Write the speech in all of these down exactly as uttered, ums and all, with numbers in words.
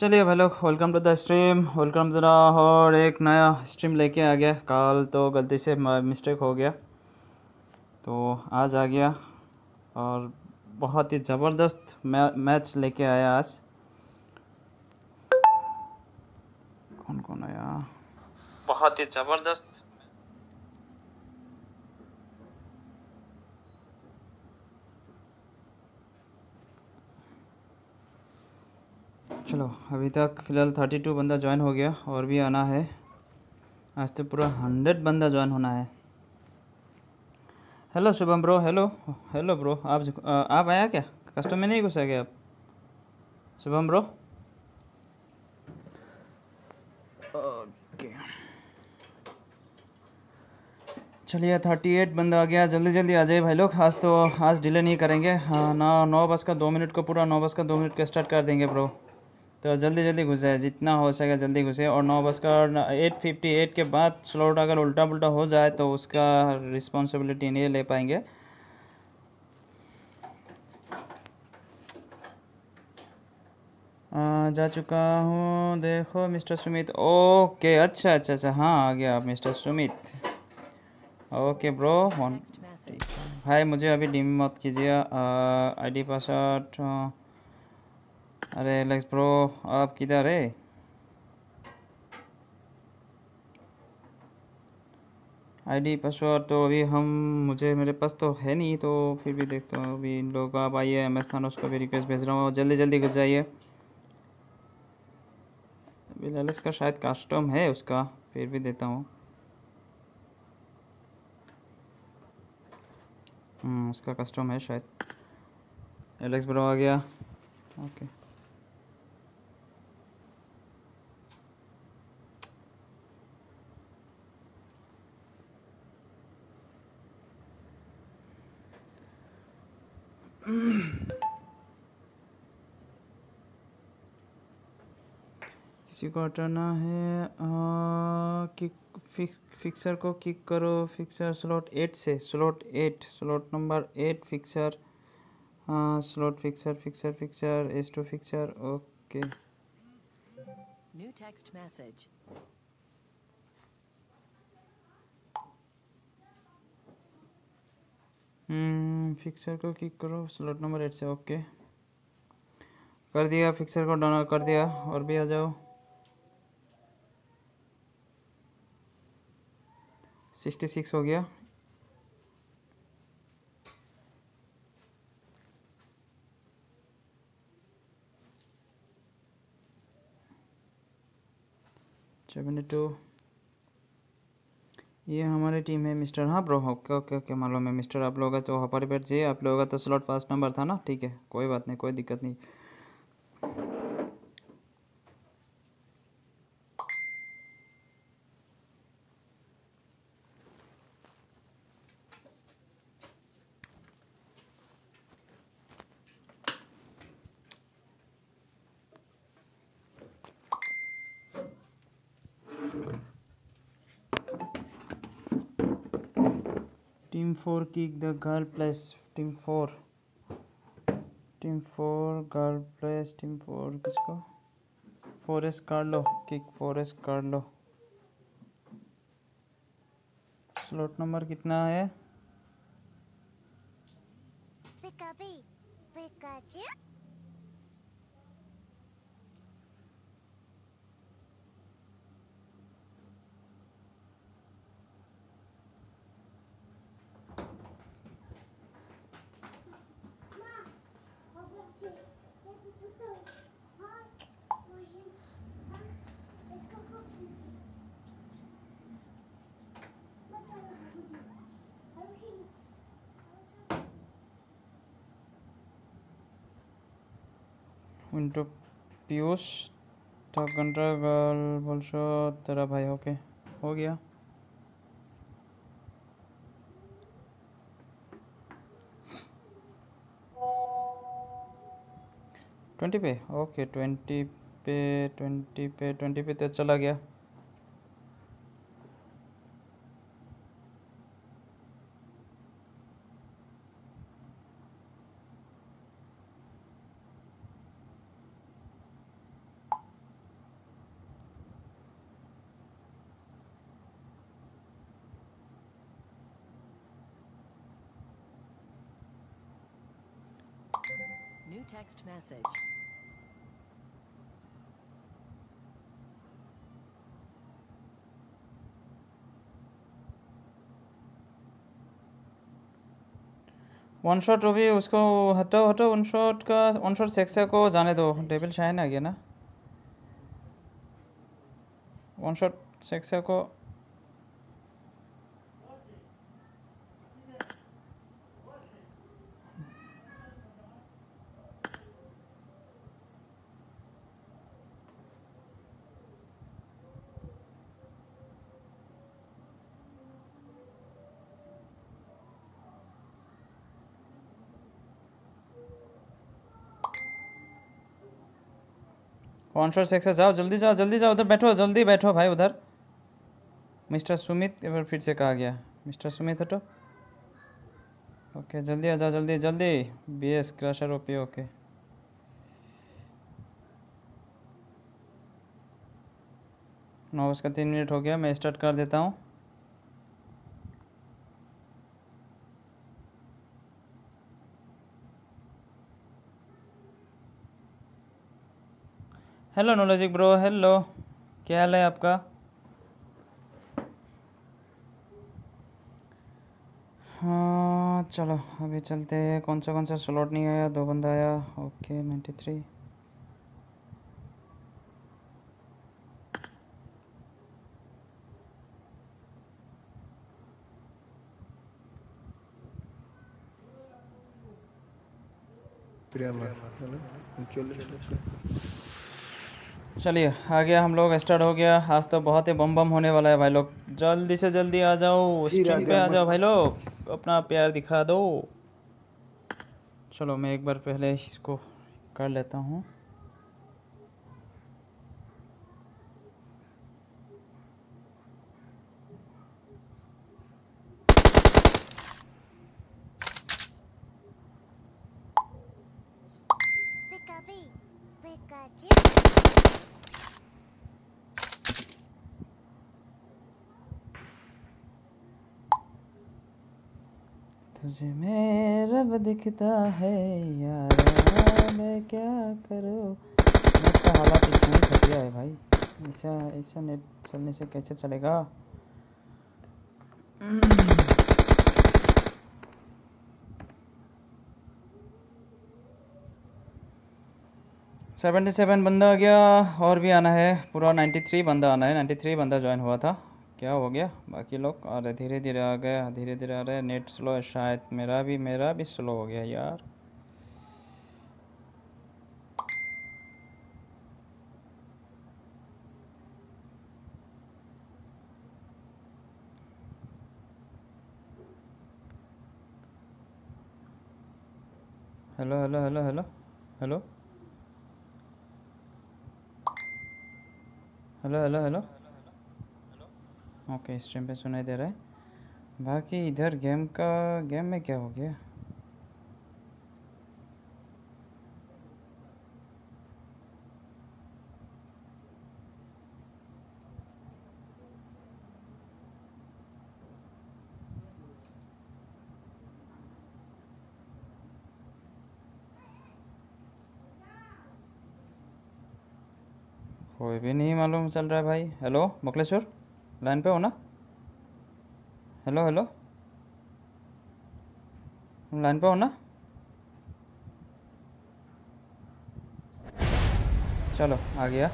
चलिए भाई लोग, welcome to the stream, welcome to the और एक नया स्ट्रीम लेके आ गया। कल तो गलती से मिस्टेक हो गया, तो आज आ गया और बहुत ही ज़बरदस्त मै, मैच लेके आया आज। कौन कौन आया? बहुत ही ज़बरदस्त। चलो, अभी तक फ़िलहाल थर्टी टू बंदा ज्वाइन हो गया और भी आना है। आज तो पूरा हंड्रेड बंदा ज्वाइन होना है। Hello Shubham bro, hello hello bro. आप आप आया क्या? कस्टम में नहीं घुसा क्या आप शुभम ब्रो? ओके, चलिए थर्टी एट बंदा आ गया। जल्दी जल्दी आ जाइए भाई लोग, आज तो आज डिले नहीं करेंगे। हाँ, नौ नौ बज का दो मिनट को पूरा नौ बज का दो मिनट का स्टार्ट कर देंगे ब्रो। तो जल्दी जल्दी घुस जाए, जितना हो सके जल्दी घुसे। और नौ बज का एट फिफ्टी एट के बाद स्लॉट अगर उल्टा पुल्टा हो जाए तो उसका रिस्पॉन्सिबिलिटी नहीं ले पाएंगे। आ, जा चुका हूँ, देखो मिस्टर सुमित। ओके, अच्छा अच्छा अच्छा, हाँ आ गया आप mister Sumit. Okay bro, one भाई मुझे अभी डीम मत कीजिए। ID password. अरे एलेक्स ब्रो, आप किधर है? आईडी पासवर्ड तो अभी हम मुझे मेरे पास तो है नहीं, तो फिर भी देखता हूँ। अभी इन लोग आप आइए, एम एस थानोस को भी रिक्वेस्ट भेज रहा हूँ, जल्दी जल्दी घुस जाइए। अभी एलेक्स का शायद कस्टम है उसका, फिर भी देता हूँ। हम्म उसका कस्टम है शायद। एलेक्स ब्रो आ गया। ओके, किसी को हटाना है। आ, किक फिक्स फिक्सर को किक करो। फिक्सर स्लॉट एट से, slot eight, slot number eight fixer. हाँ, slot fixer fixer fixer S two fixer. Okay, New text message. Hmm fixer को किक करो स्लॉट नंबर एट से। ओके, कर दिया, fixer को डाउनलोड कर दिया। और भी आ जाओ। सिक्सटी सिक्स हो गया। Seventy two. ये हमारी टीम है मिस्टर। हाँ ब्रो, ओके ओके ओके, मालूम है मिस्टर। आप लोगों का तो हमारे बैठ जी, आप लोगों का तो स्लॉट फर्स्ट नंबर था ना, ठीक है, कोई बात नहीं, कोई दिक्कत नहीं। Team four kick the girl place. Team four team four girl place. Team four किसको? फॉरेस्ट कर लो किक, फॉरेस्ट कर लो। स्लॉट नंबर कितना है? Pikachu, Pikachu. विंटो पीयूष घंटा गर्ल बोलशो तेरा भाई। ओके, हो गया। ट्वेंटी पे, ओके, ट्वेंटी पे ट्वेंटी पे ट्वेंटी पे तो चला गया। New text message. One shot भी उसको हटाओ हटाओ वन शॉट का वन शॉट सेक्सा को जाने दो डेविल शाइन आ गया ना वन शॉट सेक्सा को वन शॉट सेक्सा जाओ जल्दी जाओ जल्दी जाओ उधर बैठो जल्दी बैठो भाई उधर मिस्टर सुमित एक बार फिर से कहा गया मिस्टर सुमित हटो ओके जल्दी आ जाओ जल्दी जल्दी B S crusher OP okay नौ उसका तीन मिनट हो गया मैं स्टार्ट कर देता हूँ हेलो नोलॉजिक ब्रो हेलो क्या हाल है आपका हाँ चलो अभी चलते हैं कौन सा कौन सा स्लॉट नहीं आया दो बंदा आया ओके नाइन्टी थ्री चलिए आ गया हम लोग स्टार्ट हो गया आज तो बहुत ही बम बम होने वाला है भाई लोग जल्दी से जल्दी आ जाओ स्ट्रीम पे आ जाओ भाई लोग अपना प्यार दिखा दो चलो मैं एक बार पहले इसको कर लेता हूँ Pikachu, Pikachu. तुझे मेरा रब दिखता है यार मैं क्या करूँ नेट का हालात इतना घटिया है भाई ऐसा ऐसा नेट चलने से कैसे चलेगा सेवेंटी सेवन बंदा आ गया और भी आना है पूरा नाइन्टी थ्री बंदा आना है नाइन्टी थ्री बंदा ज्वाइन हुआ था क्या हो गया बाकी लोग आ रहे धीरे धीरे आ गए धीरे धीरे आ रहे नेट स्लो है शायद मेरा भी मेरा भी स्लो हो गया यार hello hello hello hello hello hello hello hello okay stream पे सुनाई दे रहा है बाकी इधर गेम का गेम में क्या हो गया कोई भी नहीं मालूम चल रहा है भाई हेलो बकलेश्वर लाइन पे हो ना हेलो हेलो लाइन पे हो ना चलो आ गया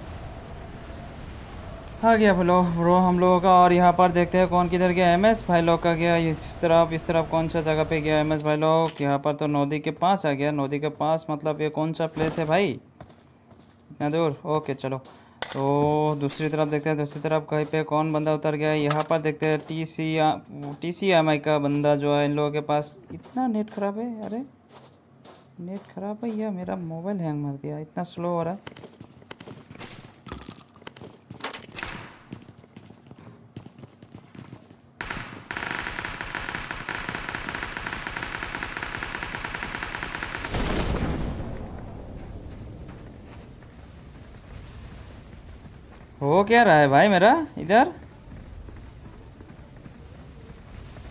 आ गया बोलो ब्रो हम लोगों का और यहाँ पर देखते हैं कौन किधर गया एमएस भाई लोग का गया इस तरफ इस तरफ कौन सा जगह पे गया एमएस भाई लोग यहाँ पर तो नदी के पास आ गया नदी के पास मतलब ये कौन सा प्लेस है भाई इतना दूर ओके चलो तो दूसरी तरफ देखते हैं दूसरी तरफ कहीं पे कौन बंदा उतर गया है यहाँ पर देखते हैं T C T C M I का बंदा जो है इन लोगों के पास इतना नेट ख़राब है अरे नेट ख़राब है या मेरा मोबाइल हैंग मार दिया इतना स्लो हो रहा है हो क्या रहा है भाई मेरा इधर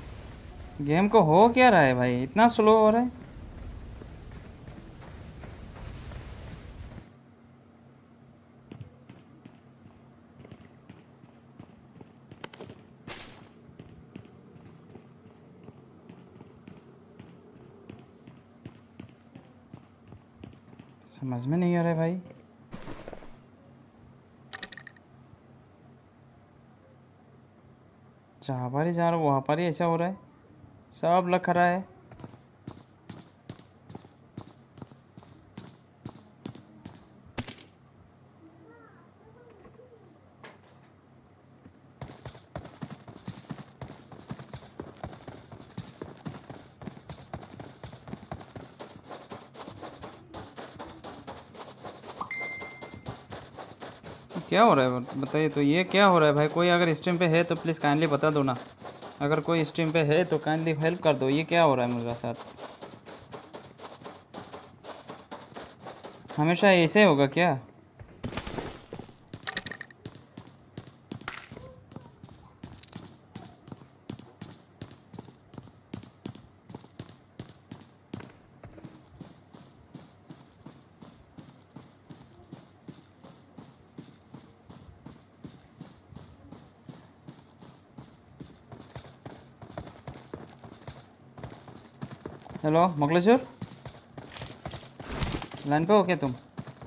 गेम को हो क्या रहा है भाई इतना स्लो हो रहा है समझ में नहीं आ रहा है भाई। जहाँ पर ही जा रहा हूँ वहाँ पर ही ऐसा हो रहा है, सब लग रहा है। क्या हो रहा है बताइए तो, ये क्या हो रहा है भाई? कोई अगर स्ट्रीम पे है तो प्लीज़ काइंडली बता दो ना। अगर कोई स्ट्रीम पे है तो काइंडली हेल्प कर दो। ये क्या हो रहा है मेरे साथ? हमेशा ऐसे होगा क्या? हेलो मोगलेश्वर, लाइन पे हो क्या तुम?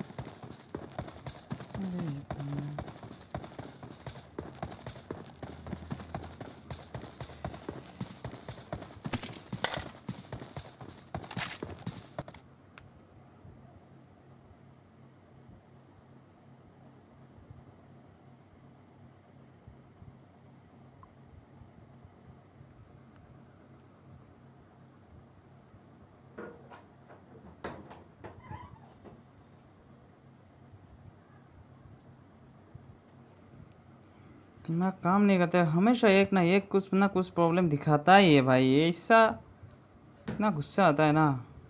दिमाग काम नहीं करता है, हमेशा एक ना एक कुछ ना कुछ प्रॉब्लम दिखाता ही है भाई। ऐसा इतना गुस्सा आता है ना।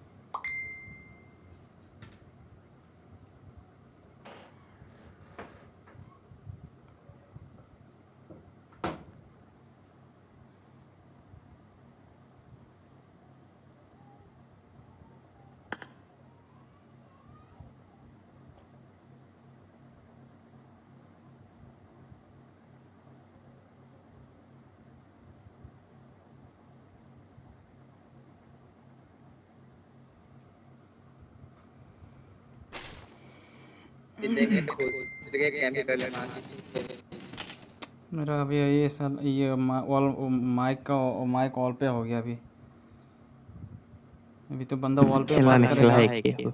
मेरा अभी ये सर ये ऑल माइक का माइक ऑल पे हो गया अभी। अभी तो बंदा वॉल पे बात करेगा।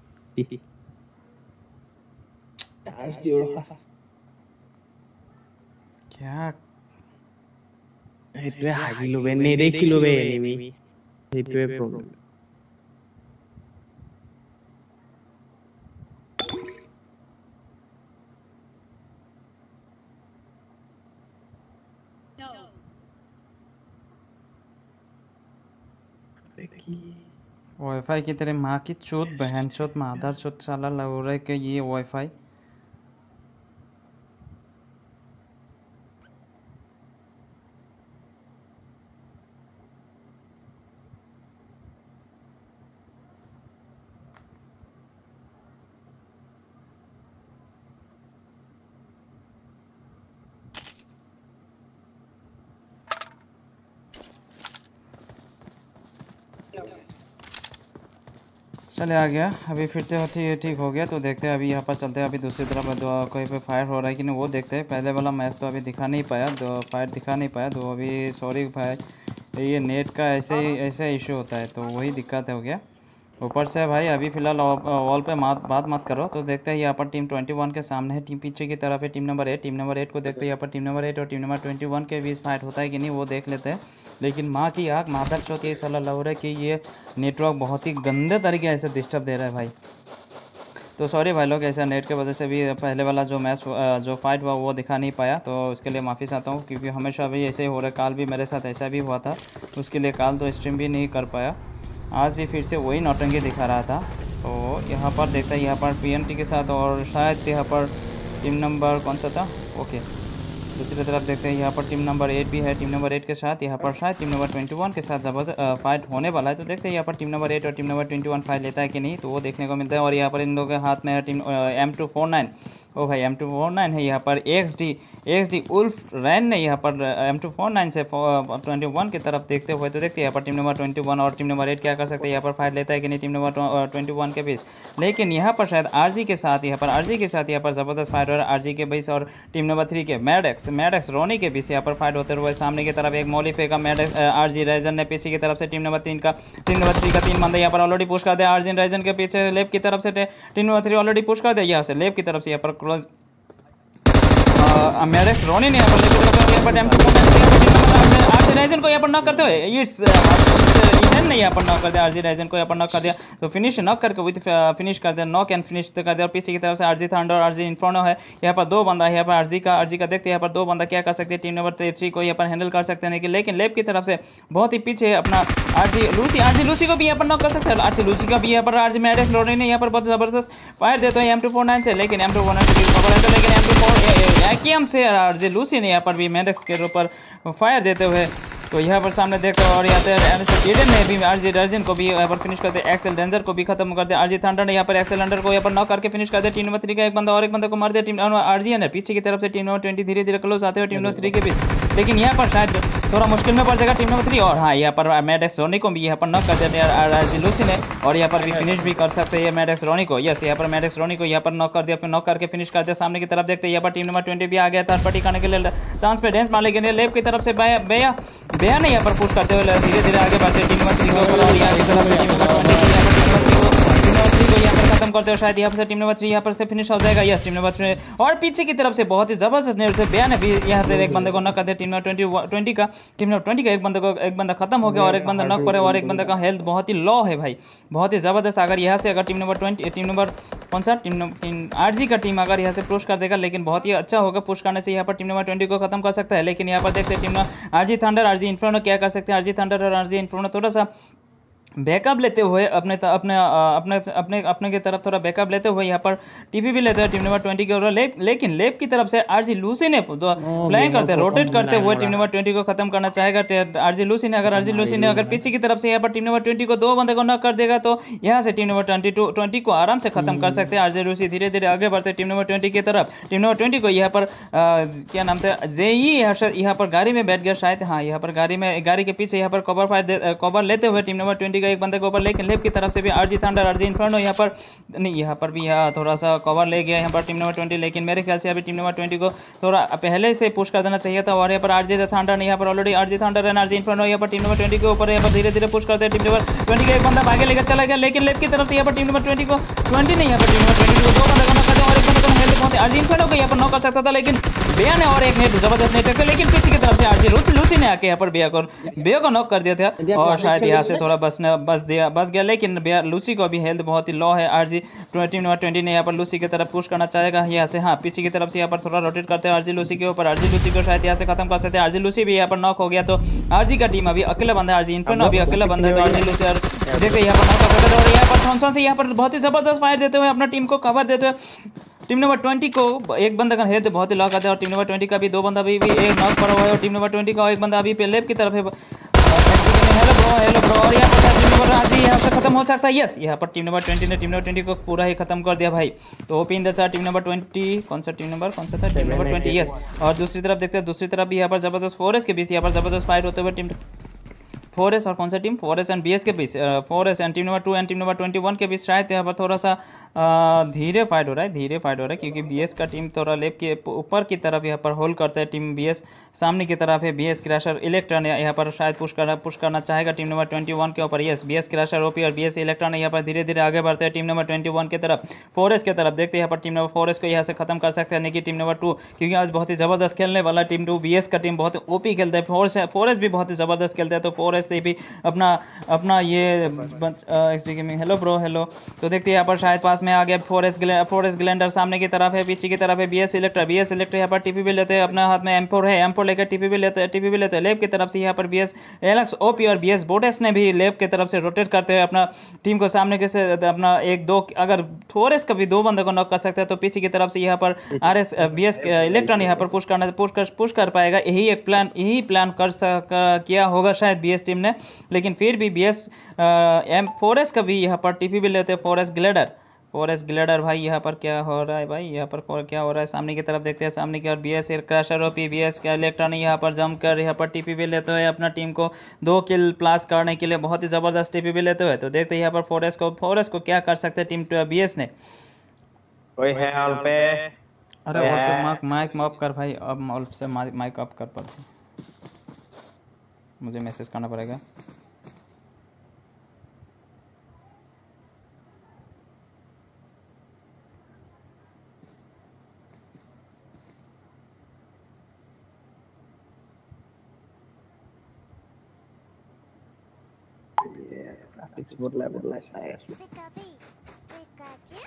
क्या সেইটোৱে হাগিলো বে, নেদেখিলো বে এনিমি, সেইটোৱে প্ৰব্লেম। वाईफाई की तेरे माँ की चोट बहन चोट मादर चोट साला लग रहा है कि ये वाईफाई। चले आ गया अभी फिर से ठीक ठीक हो गया। तो देखते हैं अभी यहाँ पर चलते हैं। अभी दूसरी तरफ दो कोई पे फायर हो रहा है कि नहीं वो देखते हैं। पहले वाला मैच तो अभी दिखा नहीं पाया, दो फायर दिखा नहीं पाया तो अभी सॉरी भाई, ये नेट का ऐसे ही ऐसे इशू होता है तो वही दिक्कत हो गया। ऊपर से भाई अभी फ़िलहाल वॉल पे मात बात मत करो। तो देखते हैं यहाँ पर टीम ट्वेंटी वन के सामने है, टीम पीछे की तरफ है team number eight. Team number eight को देखते हैं यहाँ पर टीम नंबर एट और टीम नंबर ट्वेंटी वन के बीच फाइट होता है कि नहीं वो देख लेते हैं। लेकिन माँ की आँख मादर चौथ ये सलाह लग रहा है कि ये नेटवर्क बहुत ही गंदे तरीके से डिस्टर्ब दे रहा है भाई। तो सॉरी भाई लोग, ऐसा नेट के वजह से भी पहले वाला जो मैच जो फाइट हुआ वो दिखा नहीं पाया, तो उसके लिए माफ़ी चाहता हूँ। क्योंकि हमेशा भी ऐसे ही हो रहा है, काल भी मेरे साथ ऐसा भी हुआ था, उसके लिए काल तो स्ट्रीम भी नहीं कर पाया। आज भी फिर से वही नौटंकी दिखा रहा था। तो यहाँ पर देखता है यहाँ पर पीएनटी के साथ और शायद यहाँ पर टीम नंबर कौन सा था, ओके। दूसरी तरफ देखते हैं यहाँ पर टीम नंबर एट भी है, टीम नंबर एट के साथ यहाँ पर शायद टीम नंबर ट्वेंटी वन के साथ ज़बरदस्त फाइट होने वाला है। तो देखते हैं यहाँ पर टीम नंबर एट और team number twenty one fight लेता है कि नहीं, तो वो देखने को मिलता है। और यहाँ पर इन लोगों के हाथ में है team M two four nine O भाई एम टू फोर नाइन है यहाँ पर एक्स डी एक्स डी उल्फ रैन ने यहाँ पर एम टू फोर नाइन से ट्वेंटी वन की तरफ देखते हुए तो देखते हैं यहाँ पर टीम नंबर ट्वेंटी वन और टीम नंबर एट क्या कर सकते हैं, यहाँ पर फाइट लेता है कि नहीं टीम नंबर ट्वेंटी वन के बीच। लेकिन यहाँ पर शायद आरजी के साथ यहाँ पर आरजी के साथ यहाँ पर ज़बरदस्त फाइट हो रहा है आरजी के बीच और टीम नंबर थ्री के मैडेक्स मैडेक्स रोनी के बीच यहाँ पर फाइट होते हुए सामने की तरफ एक मौली फेंका मैडेक्स आरजी राइजन ने पीछे की तरफ से टीम नंबर तीन का टीम नंबर थ्री का तीन बंदे यहाँ पर ऑलरेडी पुश कर दिया आरजी राइजन के पीछे लेफ्ट की तरफ से team number three already push कर दिया यहाँ से लेफ्ट की तरफ से यहाँ पर क्लोज मैडेक्स रोनी ने यहाँ पर लेकर यहाँ पर टाइम आरजी राइजन को यहाँ पर नॉक करते हुए इट्स इधर ने यहाँ पर नॉक कर दिया आरजी राइजन को यहाँ पर नॉक कर दिया तो फिनिश नॉक करके विद फिनिश कर दिया नॉक एंड फिनिश कर दिया और पीछे की तरफ से आरजी थंडर और आरजी इन्फर्नो है यहाँ पर दो बंदा है यहाँ पर आरजी का आरजी का देखते हैं यहाँ पर दो बंदा क्या कर सकते हैं टीम नंबर थ्री को यहाँ पर हैंडल कर सकते हैं लेकिन लेफ्ट की तरफ से बहुत ही पीछे अपना आरजी लूसी आरजी लूसी को भी यहाँ पर नॉक कर सकते हैं आरजी लूसी का भी यहाँ पर आरजी मैडेक्स रोनी ने यहाँ पर बहुत जबरदस्त फायर देते हैं एम टू फोर नाइन से लेकिन एम टू फोर नाइन से खबर है लेकिन एम टू फोर एक्म से आरजी लूसी ने यहाँ पर भी मैडेक्स के ऊपर फायर देते हुए तो यहाँ पर सामने देखते हो और यहाँ पे ईडन ने भी आरजी डर्जन को भी यहाँ पर फिनिश कर दिया एक्सेल डेंजर को भी खत्म कर दिया आरजी थंडर ने यहाँ पर एक्सेल अंडर को यहाँ पर नॉक करके फिनिश कर दिया टीम नंबर थ्री का एक बंदा और एक बंदा को मार दिया टीम आरजी ने पीछे की तरफ से टीम नंबर ट्वेंटी धीरे धीरे क्लोज आते हुए टीम नंबर थ्री के बीच लेकिन यहाँ पर शायद थोड़ा मुश्किल में पड़ जाएगा टीम नंबर थ्री और हाँ यहाँ पर मैडेक्स रोनी को भी यहाँ पर नॉक कर दिया आरजी लूसी ने और यहाँ पर भी फिनिश भी कर सकते हैं मैडेक्स रोनी को यस यहाँ पर मैडेक्स रोनी को यहाँ पर नॉक कर दिया फिर नॉक करके फिनिश कर दिया सामने की तरफ देखते हैं यहाँ पर टीम नंबर ट्वेंटी भी आ गया थर्ड पार्टी करने के लिए चांस पे डेंस मारने के लिए लेफ्ट की तरफ से बेया बेया बेया ने यहाँ पर पुश करते हुए धीरे धीरे आगे बढ़ते टीम नंबर थ्री को और यहाँ की तरफ से टीम नंबर ट्वेंटी को यहाँ पर टीम नंबर थ्री को टीम नंबर थ्री को यहाँ पर खत्म करते हो शायद यहाँ पर से टीम नंबर थ्री यहाँ पर से फिनिश हो जाएगा यस टीम नंबर थ्री और पीछे की तरफ से बहुत ही जबरदस्त नेट से बेया ने भी यहाँ से एक बंदे को नॉक कर दिया टीम नंबर ट्वेंटी ट्वेंटी का टीम नंबर ट्वेंटी का एक बंदे को एक बंदा खत्म हो गया और एक बंदा नॉक पड़े और एक बंदा का हेल्थ बहुत ही लो है भाई बहुत ही जबरदस्त अगर यहाँ से अगर team number twenty team number कौन सा टीम आरजी का टीम अगर यहाँ से पुश कर देगा लेकिन बहुत ही अच्छा होगा पुश करने से यहाँ पर टीम नंबर ट्वेंटी को खत्म कर सकता है लेकिन यहाँ पर देखते हैं team RG thunder RG inferno क्या कर सकते हैं आरजी थंडर और आरजी इन्फर्नो थोड़ा सा बैकअप लेते हुए अपने अपने अपने अपने अपने की तरफ थोड़ा बैकअप लेते हुए यहाँ पर टीपी भी लेते हैं टीम नंबर ट्वेंटी के ओर ले, लेकिन लेफ्ट की तरफ से आरजी लूसी ने फ्लाइंग करते रोटेट करते हुए टीम नंबर ट्वेंटी को खत्म करना चाहेगा आरजी लूसी ने अगर आरजी लूसी ने अगर पीछे की तरफ से यहाँ पर टीम नंबर ट्वेंटी को दो बंदे को नॉक कर देगा तो यहाँ से team number twenty two twenty को आराम से खत्म कर सकते हैं आरजी लूसी धीरे धीरे आगे बढ़ते टीम नंबर ट्वेंटी की तरफ टीम नंबर ट्वेंटी को यहाँ पर क्या नाम था जेई यहाँ पर गाड़ी में बैठ गया शायद हाँ यहाँ पर गाड़ी में गाड़ी के पीछे यहाँ पर कवर फायर कवर लेते हुए टीम नंबर ट्वेंटी का एक बंदे के ऊपर लेकिन लेफ्ट की तरफ से भी आरजी थंडर आरजी इन्फर्नो यहाँ पर नहीं यहाँ पर भी यहाँ थोड़ा सा कवर ले गया यहाँ पर टीम नंबर ट्वेंटी लेकिन मेरे ख्याल से अभी टीम नंबर ट्वेंटी को थोड़ा पहले से पुश कर देना चाहिए था और यहाँ पर आरजी थंडर ने यहाँ पर already RG thunder and RG inferno यहाँ पर टीम नंबर ट्वेंटी के ऊपर यहाँ पर धीरे धीरे पुश करते हैं टीम नंबर ट्वेंटी का एक बंदा आगे लेकर चला गया लेकिन लेफ्ट की तरफ से यहाँ पर टीम नंबर ट्वेंटी को ट्वेंटी नहीं यहाँ पर टीम नंबर ट्वेंटी को दो बंदा नॉक करते और एक बंदा को हेल्थ पहुंचे आरजी इन्फर्नो को यहाँ पर नॉक कर सकता था लेकिन बेया ने और एक नेट जबरदस्त नेट करके लेकिन पीछे की तरफ से आरजी लूसी लूसी ने आके यहाँ पर बेया को बेया को नॉक कर दिया था और शायद यहाँ से थोड़ा बस बस दिया बस गया लेकिन बेया लूसी को भी हेल्थ बहुत ही लो है आरजी ट्वेंटी नंबर ट्वेंटी ने यहाँ पर लूसी की तरफ पुश करना चाहेगा यहाँ से हाँ पीछे की तरफ से यहाँ पर थोड़ा रोटेट करते हैं आरजी लूसी के ऊपर आरजी लूसी को शायद यहाँ से खत्म कर सकते हैं आरजी लूसी भी यहाँ पर नॉक हो गया तो आरजी का टीम अभी अकेला बंदा है आरजी इन्फर्नो अभी अकेला बंदा है तो आरजी लूसी और देखिए यहाँ पर नॉक कर सकते हैं और यहाँ पर थॉमसन से यहाँ पर बहुत ही जबरदस्त फायर देते हुए अपना टीम को कवर देते हुए टीम नंबर ट्वेंटी को एक बंदा का हेल्थ बहुत ही लॉक करता है और टीम नंबर ट्वेंटी का भी दो बंदा भी, भी एक नॉक पड़ा हुआ है और टीम नंबर ट्वेंटी का एक बंदा अभी पे लेफ्ट की तरफ है हेलो ब्रो हेलो ब्रो और यहाँ पर टीम नंबर आरजी यहाँ से खत्म हो सकता है यस यहाँ पर टीम नंबर ट्वेंटी ने टीम नंबर ट्वेंटी को पूरा ही खत्म कर दिया भाई तो OP in the team number twenty कौन सा टीम नंबर कौन सा था टीम नंबर ट्वेंटी यस और दूसरी तरफ देखते हैं दूसरी तरफ भी यहाँ पर जबरदस्त फोरेस्ट के बीच यहाँ पर जबरदस्त फाइट होते हुए टीम फोर एस और कौन सा team four S and B S के बीच four S and team number two and team number twenty one के बीच शायद यहाँ पर थोड़ा सा धीरे फाइट हो रहा है धीरे फाइट हो रहा है क्योंकि बी एस का टीम थोड़ा लेफ्ट के ऊपर की तरफ यहाँ पर होल्ड करता है टीम बी एस सामने की तरफ है बी एस क्रैशर इलेक्ट्रॉन यहाँ पर शायद पुश करना पुश करना चाहेगा टीम नंबर ट्वेंटी वन के ऊपर yes B S crasher OP और बी एस इलेक्ट्रॉन यहाँ पर धीरे धीरे आगे बढ़ते हैं टीम नंबर ट्वेंटी वन की तरफ फोर एस की तरफ देखते हैं यहाँ पर टीम नंबर फोर एस को यहाँ से खत्म कर सकते हैं कि टीम नंबर टू क्योंकि आज बहुत ही जबरदस्त खेलने वाला टीम टू बी एस का टीम बहुत ओपी खेलता है फोर फोर एस भी बहुत ही जबरदस्त खेलता है तो फोर एस से भी अपना अपना ये XD gaming hello bro hello तो देखते हैं यहाँ पर शायद पास में आ गया फोर एस फोर एस ग्लैंडर सामने की तरफ है पीछे की तरफ है बीएस इलेक्ट्रा बीएस इलेक्ट्रा यहाँ पर टीपी भी लेते हैं अपने हाथ में एम फोर है एम फोर लेकर टीपी भी लेते हैं टीपी भी लेते हैं लेब की तरफ से यहाँ पर बीएस एलेक्स ओपी और बीएस बोटेक्स ने भी लेब की तरफ से रोटेट करते हुए अपना टीम को सामने के से अपना एक दो अगर फोर एस का भी दो बंदों को नॉक कर सकते हैं तो पीछे की तरफ से यहाँ पर R S B S electron यहाँ पर पुश करना पुश कर पुश कर पाएगा यही एक प्लान यही प्लान कर सक किया होगा शायद बी एस टीम ने लेकिन फिर भी B S M four S का भी यहाँ पर टीपी भी लेते हैं four S glider forest glider भाई यहाँ पर क्या हो रहा है भाई, यहाँ पर for- क्या हो रहा है, सामने की तरफ देखते हैं। सामने की ओर बी एस एयर क्रैशर और पी बी एस का इलेक्ट्रॉन यहाँ पर जम कर यहाँ पर टी पी भी लेते हुए अपना टीम को दो किल प्लस करने के लिए बहुत ही ज़बरदस्त टी पी भी लेते हुए। तो देखते हैं यहाँ पर फॉरेस्ट को फॉरेस्ट को क्या कर सकते हैं टीम बी एस ने। कोई है हॉल पे? अरे और पे माइक माइक ऑफ कर भाई, अब मॉल से माइक ऑफ कर पर मुझे मैसेज करना पड़ेगा। ग्राफिक्स बोल रहा बोल रहा है। Pika P. Pikachu.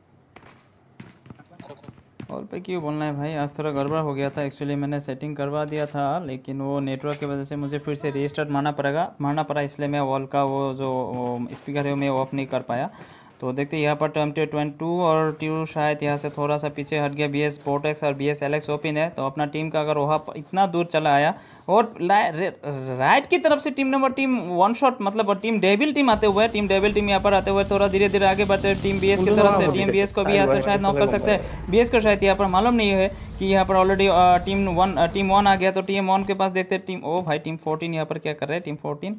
कॉल पे क्यों बोलना है भाई, आज थोड़ा गड़बड़ हो गया था। एक्चुअली मैंने सेटिंग करवा दिया था लेकिन वो नेटवर्क की वजह से मुझे फिर से रीस्टार्ट मारना पड़ेगा मारना पड़ा इसलिए मैं वॉल का वो जो स्पीकर है वो मैं ऑफ नहीं कर पाया। तो देखते हैं यहाँ पर टर्म ट्वेंटी टू और ट्यू शायद यहाँ से थोड़ा सा पीछे हट गया। बी एस पोर्टेक्स और बी एस एलेक्स ओपन है तो अपना टीम का अगर वहाँ पर इतना दूर चला आया और राइट की तरफ से team number team one shot मतलब टीम डेविल टीम आते हुए टीम डेविल टीम यहाँ पर आते हुए थोड़ा धीरे धीरे आगे बढ़ते हुए टीम बी एस की तरफ से टीम बी एस को भी यहाँ से शायद नॉक कर सकते हैं। बी एस को शायद यहाँ पर मालूम नहीं है कि यहाँ पर already team one team one आ गया। तो टीम वन के पास देखते हैं टीम ओ भाई टीम फोर्टीन यहाँ पर क्या कर रहे हैं। टीम फोर्टीन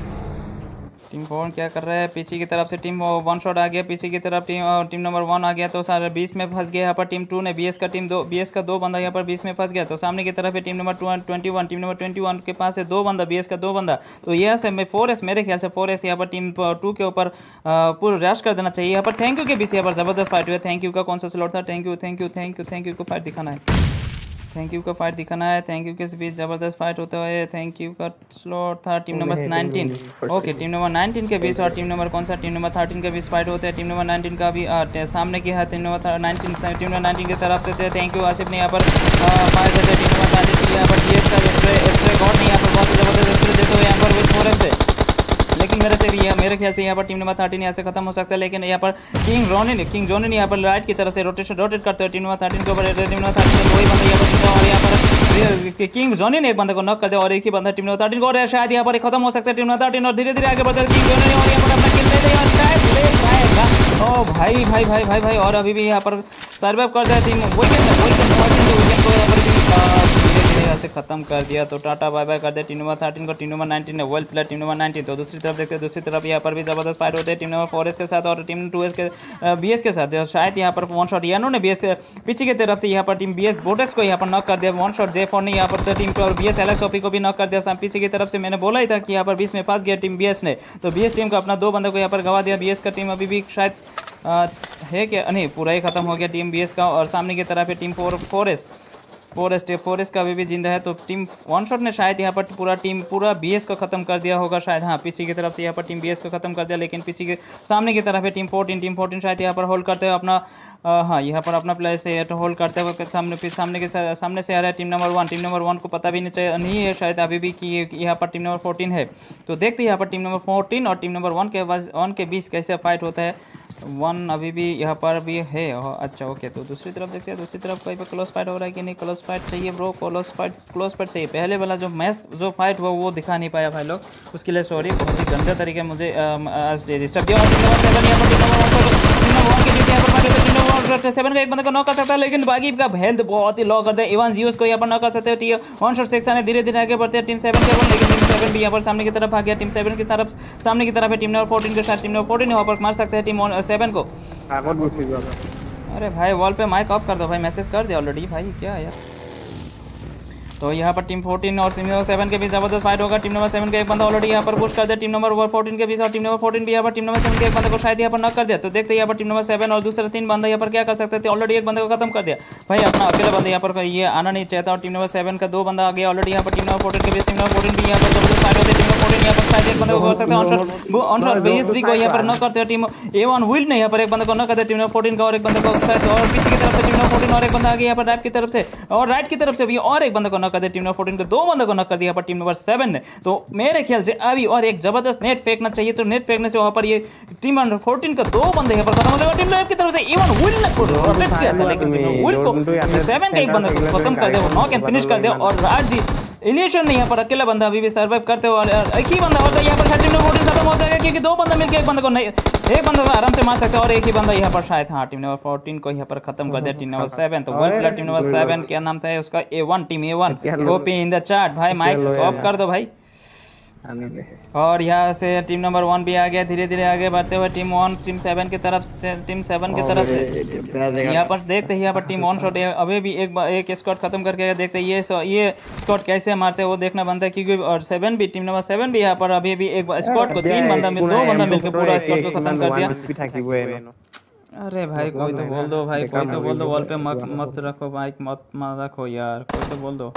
टीम फोर क्या कर रहा है, पीछे की तरफ से टीम वन शॉट आ गया, पीछे की तरफ टीम टीम नंबर वन आ गया तो सारे बीस में फंस गया। यहाँ पर टीम टू ने बी एस का टीम दो बी एस का दो बंदा यहाँ पर बीस में फंस गया। तो सामने की तरफ है team number two twenty one team number twenty one के पास है दो बंदा बी एस का दो बंदा। तो यहाँ से मैं फोर एस मेरे ख्याल से फोर एस यहाँ पर टीम टू के ऊपर पूरा रश कर देना चाहिए। यहाँ पर थैंक यू के बीच यहाँ पर जबरदस्त फाइट हुआ। थैंक यू का कौन सा स्लॉट था, thank you thank you thank you thank you को फाइट दिखाना है, थैंक यू का फाइट दिखाना है। थैंक यू के बीच जबरदस्त फाइट होते हुए थैंक यू का स्लॉट था team number nineteen. Okay team number nineteen के बीच और टीम नंबर कौन सा टीम नंबर थर्टीन के बीच फाइट होते हैं। टीम नंबर नाइनटीन का भी आ, सामने की है team number nineteen team number nineteen की तरफ से थे। थैंक यू आसिफ ने यहाँ पर फाइट देते टीम नंबर नाइनटीन की यहाँ पर डी एस का स्प्रे स्प्रे गॉड ने यहाँ पर बहुत जबरदस्त स्प्रे देते हुए यहाँ पर विथ फोर से लेकिन मेरे से भी यह मेरे ख्याल से यहाँ पर टीम नंबर थर्टीन यहाँ से खत्म हो सकता है। लेकिन यहाँ पर किंग रोनिन किंग जोनिन यहाँ पर राइट की तरफ से रोटेशन रोटेट करते हुए टीम नंबर थर्टीन के ऊपर टीम नंबर थर्टीन वही बंदा यहाँ पर और यहाँ पर किंग जोनिन एक बंदे को नॉक कर दिया और एक ही बंदा टीम नंबर थर्टीन को और शायद यहाँ पर खत्म हो सकता है टीम नंबर थर्टीन और धीरे धीरे आगे बढ़ते किंग जोनिन और यहाँ पर अपना किल ले जाएगा शायद ले जाएगा। ओ भाई भाई भाई भाई भाई और अभी भी यहाँ पर सर्वाइव कर दिया टीम विकेट विकेट को यहाँ पर यहाँ से खत्म कर दिया। तो टाटा बाय बाय कर दिया टीम नंबर थर्टीन को। टीम नंबर नाइनटीन ने well player team number nineteen. तो दूसरी तरफ देखते हैं दूसरी तरफ यहाँ पर भी जबरदस्त फाइट होते हैं टीम नंबर फोर एस के साथ और टीम टू एस के बी एस के साथ। शायद यहाँ पर वन शॉट यानो ने बी एस पीछे की तरफ से यहाँ पर टीम बी एस बोटेक्स को यहाँ पर नॉक कर दिया। वन शॉट जे फोर ने यहाँ पर टीम को और बी एस एलेक्स ओपी को भी नॉक कर दिया पीछे की तरफ से। मैंने बोला ही था कि यहाँ पर बीस में फंस गया टीम बी एस ने। तो बी एस टीम को अपना दो बंदों को यहाँ पर गवा दिया। बी एस का टीम अभी भी शायद आ, है क्या नहीं पूरा ही खत्म हो गया टीम बी एस का। और सामने की तरफ है team four four S four S four S का अभी भी जिंदा है। तो टीम वन शॉट ने शायद यहाँ पर पूरा टीम पूरा बी एस को खत्म कर दिया होगा शायद। हाँ पीछे की तरफ से यहाँ पर टीम बी एस को खत्म कर दिया लेकिन पीछे के सामने की तरफ है टीम फोर्टीन टीम फोर्टीन शायद यहाँ पर होल्ड करते हुए अपना आ, हाँ यहाँ पर अपना प्लेयर से होल्ड करते हुए सामने फिर सामने के सामने से आ रहा है team number one. Team number one को पता भी नहीं नहीं है शायद अभी भी कि यहाँ पर टीम नंबर फोर्टीन है। तो देखते हैं यहाँ पर टीम नंबर फोर्टीन और टीम नंबर वन के वन के बीच कैसे फाइट होता है। वन अभी भी यहाँ पर भी है। अच्छा ओके तो दूसरी तरफ देखते हैं दूसरी तरफ कहीं पर क्लोज फाइट हो रहा है कि नहीं। क्लोज फाइट चाहिए bro, close fight close fight चाहिए। पहले वाला जो मैच जो फाइट हुआ वो दिखा नहीं पाया भाई लोग, उसके लिए सॉरी। बहुत ही गंदे तरीके मुझे आज डिस्टर्ब दिया। सेवन का एक बंदे को नॉक कर सकता है लेकिन बाकी का हेल्थ बहुत ही लो कर दे। इवन जीओस को यहाँ पर नॉक कर सकते हैं। वन शॉट सेक्शन है धीरे धीरे आगे बढ़ते हैं टीम सेवन के ऊपर लेकिन टीम सेवन भी यहाँ पर सामने की तरफ आ गया। टीम सेवन की तरफ सामने की तरफ है टीम नंबर फोर्टीन के साथ। टीम नंबर फोर्टीन यहाँ पर मार सकते हैं टीम सेवन को। अरे भाई वॉल पे माइक ऑफ कर दो भाई, मैसेज कर दिया ऑलरेडी भाई क्या यार। तो यहाँ पर टीम फोर्टीन और टीम नंबर सेवन के बीच जबरदस्त फाइट होगा। टीम नंबर सेवन का एक बंदा ऑलरेडी यहाँ पर पुश कर दिया टीम नंबर फोर्टीन के बीच और टीम नंबर फोर्टीन भी यहाँ पर टीम नंबर सेवन के एक बंदे को शायद यहाँ पर नॉक कर दिया। तो देखते हैं यहाँ पर टीम नंबर सेवन और दूसरा तीन बंदा यहाँ पर क्या कर सकते थे। ऑलरेडी एक बंदे को खत्म कर दिया भाई, अपना अकेला बंदा यहाँ पर ये आना नहीं चाहता। और टीम नंबर सेवन का दो बंदा आ गया ऑलरेडी यहाँ पर टीम नंबर फोर्टीन के बीच। टीम नंबर फोर्टीन भी यहाँ पर जबरदस्त फाइट होती है। टीम नंबर फोर्टीन यहाँ पर शायद एक बंदे को कर सकते हैं ऑनशॉट बीएसडी को यहाँ पर नॉक करते हैं। टीम ए वन विल ने यहाँ पर एक बंदे को नॉक करते हैं टीम नंबर फोर्टीन का और एक बंदे को और पीछे की तरफ से टीम नंबर फोर्टीन और एक बंदा आ गया यहाँ पर राइट की तरफ से और राइट की तरफ से भी और एक बंदे को नॉक करते हैं। टीम नंबर फोर्टीन के दो बंदे को नॉक कर दिया पर टीम नंबर सेवन ने। तो मेरे ख्याल से अभी और एक जबरदस्त नेट फेंकना चाहिए। तो नेट फेंकने से वहां पर ये टीम नंबर फोर्टीन का दो बंदे यहाँ पर खत्म हो गए। टीम नंबर की तरफ से इवन विल ने रोटेट किया था लेकिन टीम नंबर विल को सेवन का एक बंदा को खत्म कर दिया, वो नॉक एंड फिनिश कर दिया। और राज जी इलिएशन नहीं, यहाँ पर अकेला बंदा अभी भी सर्वाइव करते हो और एक ही बंदा होता है यहाँ पर शायद टीम नंबर फोर्टीन खत्म हो जाएगा क्योंकि दो बंदा मिलकर एक बंदा को नहीं, एक बंदा को आराम से मार सकता है और एक ही बंदा यहाँ पर शायद हाँ टीम नंबर फोर्टीन को यहाँ पर खत्म कर दिया। टीम नंबर सेवन तो well played. Team number seven क्या नाम था उसका, A one, team A one OP in the chart. भाई माइक ऑफ कर दो भाई। और यहाँ से टीम नंबर वन भी आ गया, धीरे धीरे आगे बढ़ते हुए टीम वन टीम सेवन की तरफ से, टीम सेवन की तरफ से यहाँ पर देखते हैं यहाँ पर टीम वन शॉट अभी भी एक एक स्क्वाड खत्म करके देखते हैं ये ये स्क्वाड कैसे मारते हैं वो देखना बनता है क्योंकि और सेवन भी टीम नंबर सेवन भी यहाँ पर अभी भी एक स्क्वाड को तीन बंदा मिल दो बंदा मिलकर पूरा स्क्वाड को खत्म कर दिया। अरे भाई कोई तो बोल दो भाई, कोई तो बोल दो, वॉल पे मत मत रखो माइक, मत मत रखो यार, कोई तो बोल दो,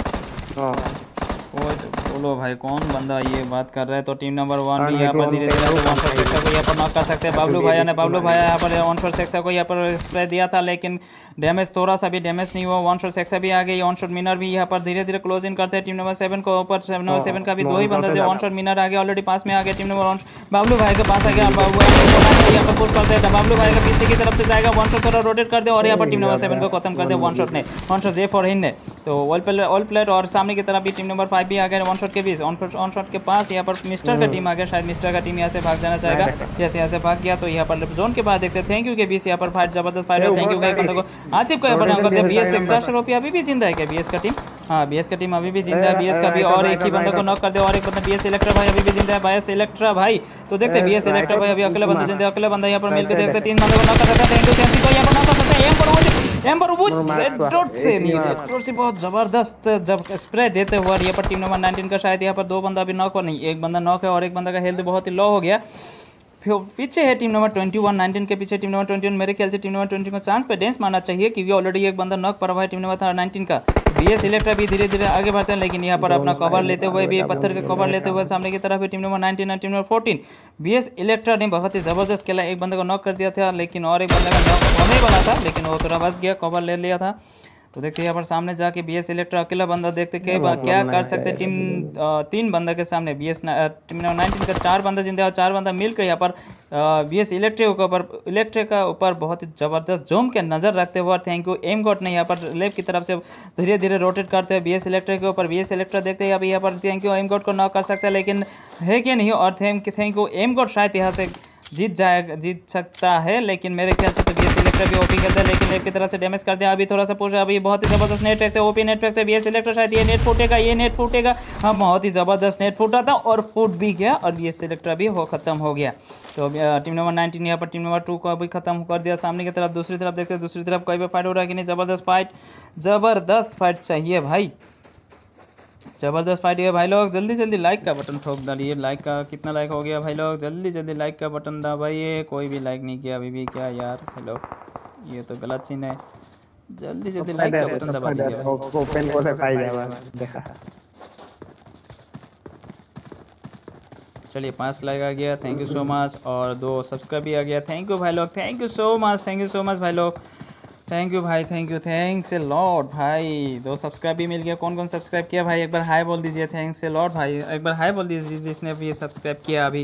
कोई तो बोलो भाई कौन बंदा ये बात कर रहा है। तो टीम नंबर वन भी यहाँ पर धीरे धीरे वन शॉट सेक्टर को यहाँ पर नॉक कर सकते हैं। बाबलू भैया ने बाबलू भैया यहाँ पर वन शॉट सेक्टर को यहाँ पर स्प्रे दिया था लेकिन डैमेज थोड़ा सा भी डैमेज नहीं हुआ। वन शॉट सेक्टर भी आ गई, वन शॉट मिनर भी यहाँ पर धीरे धीरे क्लोज इन करते हैं टीम नंबर सेवन को ऊपर। सेवन नंबर सेवन का भी दो ही बंदा से वन शॉट मिनर आ गया, ऑलरेडी पास में आ गया टीम नंबर वन। बाबलू भाई के पास आ गया, यहाँ पर पुश करते हैं। बाबलू भाई का पीछे की तरफ से जाएगा, वन शॉट थोड़ा रोटेट कर दे और यहाँ पर टीम नंबर सेवन को खत्म कर दे वन शॉट ने, one shot J for Hind ने। तो ऑल प्लेयर ऑल प्लेयर और सामने की तरफ भी टीम नंबर फाइव भी आ गया वन शॉट के बीच, ऑन शॉट के पास यहाँ पर मिस्टर का टीम आ गया, शायद मिस्टर का टीम यहाँ से भाग जाना चाहेगा, जैसे यहाँ से भाग गया तो यहाँ पर जोन के बाद देखते हैं थैंक यू के बीच यहाँ पर फाइट जबरदस्त फाइट है। थैंक यू का बंदे को आसिफ को यहाँ पर करते हैं। बीएस से क्रशर ओपी अभी भी जिंदा है क्या बीएस का टीम? हाँ बीएस का टीम अभी भी जिंदा है, बीएस का भी और एक ही बंदा को नॉक कर दे और एक बंदा बीएस इलेक्ट्रा भाई अभी भी जिंदा है, बीएस इलेक्ट्रा भाई। तो देखते हैं बीएस इलेक्ट्रा भाई अभी अकेले बंदा जिंदा है, अकेले बंदा यहाँ पर मिलकर देखते हैं तीन बंदे को नॉक कर सकते हैं। थैंक यू कैंसी को यहाँ पर नॉक कर सकते हैं। एम पर एम पर वो रेड डॉट से नहीं, रेड डॉट से बहुत जबरदस्त जब स्प्रे देते हुए यहाँ पर टीम नंबर नाइनटीन का शायद यहाँ पर दो बंदा अभी नॉक हो नहीं, एक बंदा नॉक है और एक बंदा का हेल्थ बहुत ही लो हो गया। फिर पीछे है team number twenty one, nineteen के पीछे टीम नंबर ट्वेंटी वन। मेरे ख्याल से टीम नंबर ट्वेंटी को चांस पे डेंस मारना चाहिए क्योंकि ऑलरेडी एक बंदा नॉक पड़ा हुआ है टीम नंबर नाइनटीन का। बीएस इलेक्ट्रा भी धीरे धीरे आगे बढ़ते हैं लेकिन यहाँ पर अपना कवर लेते हुए भी पत्थर के कवर लेते हुए सामने की तरफ है टीम नंबर नाइनटीन और team number fourteen. BS Electra ने बहुत ही जबरदस्त खेला, एक बंदे को नॉक कर दिया था लेकिन और एक बंदा का नॉक होने वाला था लेकिन वो थोड़ा बच गया, कवर ले लिया था। तो देखते हैं यहाँ पर सामने जाके बीएस इलेक्ट्रा अकेला बंदा देखते क्या क्या कर सकते टीम तीन बंदा के सामने। बीएस टीम नंबर नाइनटीन का चार बंदा जिंदा और चार बंदा मिलकर यहाँ पर बीएस इलेक्ट्रिक के ऊपर इलेक्ट्रिक का ऊपर बहुत ही जबरदस्त जोम के नज़र रखते हुए और थैंक यू एम गॉड ने यहाँ पर लेफ्ट की तरफ से धीरे धीरे रोटेट करते हैं बीएस इलेक्ट्रिक के ऊपर। बीएस इलेक्ट्रा देखते हैं अभी यहाँ पर थैंक यू एम गॉड को नॉक कर सकते हैं लेकिन है कि नहीं, और thank thank you M god शायद यहाँ से जीत जाएगा, जीत सकता है लेकिन मेरे ख्याल से तो बीएस इलेक्ट्रा भी ओपी खेलता है लेकिन लेफ्ट की तरफ से डैमेज कर दिया। अभी थोड़ा सा पूछा, अभी बहुत ही जबरदस्त नेट रखते हैं, ओपी नेट रखते हैं बीएस इलेक्ट्रा, शायद ये नेट फूटेगा, ये नेट फूटेगा। हाँ बहुत ही जबरदस्त नेट फूटा था और फूट भी गया और बीएस इलेक्ट्रा भी हो खत्म हो गया। तो टीम नंबर नाइनटीन यहाँ पर टीम नंबर टू को भी खत्म कर दिया। सामने की तरफ दूसरी तरफ देखते हैं, दूसरी तरफ कोई भी फाइट हो रहा है कि नहीं। जबरदस्त फाइट, जबरदस्त फाइट चाहिए भाई, जबरदस्त फाइट है भाई लोग। जल्दी जल्दी लाइक का बटन ठोक डालिए, लाइक का कितना लाइक हो गया भाई लोग, जल्दी जल्दी लाइक का बटन दबाइए। कोई भी लाइक नहीं किया अभी भी, क्या यार भाई लोग, ये तो गलत सीन है। जल्दी जल्दी लाइक का बटन दबा दीजिए। ओपन को पाई जावा देखा। चलिए पाँच लाइक आ गया, थैंक यू सो मच, और दो सब्सक्राइब भी आ गया, थैंक यू भाई लोग, thank you so much, thank you so much भाई लोग, थैंक यू भाई, thank you, thanks a lot भाई। दो सब्सक्राइब भी मिल गया। कौन कौन सब्सक्राइब किया भाई एक बार हाय बोल दीजिए, थैंक्स ए लॉट भाई, एक बार हाय बोल दीजिए जिसने भी सब्सक्राइब किया अभी।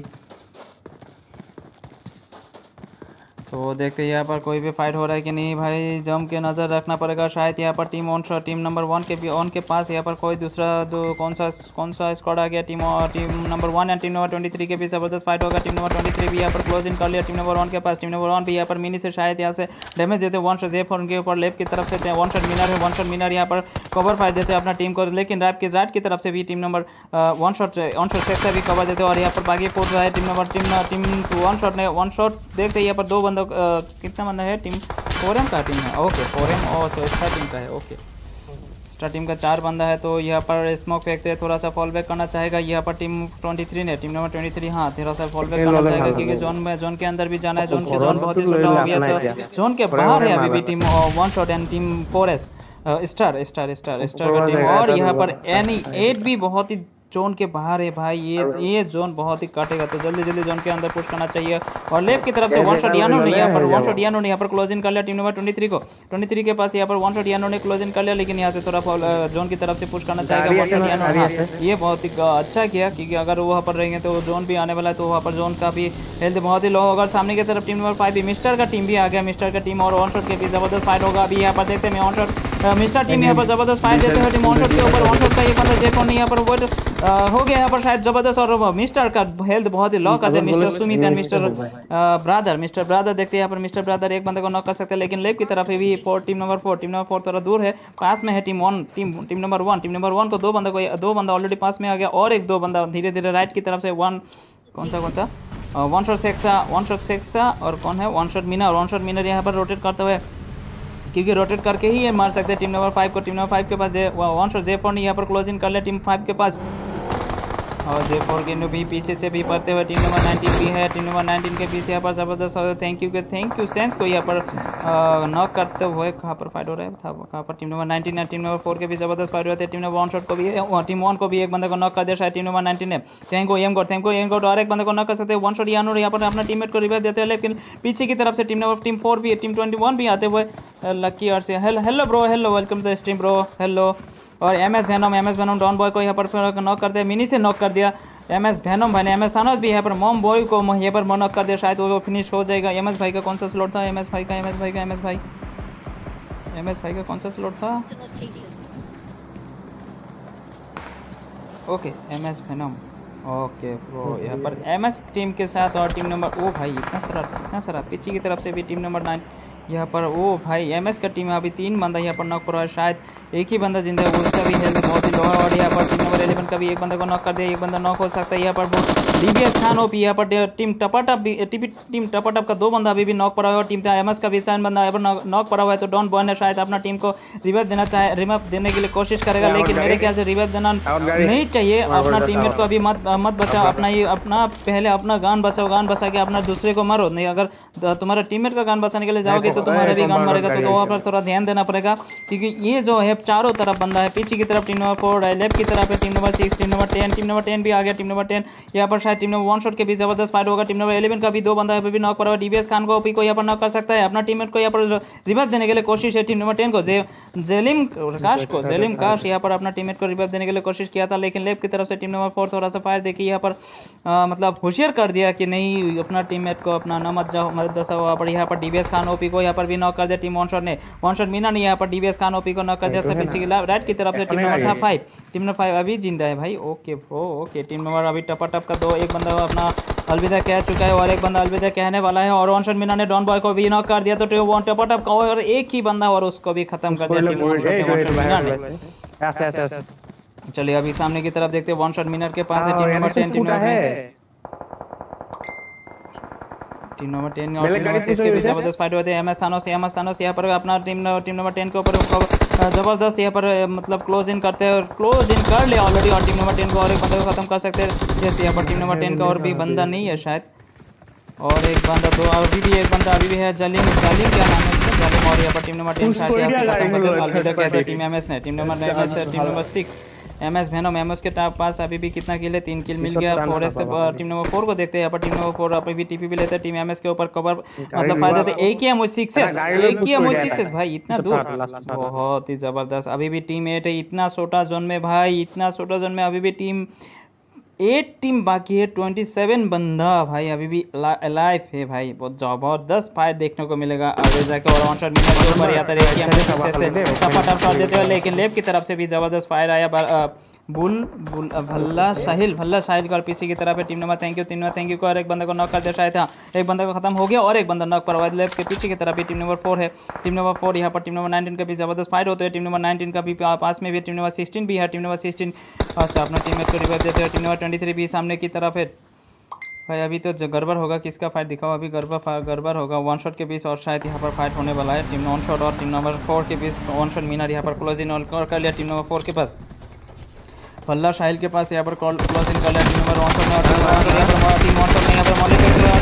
तो देखते हैं यहाँ पर कोई भी फाइट हो रहा है कि नहीं भाई, जम के नज़र रखना पड़ेगा। शायद यहाँ पर team on team number one के भी ऑन के पास यहाँ पर कोई दूसरा दो कौन सा कौन सा स्क्वाड आ गया। Team team number one and team number twenty three के भी ज़बरदस्त फाइट होगा। टीम नंबर ट्वेंटी थ्री भी यहाँ पर क्लोज इन कर लिया टीम नंबर वन के पास। टीम नंबर वन भी यहाँ पर मिनी से शायद यहाँ से डैमेज देते वन शॉट जेफ उनके ऊपर लेफ्ट की तरफ से वन शॉट मिनर है, वन शॉट मिनर यहाँ पर कवर फाइट देते हैं अपना टीम को, लेकिन राइट की राइट की तरफ से भी team number one shot one shot sector भी कवर देते हैं और यहाँ पर बागी फूट रहा है team number team team one shot ने वन शॉट देखते हैं यहाँ पर दो बंदों कितना बंदा है, टीम फोर एम का टीम है, ओके फोर एम और तो एक्स्ट्रा टीम का है, ओके एक्स्ट्रा टीम का चार बंदा है। तो यहाँ पर स्मोक फेंकते हैं, थोड़ा सा फॉल बैक करना चाहेगा यहाँ पर टीम ट्वेंटी थ्री ने, टीम नंबर ट्वेंटी थ्री हाँ थोड़ा सा फॉल बैक करना चाहेगा क्योंकि जोन में जोन के अंदर भी जाना है, जोन के जोन बहुत ही छोटा हो गया था, जोन के बाहर है अभी भी team one shot and team four S star star star star का टीम, और यहाँ पर एनी एट भी बहुत ही जोन के बाहर है भाई, ये ये जोन बहुत ही काटेगा, तो जल्दी जल्दी जोन के अंदर पुश करना चाहिए। और लेफ्ट की तरफ से वन शॉट यानो ने यहाँ पर वन शॉट यानो ने यहाँ पर क्लोज इन कर लिया टीम नंबर ट्वेंटी थ्री को, ट्वेंटी थ्री के पास यहाँ पर वन शॉट यानो ने क्लोज इन कर लिया, लेकिन यहाँ से थोड़ा जोन की तरफ से पुश करना चाहेगा वन शॉट यानो। हाँ ये बहुत ही अच्छा किया क्योंकि अगर वहाँ पर रहेंगे तो जोन भी आने वाला है, तो वहाँ पर जोन का भी हेल्थ बहुत ही लो होगा। सामने की तरफ टीम नंबर फाइव भी मिस्टर का टीम भी आ गया, मिस्टर का टीम और वन शॉट के भी जबरदस्त फाइट होगा। अभी यहाँ पर देखते हैं वन शॉट मिस्टर टीम यहाँ पर जबरदस्त फाइट देते हुए टीम वन शॉट के ऊपर वन शॉट का ये बंदा जे फोर ने यहाँ पर वेट हो गया यहाँ पर शायद जबरदस्त, और मिस्टर का हेल्थ बहुत ही लो कर दे mister Sumit and mister brother mister brother देखते हैं यहाँ पर मिस्टर ब्रादर एक बंदे को नॉक कर सकते हैं, लेकिन लेफ्ट की तरफ भी four team number four team number four थोड़ा दूर है, पास में है team one team team number one team number one को दो बंदा को दो बंदा ऑलरेडी पास में आ गया, और एक दो बंदा धीरे धीरे राइट की तरफ से वन कौन सा कौन सा वन शॉट सेक्सा वन शॉट सेक्सा और कौन है वन शॉट मीनर वन शॉट मीनर यहाँ पर रोटेट करते हुए, क्योंकि रोटेट करके ही ये मार सकते हैं टीम नंबर फाइव को। टीम नंबर फाइव के पास J one shot J four ने यहाँ पर क्लोजिंग कर लिया टीम फाइव के पास, और जे फोर के भी पीछे से भी पड़ते हुए टीम नंबर नाइनटीन भी है, टीम नंबर नाइनटीन के पीछे यहाँ पर जबरदस्त और थैंक यू के थैंक यू सेंस को यहाँ पर नॉक करते हुए कहाँ पर फाइट हो रहा है था कहाँ पर टीम नंबर नाइनटीन है, टीम नंबर फोर के भी जबरदस्त फाइट होते हैं, टीम नंबर वन शॉट को भी टीम वन को भी एक बंदे को नॉक कर दिया शायद टीम नंबर नाइनटीन है, thank you M goat thank you M goat और एक बंदे को नॉक कर सकते हैं वन शॉट यानूर यहाँ पर अपना टीममेट को रिवाइव देते हैं, लेकिन पीछे की तरफ से टीम नंबर टीम फोर भी टीम ट्वेंटी वन भी आते हुए लकी और से hello hello bro hello welcome to the stream bro hello, और M S venom M S venom don boy को यहाँ पर नॉक कर दिया, मिनी से नॉक कर दिया एम एस वेनम भाई ने, एम एस थानोस भी यहाँ पर मॉम बॉय को यहाँ पर नॉक कर दिया, शायद वो फिनिश हो जाएगा। एम एस भाई का कौन सा स्लॉट था, एम एस भाई का एम एस भाई का एम एस भाई एम एस भाई का कौन सा स्लॉट था, okay M S venom okay bro यहाँ पर एम एस टीम के साथ, और टीम नंबर ओ भाई इतना सारा इतना सारा पीछे की तरफ से भी टीम नंबर नाइन यहाँ पर ओ भाई एम एस का टीम अभी तीन बंदा यहाँ पर नॉक पर है, शायद एक ही बंदा जिंदा है उसका भी हेल्थ बहुत ही लो है, और यहाँ पर टीम नंबर इलेवन का भी एक बंदा को नॉक कर दिया, एक बंदा नॉक हो सकता है यहाँ पर डीबीएस खान ओपी यहाँ पर टीम टपाटप भी टीम टपाटप का दो बंदा अभी भी नॉक पड़ा हुआ है, और टीम एम एस का भी चार बंदा यहाँ पर नॉक पड़ा हुआ है, तो डॉन बॉय ने शायद अपना टीम को रिवाइव देना चाहे रिवाइव देने के लिए कोशिश करेगा, लेकिन मेरे ख्याल से रिवाइव देना नहीं चाहिए, अपना टीममेट को अभी मत मत बचाओ, अपना ये अपना पहले अपना गान बचाओ, गान बचा के अपना दूसरे को मारो, नहीं अगर तुम्हारा टीममेट का गान बचाने के लिए जाओगे तो तुम्हारा भी गान मरेगा, तो वहाँ पर थोड़ा ध्यान देना पड़ेगा, क्योंकि ये जो है चारों तरफ बंदा है, पीछे की तरफ टीम नंबर फोर है, लेफ्ट की तरफ है team number six team number ten team number ten भी आ गया, टीम नंबर टेन यहाँ पर शायद टीम नंबर वन शॉट के भी जबरदस्त फाइट होगा, टीम नंबर इलेवन का भी दो बंदा है भी नॉक पर, डीबीएस खान को ओपी को यहाँ पर नॉक कर सकता है, अपना टीममेट को यहाँ पर रिवाइव देने के लिए कोशिश है, टीम नंबर टेन को जे जेलिम काश को जेलिम काश यहाँ पर अपना टीममेट को रिवाइव देने के लिए कोशिश किया था, लेकिन लेफ्ट की तरफ से टीम नंबर फोर थोड़ा सा फायर देखिए यहाँ पर मतलब होशियार कर दिया कि नहीं अपना टीममेट को अपना न मत जाओ मत बसाओ, वहाँ पर यहाँ पर डीबीएस खान ओपी को यहाँ पर भी नॉक कर दिया टीम वन शॉट ने, वन शॉट मीना ने यहाँ पर डीबीएस खान ओपी को नॉक कर दिया, सब पीछे की राइट की तरफ से team number five team number five अभी जिंदा है भाई, okay bro okay, team number अभी टपाटप का दो एक बंदा अपना अलविदा कह चुका है और एक बंदा अलविदा कहने वाला है, और वन शॉट मीना ने डॉन बॉय को भी नॉक कर दिया, तो वन टपाटप का और एक ही बंदा और उसको भी खत्म कर दिया टीम वन शॉट मीना ने। चलिए अभी सामने की तरफ देखते हैं, वन शॉट मीनर के पास है team number ten team number team number ten और टीम नंबर सिक्स के बीच जबरदस्त फाइट होते हैं, M S Thanos M S Thanos यहाँ पर अपना टीम टीम नंबर टेन के ऊपर जबरदस्त यहाँ पर मतलब क्लोज इन करते हैं, और क्लोज इन कर लिया ऑलरेडी, और टीम नंबर टेन को और एक बंदे को खत्म कर सकते हैं, जैसे यहाँ पर टीम नंबर टेन का और भी बंदा नहीं है शायद, और एक बंदा तो अभी भी एक बंदा अभी भी है जलीम जालिम क्या नाम है उसका जालिम, और यहाँ पर टीम नंबर टेन शायद यहाँ से खत्म कर अलविदा कहते हैं टीम एम एस ने, team number M S team number six M S venom M S के पास अभी भी कितना किल है, तीन किल मिल गया, और इसके टीम नंबर फोर को देखते हैं, यहाँ पर टीम नंबर फोर अभी भी टीपी भी लेते हैं, टीम एमएस के ऊपर कवर मतलब फायदा थे, एक ही एमओ सिक्सेस एक ही एमओ सिक्सेस भाई, इतना दूर बहुत ही जबरदस्त, अभी भी टीम एट है, इतना छोटा जोन में भाई, इतना छोटा जोन में अभी भी टीम एट टीम बाकी है, ट्वेंटी सेवन बंदा भाई अभी भी लाइव है भाई, बहुत जबरदस्त फाइट देखने को मिलेगा आगे जाके, और वन शॉट मिनट के ऊपर आता है टपाटप शॉट देते हुए, लेकिन लेफ्ट की तरफ से भी जबरदस्त फायर आया, बुल बुल भल्ला साहिल भल्ला साहिल का पीछे की तरफ है team number thank you team number thank you को, और एक बंदा को नॉक कर दिया शायद, था एक बंदा को खत्म हो गया, और एक बंदा नॉक पर लेफ्ट के पीछे की तरफ भी टीम नंबर फोर है, टीम नंबर फोर यहाँ पर टीम नंबर नाइनटीन का भी जबरदस्त फाइट होते हैं, टीम नंबर नाइनटीन का भी पास में भी टीम नंबर सिक्सटीन भी है, टीम नंबर सिक्सटीन अच्छा अपना टीममेट को रिवाइव देते हैं, टीम नंबर ट्वेंटी थ्री भी सामने की तरफ है भाई, अभी तो गड़बड़ होगा, किसका फाइट दिखाओ, अभी गड़बड़ गड़बड़ होगा, वन शॉट के बीच और शायद यहाँ पर फाइट होने वाला है, टीम वन शॉट और टीम नंबर फोर के बीच, वन शॉट मीनर यहाँ पर क्लोज इन कर लिया टीम नंबर फोर के पास, भल्ला साहिल के पास यहाँ पर क्लोज इन कर लिया टीम नंबर वन शॉट ने, यहाँ पर टीम वन शॉट ने यहाँ पर मॉलिक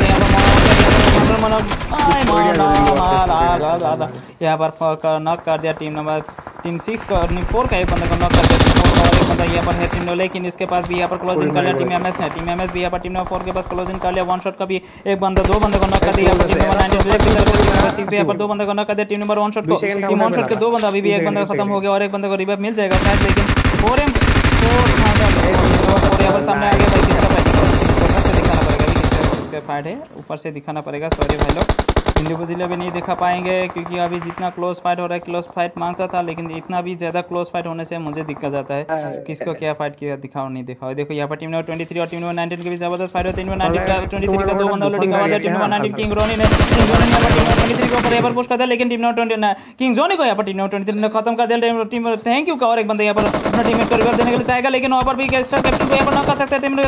यहाँ पर नॉक कर दिया टीम नंबर टीम सिक्स का फोर का एक बंदा को नॉक कर दिया, और एक बंदा यहाँ पर है टीम, लेकिन इसके पास भी यहाँ पर क्लोज इन कर लिया टीम एमएस ने, टीम एमएस भी यहाँ पर टीम नंबर फोर के पास क्लोज इन कर लिया, वन शॉट का भी एक बंदा दो बंदे को नॉक कर दिया, टीम नंबर नाइनटीन यहाँ पर दो बंदे को नॉक कर दिया, टीम नंबर वन शॉट को, टीम वन शॉट के दो बंदा अभी भी एक बंदा खत्म हो गया, और एक बंदे को रिवाइव मिल जाएगा शायद, लेकिन फोर एम फोर यहाँ पर सामने आ गया भाई, किसका फाइट ऊपर से दिखाना पड़ेगा, अभी किसका फाइट है ऊपर से दिखाना पड़ेगा, सॉरी भाई लोग जिंदगी बजीले भी नहीं दिखा पाएंगे क्योंकि अभी जितना क्लोज फाइट हो रहा है क्लोज फाइट मांगता था, लेकिन इतना भी ज़्यादा क्लोज फाइट होने से मुझे दिक्कत जाता है किसको क्या फाइट किया दिखाओ नहीं दिखाओ। देखो यहाँ पर टीम नंबर ट्वेंटी थ्री और टीम नंबर नाइनटीन के भी जबरदस्त फाइट होती है। टीम नंबर नाइनटीन का ट्वेंटी थ्री का दो बंदा ऑलरेडी कवा दिया। Team number nineteen king Ronnie ने किंग रोनी ने टीम नंबर ट्वेंटी थ्री के ऊपर यहाँ पर पुश कर दिया, लेकिन team number twenty king Johnny को यहाँ पर टीम नंबर ट्वेंटी थ्री ने खत्म कर दिया। टीम थैंक यू का और एक बंदा यहाँ पर अपना टीममेट को रिवर्स देने के लिए चाहेगा, लेकिन वहाँ पर भी स्टार कैप्टन को यहाँ पर नॉक कर सकते हैं। टीम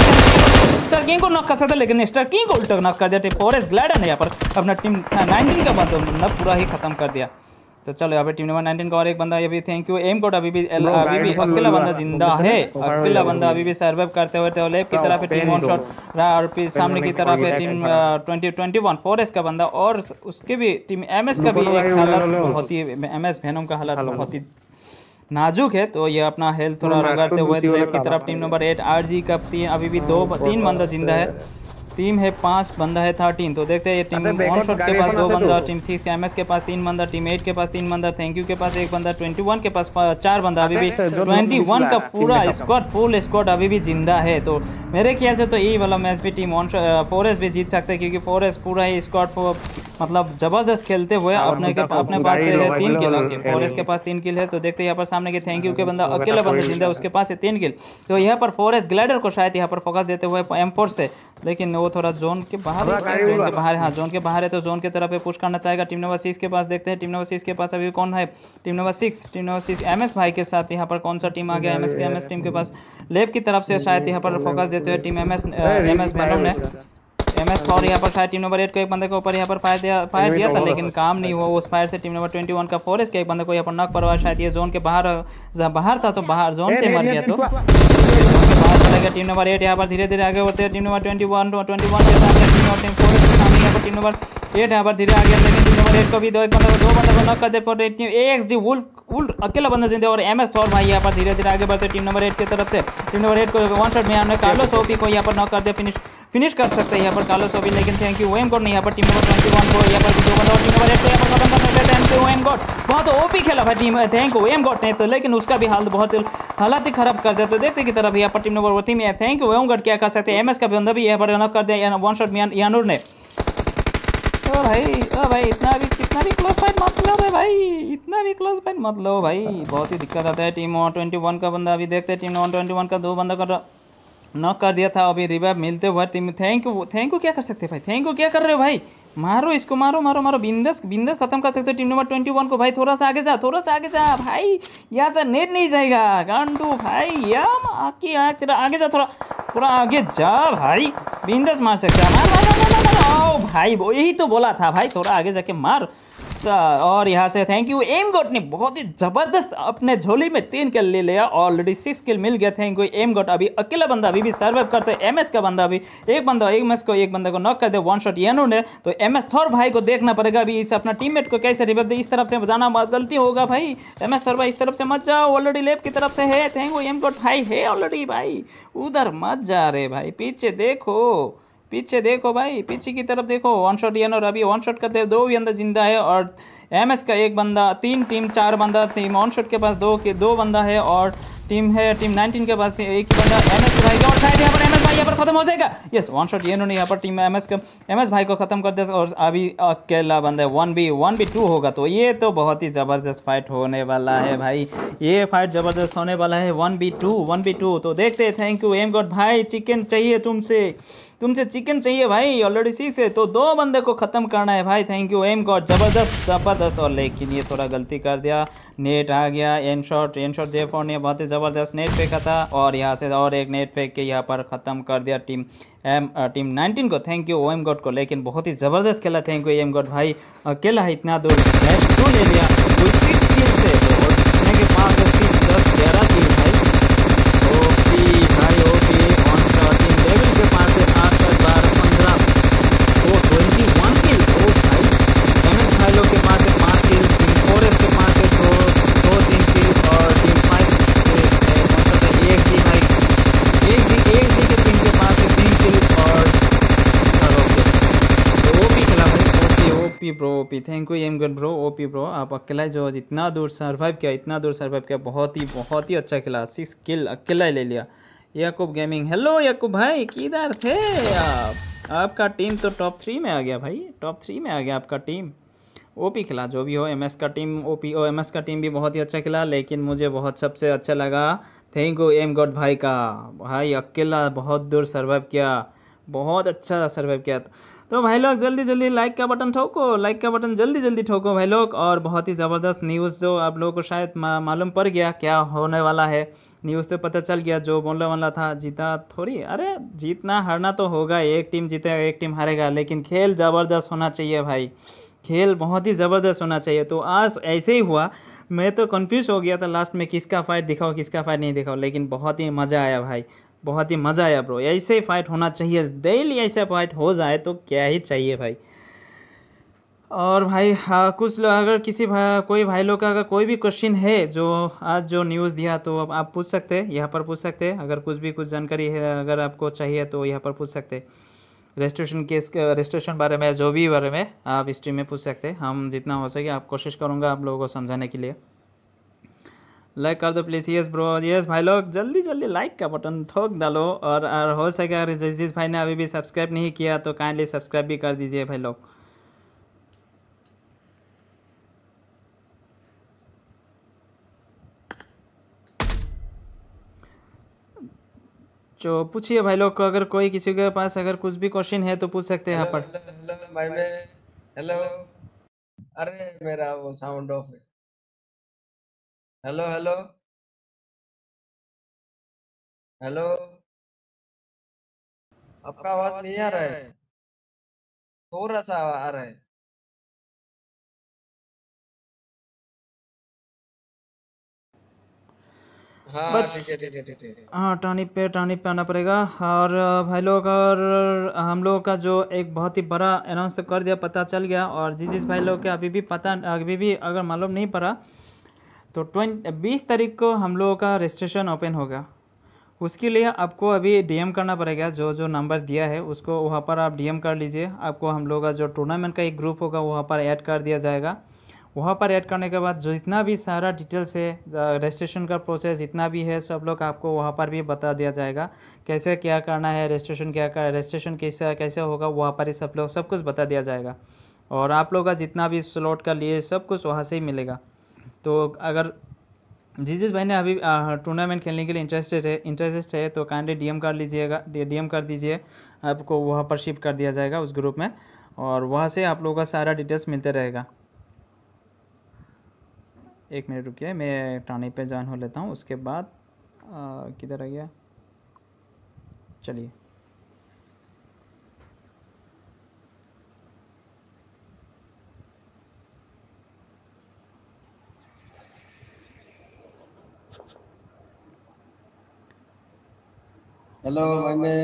स्टार किंग को नॉक कर सकते हैं, लेकिन स्टार किंग को उल्टा नॉक कर दिया। टीम फॉरेस्ट ग्लैडर ने यहाँ पर अपना टीम नाइनटीन का बंदा पूरा ही खत्म कर दिया। तो चलो यहाँ पे टीम नंबर नाइनटीन का और एक बंदा अभी थैंक यू एम कोड अभी भी अभी भी अकेला बंदा जिंदा है, अकेला बंदा अभी भी सर्वाइव करते हुए। तो लेफ्ट की तरफ है टीम वन शॉट और फिर सामने की तरफ है team twenty twenty one forest का बंदा, और उसके भी टीम एमएस का भी एक हालत बहुत ही एमएस वेनम का हालत बहुत ही नाजुक है। तो ये अपना हेल्थ थोड़ा रगड़ते हुए लेफ्ट की तरफ टीम नंबर एट आरजी का तीन अभी भी दो तीन बंदा जिंदा है। टीम है पांच बंदा है थर्टीन। तो देखते हैं ये टीम वन शॉट के पास दो बंदा, टीम सिक्स के एमएस के पास तीन बंदा, टीम एट के पास तीन बंदा, थैंक यू के पास एक बंदा, ट्वेंटी वन के पास चार बंदा। अभी भी ट्वेंटी वन का पूरा स्क्वाड फुल स्क्वाड अभी भी जिंदा है। तो मेरे ख्याल से तो यही वाला मैच भी टीम वन फॉरेस्ट भी जीत सकते हैं, क्योंकि फॉरेस्ट पूरा ही स्क्वाड मतलब जबरदस्त खेलते हुए अपने के अपने पास है तीन किल है, फॉरेस्ट के पास तीन किल है। तो देखते हैं यहाँ पर सामने के थैंक यू के बंदा अकेला बंदा जिंदा है, उसके पास है तीन किल। तो यहाँ पर फॉरेस्ट ग्लाइडर को शायद यहाँ पर फोकस देते हुए एम फोर से, लेकिन वो थोड़ा जोन के बाहर जोन के बाहर हाँ जोन के बाहर है, तो जोन की तरफ पुश करना चाहेगा। टीम नंबर सिक्स के पास देखते हैं टीम नंबर सिक्स के पास अभी कौन है। Team number six team number six MS भाई के साथ यहाँ पर कौन सा टीम आ गया। एमएस के एमएस टीम के पास लेफ्ट की तरफ से शायद यहाँ पर फोकस देते हुए टीम एमएस एमएस वेनम ने एमएस फॉर यहाँ पर शायद टीम नंबर एट को एक बंदे के ऊपर यहाँ पर फायर दिया फायर दिया था, लेकिन काम नहीं हुआ। उस फायर से टीम नंबर ट्वेंटी वन का फॉरेस्ट के एक बंदे को यहाँ पर नॉक परवाया। शायद ये जोन के बाहर बाहर था, तो बाहर जोन से मर गया। तो बाहर चला गया टीम नंबर एट यहाँ पर धीरे धीरे आगे बढ़ते हैं। Team number twenty one twenty one के साथ टीम नंबर टीम फॉरेस्ट के सामने यहाँ पर टीम नंबर एट यहाँ पर धीरे आगे, लेकिन टीम नंबर एट को भी दो एक बंदा दो बंदा को नॉक कर दे for X D wolf wolf अकेला बंदा जिंदा, और एमएस थॉर भाई यहाँ पर धीरे धीरे आगे बढ़ते टीम नंबर एट की तरफ से। टीम नंबर एट को वन शॉट में हमने कार्लोस ओपी को यहाँ पर नॉक कर दिया, फिनिश फिनिश कर सकते हैं यहाँ पर कार्लोस ओपी, लेकिन थैंक यू ओएम गॉड ने यहाँ पर टीम नंबर ट्वेंटी वन को यहाँ पर दो बंदा और टीम नंबर एट को यहाँ पर खत्म कर सकते हैं। थैंक यू ओएम गॉड, बहुत ओपी खेला भाई team thank you OM God ने, तो लेकिन उसका भी हाल बहुत हालात ही खराब कर दिया। तो देखते की तरफ यहाँ पर टीम नंबर थ्री में थैंक यू ओएम गॉड क्या कर सकते हैं। एमएस का बंदा भी यहाँ पर नॉक कर दिया वन शॉट में यानूर ने। ओ भाई ओ भाई इतना भी कितना भी क्लोज फाइट मत लो रे भाई, इतना भी क्लोज फाइट मत लो भाई, बहुत ही दिक्कत आता है। टीम वन ट्वेंटी वन का बंदा अभी देखते हैं टीम वन ट्वेंटी वन का दो बंदा का नॉक कर दिया था, अभी रिवाइव मिलते हुए team thank you thank you क्या कर सकते हैं भाई, थैंक यू क्या कर रहे हो भाई, मारो इसको मारो मारो मारो बिंदस बिंदस खत्म कर सकते हो। टीम नंबर ट्वेंटी वन को भाई थोड़ा सा आगे जा थोड़ा सा आगे जा भाई, यहाँ से नेट नहीं जाएगा गांडू भाई, या आगे तेरा आगे जा थोड़ा थोड़ा आगे जा भाई, बिंदस मार सकते हैं मार मार मार मार मार ओ भाई वो यही तो बोला था भाई, थोड़ा आगे जाके मार। और यहाँ से थैंक यू एम गॉड ने बहुत ही जबरदस्त अपने झोली में तीन किल ले लिया, ऑलरेडी सिक्स किल मिल गया। थैंक यू एम गॉड, अभी अकेला बंदा अभी भी सर्वाइव करते हैं। एमएस का बंदा अभी एक बंदा एमएस को एक बंदा को नॉक कर दे वन शॉट यानू ने, तो एमएस थॉर भाई को देखना पड़ेगा अभी इस अपना टीममेट को कैसे रिवाइव दे, इस तरफ से जाना गलती होगा भाई। एमएस थॉर भाई इस तरफ से मत जाओ, ऑलरेडी लेफ्ट की तरफ से है। थैंक यू एम गॉड भाई है ऑलरेडी भाई, उधर मत जा रहे भाई, पीछे देखो पीछे देखो भाई, पीछे की तरफ देखो। वन शॉट यान और अभी वन शॉट करते हैं, दो भी अंदर जिंदा है, और एमएस का एक बंदा, तीन टीम चार बंदा, टीम वन शॉट के पास दो के दो बंदा है, और टीम है टीम नाइनटीन के पास एक ही बंदा एमएस भाई का, और शायद यहाँ पर एमएस भाई यहाँ पर खत्म हो जाएगा। यस वन शॉट ये उन्होंने यहाँ पर टीम एमएस का एमएस भाई को खत्म कर दिया, और अभी अकेला बंदा है one B one v two होगा। तो ये तो बहुत ही ज़बरदस्त फाइट होने वाला है भाई, ये फाइट ज़बरदस्त होने वाला है one v two one v two. तो देखते हैं। थैंक यू एम गॉड भाई, चिकन चाहिए तुमसे तुमसे चिकन चाहिए भाई, ऑलरेडी सिक्स है तो दो बंदे को ख़त्म करना है भाई। थैंक यू एम गॉड, ज़बरदस्त ज़बरदस्त। और लेकिन ये थोड़ा गलती कर दिया, नेट आ गया, N shot N shot J four ने बहुत ही ज़बरदस्त नेट फेंका था, और यहाँ से और एक नेट फेंक के यहाँ पर ख़त्म कर दिया टीम एम टीम नाइनटीन को। थैंक यू एम गॉड को, लेकिन बहुत ही ज़बरदस्त खेला। थैंक यू एम गॉड भाई, अकेला है इतना दूर मैच क्यों ले लिया, कोई सिक्स किल से तो के पास सिक्स दस ग्यारह किल भाई, ओपी भाई OP on shot team level के पास है आठ दस बारह पंद्रह ओ ट्वेंटी वन किल। ओ भाई एमएस भाई लोग के पास है पाँच किल, टीम फोरेस्ट के पास है दो दो तीन किल, और टीम फाइव कौन सा था एक सी भाई एक सी एक सी के टीम के पास है तीन किल, और चलो ओके तो ओपी खेला भाई, OP OP bro OP. Thank you M God bro, OP bro, आप अकेला जो इतना दूर सर्वाइव किया इतना दूर सर्वाइव किया, बहुत ही बहुत ही अच्छा खेला, सिक्स किल अकेला ही ले लिया। याकूब गेमिंग, हेलो याकूब भाई किधर थे आप? आपका टीम तो टॉप थ्री में आ गया भाई, टॉप थ्री में आ गया आपका टीम। ओपी खिला जो भी हो, एमएस का टीम ओपी ओ एमएस का टीम भी बहुत ही अच्छा खिला, लेकिन मुझे बहुत सबसे अच्छा लगा थैंक यू एम गॉड भाई का। भाई अकेला बहुत दूर सर्वाइव किया, बहुत अच्छा सर्वाइव किया। तो भाई लोग जल्दी जल्दी लाइक का बटन ठोको, लाइक का बटन जल्दी जल्दी ठोको भाई लोग। और बहुत ही ज़बरदस्त न्यूज़ जो आप लोगों को शायद मा, मालूम पड़ गया क्या होने वाला है। न्यूज़ तो पता चल गया, जो बोलने वाला था जीता थोड़ी, अरे जीतना हारना तो होगा, एक टीम जीतेगा एक टीम हारेगा, लेकिन खेल ज़बरदस्त होना चाहिए भाई, खेल बहुत ही ज़बरदस्त होना चाहिए। तो आज ऐसे ही हुआ, मैं तो कंफ्यूज हो गया था लास्ट में किसका फाइट दिखाओ किसका फाइट नहीं दिखाओ, लेकिन बहुत ही मज़ा आया भाई, बहुत ही मज़ा आया ब्रो। ऐसे ही फाइट होना चाहिए, डेली ऐसे फाइट हो जाए तो क्या ही चाहिए भाई। और भाई हाँ, कुछ लोग अगर किसी भाई कोई भाई लोग का अगर कोई भी क्वेश्चन है जो आज जो न्यूज़ दिया तो अब आप पूछ सकते हैं, यहाँ पर पूछ सकते हैं। अगर कुछ भी कुछ जानकारी है अगर आपको चाहिए तो यहाँ पर पूछ सकते हैं। रजिस्ट्रेशन केस रजिस्ट्रेशन बारे में जो भी बारे में आप स्ट्रीम में पूछ सकते हैं, हम जितना हो सके आप कोशिश करूँगा आप लोगों को समझाने के लिए। लाइक कर दो प्लीज़। यस ब्रो, यस भाई लोग जल्दी जल्दी लाइक का बटन ठोक डालो। और, और हो सके अगर जिस जिस भाई ने अभी भी सब्सक्राइब नहीं किया तो काइंडली सब्सक्राइब भी कर दीजिए भाई लोग। जो पूछिए भाई लोग को, अगर कोई किसी के पास अगर कुछ भी क्वेश्चन है तो पूछ सकते हैं यहाँ हेलो पर। हेलो हेलो भाई मैं हेलो। अरे मेरा वो साउंड ऑफ है। हेलो हेलो हेलो, आपका आवाज नहीं आ रहा है, थोड़ा सा आ रहा है। हाँ हाँ, बस ठीक है ठीक है ठीक है ठीक है। हाँ, टानी पे टानी पे आना पड़ेगा। और अ, भाई लोग, और हम लोग का जो एक बहुत ही बड़ा अनाउंस तो कर दिया, पता चल गया। और जिस जिस भाई लोग के अभी भी पता अभी भी अगर मालूम नहीं पड़ा तो ट्वेंटी बीस तारीख को हम लोगों का रजिस्ट्रेशन ओपन होगा। उसके लिए आपको अभी डीएम करना पड़ेगा, जो जो नंबर दिया है उसको वहाँ पर आप डीएम कर लीजिए। आपको हम लोग का जो टूर्नामेंट का एक ग्रुप होगा वहाँ पर ऐड कर दिया जाएगा। वहाँ पर ऐड करने के बाद जो जितना भी सारा डिटेल्स है, रजिस्ट्रेशन का प्रोसेस जितना भी है सब लोग आपको वहाँ पर भी बता दिया जाएगा, कैसे क्या करना है, रजिस्ट्रेशन क्या कर रजिस्ट्रेशन कैसे कैसे होगा वहाँ पर ही सब लोग सब कुछ बता दिया जाएगा। और आप लोग का जितना भी स्लॉट का लिए सब कुछ वहाँ से ही मिलेगा। तो अगर जिस जिस भाई ने अभी टूर्नामेंट खेलने के लिए इंटरेस्टेड है इंटरेस्ट है तो काइंडली डीएम कर लीजिएगा, डीएम कर दीजिए, आपको वहाँ पर शिफ्ट कर दिया जाएगा उस ग्रुप में। और वहाँ से आप लोगों का सारा डिटेल्स मिलते रहेगा। एक मिनट रुकिए, मैं टानी पे ज्वाइन हो लेता हूँ, उसके बाद आ, किधर आ गया, चलिए। हेलो भाई मैं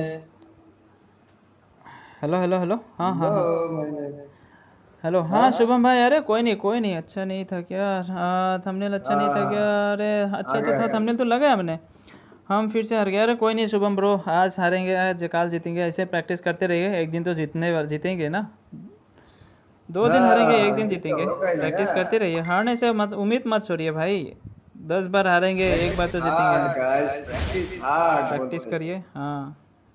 हेलो हेलो हेलो, हाँ हाँ हेलो हाँ, भाई मैं हेलो हाँ शुभम भाई। अरे कोई नहीं कोई नहीं, अच्छा नहीं था क्या, हाँ थंबनेल अच्छा नहीं था क्या, हाँ अरे आ अच्छा तो गया आ था, गया। थंबनेल तो लगा हमने, हम फिर से हार गए। अरे कोई नहीं शुभम ब्रो, आज हारेंगे आज कल जीतेंगे, ऐसे प्रैक्टिस करते रहिए, एक दिन तो जीतने वाले जीतेंगे ना। दो दिन हारेंगे एक हाँ दिन ये तो जीतेंगे, होगा ही ना। प्रैक्टिस करते रहिए, हारने से मत उम्मीद मत छोड़िए भाई। दस बार हारेंगे एक बार प्रैक्टिस तो जीतेंगे। Hard guys, practice hard practice बोलते हैं। करिए हाँ।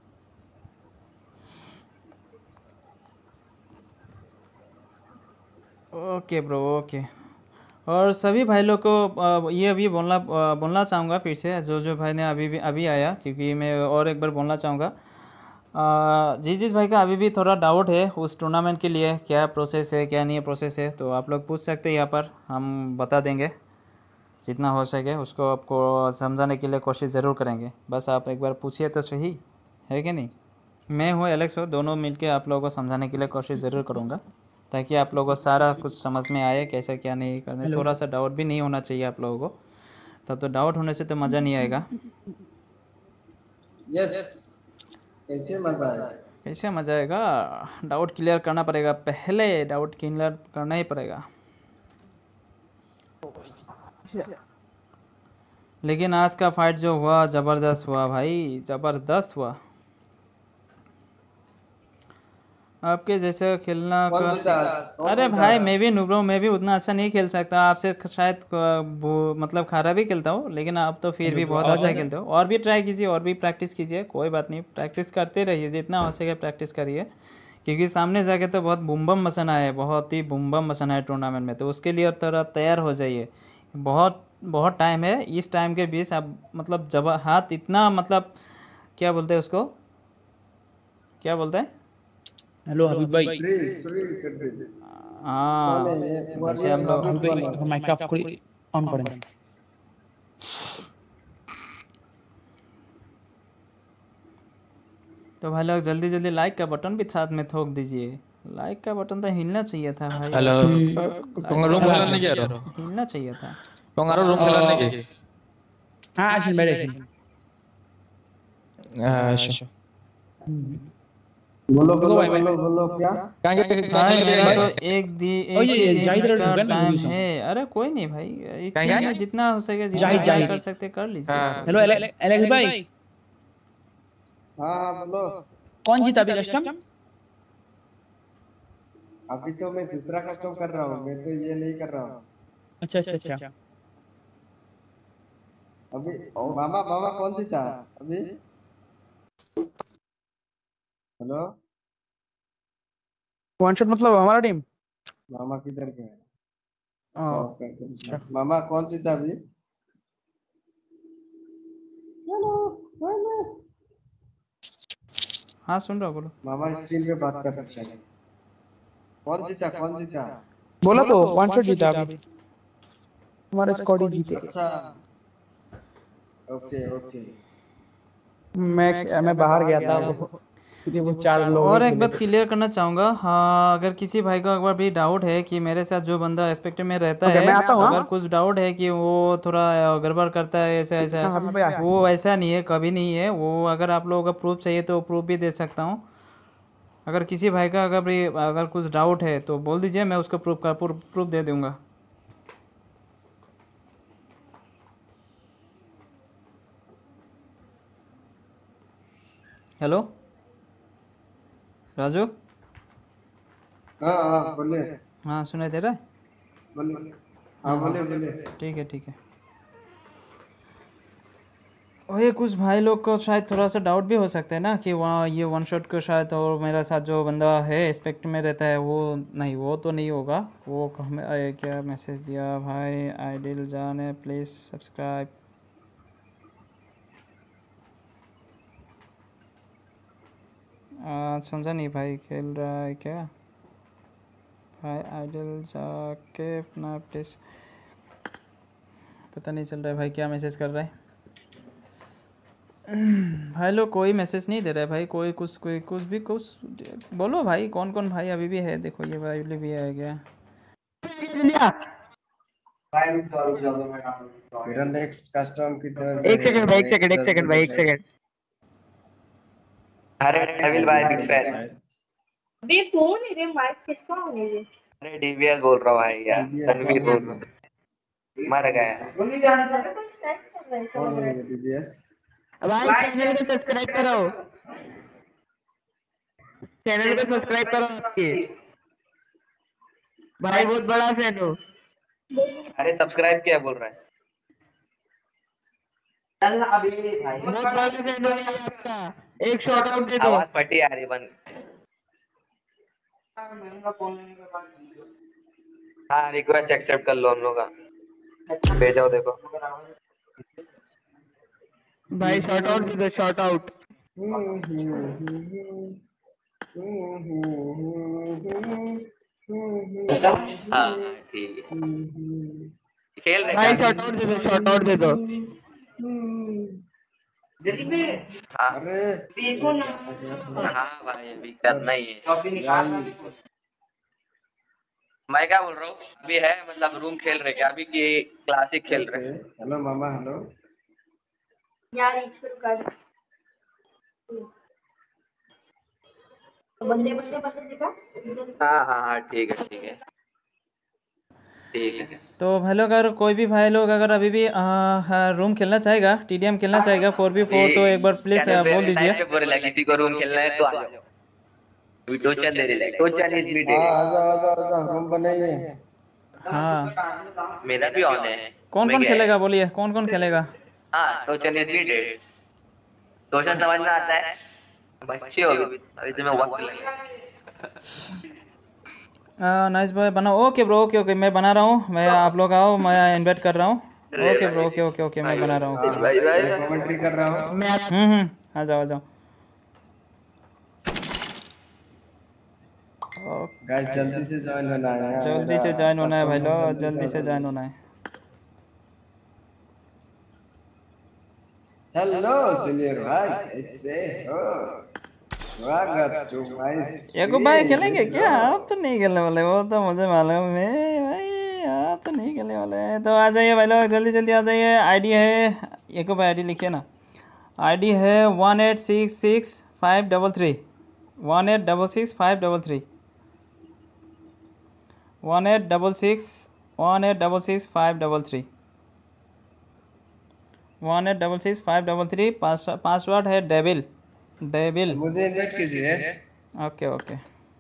Okay bro okay. और सभी भाई लोग को अ, ये अभी बोलना अ, बोलना चाहूँगा फिर से, जो जो भाई ने अभी भी अभी आया, क्योंकि मैं और एक बार बोलना चाहूँगा। अ, जिस जिस भाई का अभी भी थोड़ा डाउट है उस टूर्नामेंट के लिए, क्या प्रोसेस है क्या नहीं है प्रोसेस है, तो आप लोग पूछ सकते हैं यहाँ पर, हम बता देंगे जितना हो सके उसको आपको समझाने के लिए कोशिश ज़रूर करेंगे। बस आप एक बार पूछिए तो सही, है कि नहीं। मैं हूँ एलेक्स हो, दोनों मिलके आप लोगों को समझाने के लिए कोशिश ज़रूर करूँगा, ताकि आप लोगों को सारा कुछ समझ में आए कैसे क्या नहीं करना। हेलो। थोड़ा सा डाउट भी नहीं होना चाहिए आप लोगों को, तब तो डाउट होने से तो मज़ा नहीं आएगा। यस, कैसे मजा है। कैसे मज़ा आएगा, डाउट क्लियर करना पड़ेगा, पहले डाउट क्लियर करना ही पड़ेगा। लेकिन आज का फाइट जो हुआ ज़बरदस्त हुआ भाई, ज़बरदस्त हुआ। आपके जैसे खेलना कौन का जीता कौन अरे जीता भाई मैं भी नुब्रो मैं भी उतना अच्छा नहीं खेल सकता आपसे ख- शायद क- वो मतलब खारा भी खेलता हूँ लेकिन आप तो फिर भी बहुत अच्छा खेलते हो और भी ट्राई कीजिए और भी प्रैक्टिस कीजिए कोई बात नहीं प्रैक्टिस करते रहिए जितना हो सके प्रैक्टिस करिए क्योंकि सामने जाके तो बहुत बुम बम मसना है बहुत ही बुम बम मसना है टूर्नामेंट में तो उसके लिए थोड़ा तैयार हो जाइए बहुत बहुत टाइम है इस टाइम के बीच आप मतलब जब हाथ इतना मतलब क्या बोलते हैं उसको क्या बोलते हैं हेलो हबीब भाई फ्री फ्री कर दे कौन हाँ है ये जैसे हम वॉरियर लोग हबीब हबीब कौन भाई है এখন মাইকটা অফ করে অন করেন तो भाई लोग जल्दी जल्दी लाइक का बटन भी साथ में ठोक दीजिए लाइक का बटन तो हिलना चाहिए था भाई হ্যালো लाइक তোমার রুম का খেলার बटन নাকি আরো हिलना चाहिए था তোমার রুম খেলার নাকি হ্যাঁ আসেন বাইরে আসেন হ্যাঁ এসো बोलो देखो बोलो भाई मैं बोलो बोलो क्या কাকে भाई मेरा भाई तो एक दी ओ एक ये ही दिन जाहिद रेड का ढुकन ना टाइम वीडियो है अरे कोई नहीं भाई एक कहीं दिन गए? में जितना हो सके जितना जाहिद, ट्राई जाहिद। कर सकते कर लीजिए हाँ। यार हेलो एलेक्स भाई हाँ हाँ बोलो कौन जीता अभी कस्टम अभी तो मैं दूसरा कस्टम कर रहा हूँ मैं तो ये नहीं कर रहा हूँ अच्छा अच्छा अच्छा अभी मामा मामा कौन सी था अभी हेलो वन शॉट मतलब हमारा टीम मामा किधर गए हाँ ऑफ कर दो। मामा कौन सी था अभी हेलो हेलो हाँ सुन रहा हूँ बोलो मामा स्क्रीन पे बात कर रहे हैं कौन जीता कौन जीता बोला तो वन शॉट जीता अभी हमारा स्क्वाड ही जीते अच्छा ओके ओके मैं मैं बाहर गया था वो क्योंकि वो चार लोग और ही एक खेले बात थे क्लियर करना चाहूँगा हाँ अगर किसी भाई को अगर भी डाउट है कि मेरे साथ जो बंदा एस्पेक्ट में रहता ओके है मैं आता हूँ अगर हाँ कुछ डाउट है कि वो थोड़ा गड़बड़ करता है ऐसा ऐसा हाँ, हबीब भाई आ। वो ऐसा नहीं है कभी नहीं है वो अगर आप लोगों का प्रूफ चाहिए तो प्रूफ भी दे सकता हूँ अगर किसी भाई का अगर भी अगर कुछ डाउट है तो बोल दीजिए मैं उसको प्रूफ का प्रूफ दे दूँगा हेलो राजू हाँ हाँ बोले हाँ सुनाई दे रहा है बोले हाँ बोले बोले ठीक है ठीक है और ये कुछ भाई लोग को शायद थोड़ा सा डाउट भी हो सकता है ना कि वहाँ ये वन शॉट को शायद और मेरा साथ जो बंदा है एस्पेक्ट में रहता है वो नहीं वो तो नहीं होगा वो हमें आए क्या मैसेज दिया भाई आइडिल जाने प्लीज़ सब्सक्राइब समझा नहीं भाई खेल रहा है क्या भाई आइडिल जाके अपना प्लीज़ पता नहीं चल रहा है भाई क्या मैसेज कर रहा है भाई लोग कोई मैसेज नहीं दे रहा है भाई कोई कुछ कोई कुछ भी कुछ बोलो भाई कौन कौन भाई अभी भी है देखो ये भाई भी है क्या मेरा नेक्स्ट कस्टम कितना एक सेकंड भाई एक सेकंड एक सेकंड भाई एक सेकंड अरे डेविल भाई बिग फैन बे कौन है रे माइक किसका होने रे अरे डीवीएस बोल रहा हूँ भाई यार तनवीर बोल रहा हूँ मर गया मम्मी जान रहा है तो स्टार्ट कर रहा है कौन समझ है रहा ये डीबीएस भाई चैनल को सब्सक्राइब करो चैनल को सब्सक्राइब करो आपके भाई बहुत बड़ा फैन हो अरे सब्सक्राइब किया बोल रहा है चल अभी भाई बहुत बड़ा फैन हो भाई आपका एक शॉट आउट दे दो आवाज फटी आ रही बन हाँ रिक्वेस्ट एक्सेप्ट कर लो हम लोग का भेजाओ देखो भाई शॉट आउट दे दो शॉट आउट हाँ हाँ ठीक है खेल रहे भाई क्या शॉट आउट दे दो शॉट आउट दे दो हाँ अरे देखो ना हाँ भाई अभी करना ही है मैं क्या बोल रहा हूँ अभी है मतलब रूम खेल रहे क्या अभी की क्लासिक खेल रहे हेलो मामा हेलो यार इच पर कर बंदे बंदे बंदे देखा हाँ हाँ हाँ ठीक है ठीक है ठीक है तो भाई लोग अगर कोई भी भाई लोग अगर अभी भी आ, हाँ, रूम खेलना चाहेगा टीडीएम खेलना चाहेगा फोर बी फोर तो एक बार प्लीज़ बोल दीजिए किसी को रूम खेलना है तो आ जाओ अभी टोचन दे रही है, टोचन इज हाँ मीडियम। आजा आजा आजा हम बनाएंगे। हाँ मेरा भी ऑन है। कौन मैं कौन क्या है? खेलेगा बोलिए, कौन कौन खेलेगा? हाँ टोचन इज मीडियम। टोचन समझ में आता है? बच्चे हो गए अभी तुम्हें वक्त लगेगा। नाइस बॉय बनाओ। ओके ब्रो, ओके ओके मैं बना रहा हूँ। मैं आप लोग आओ, मैं इनवाइट कर रहा हूँ। Okay bro, okay okay okay मैं बना रहा हूँ। हाँ भाई भाई मैं कमेंट्री कर रहा हूँ। मैं हम्म हम्म आ जाओ आ जाओ। ओके, गाइस जल्दी से ज्वाइन होना है यार, जल्दी मेरा से ज्वाइन होना है भाई कस्टमर लोग, जल्दी जल्दी से ज्वाइन ज्वाइन होना है। हेलो सीनियर भाई, कैसे हो? स्वागत टू माय एको भाई स्ट्रीम खेलेंगे क्या? ब्रो। आप तो नहीं खेलने वाले, वो तो मुझे मालूम है भाई, आप तो नहीं खेलने वाले हैं। तो आ जाइए भाई लोग, जल्दी जल्दी आ जाइए। आईडी है, एको भाई आईडी लिखिए ना। आईडी है one eight six six five double three one eight double six five double three one eight double six one eight double six five double three one eight double six five double three pass password है devil devil. मुझे invite कीजिए। Okay okay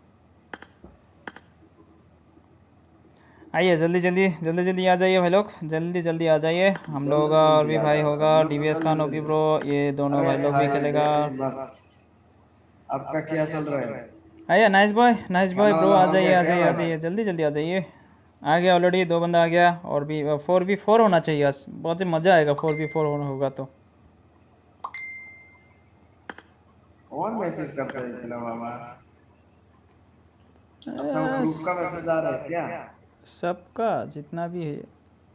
आइए जल्दी जल्दी जल्दी जल्दी आ जाइए भाई लोग, जल्दी जल्दी आ जाइए। हम लोग जल्दी और जल्दी भी आ भाई जाओ, होगा, सब लोग डीवीएस जल्दी खान ओपी जल्दी। ब्रो, ये दोनों अरे भाई लोग भी हाय खेलेगा। जय मस्त। आपका क्या चल रहा है? आइए नाइस बॉय, नाइस बॉय खाना ब्रो, वाला आ हो जाइए गया आ क्या जाइए आ भाई? जाइए, जल्दी जल्दी आ जाइए। आ गया ऑलरेडी, दो बंदा आ गया, और भी फोर भी फोर होना चाहिए आज, बहुत ही मज़ा आएगा फोर भी फोर होना होगा तो। कौन मैसेज करता है इतना मामा? अच्छा वो ग्रुप का मैसेज आ रहा है क्या? सबका जितना भी है।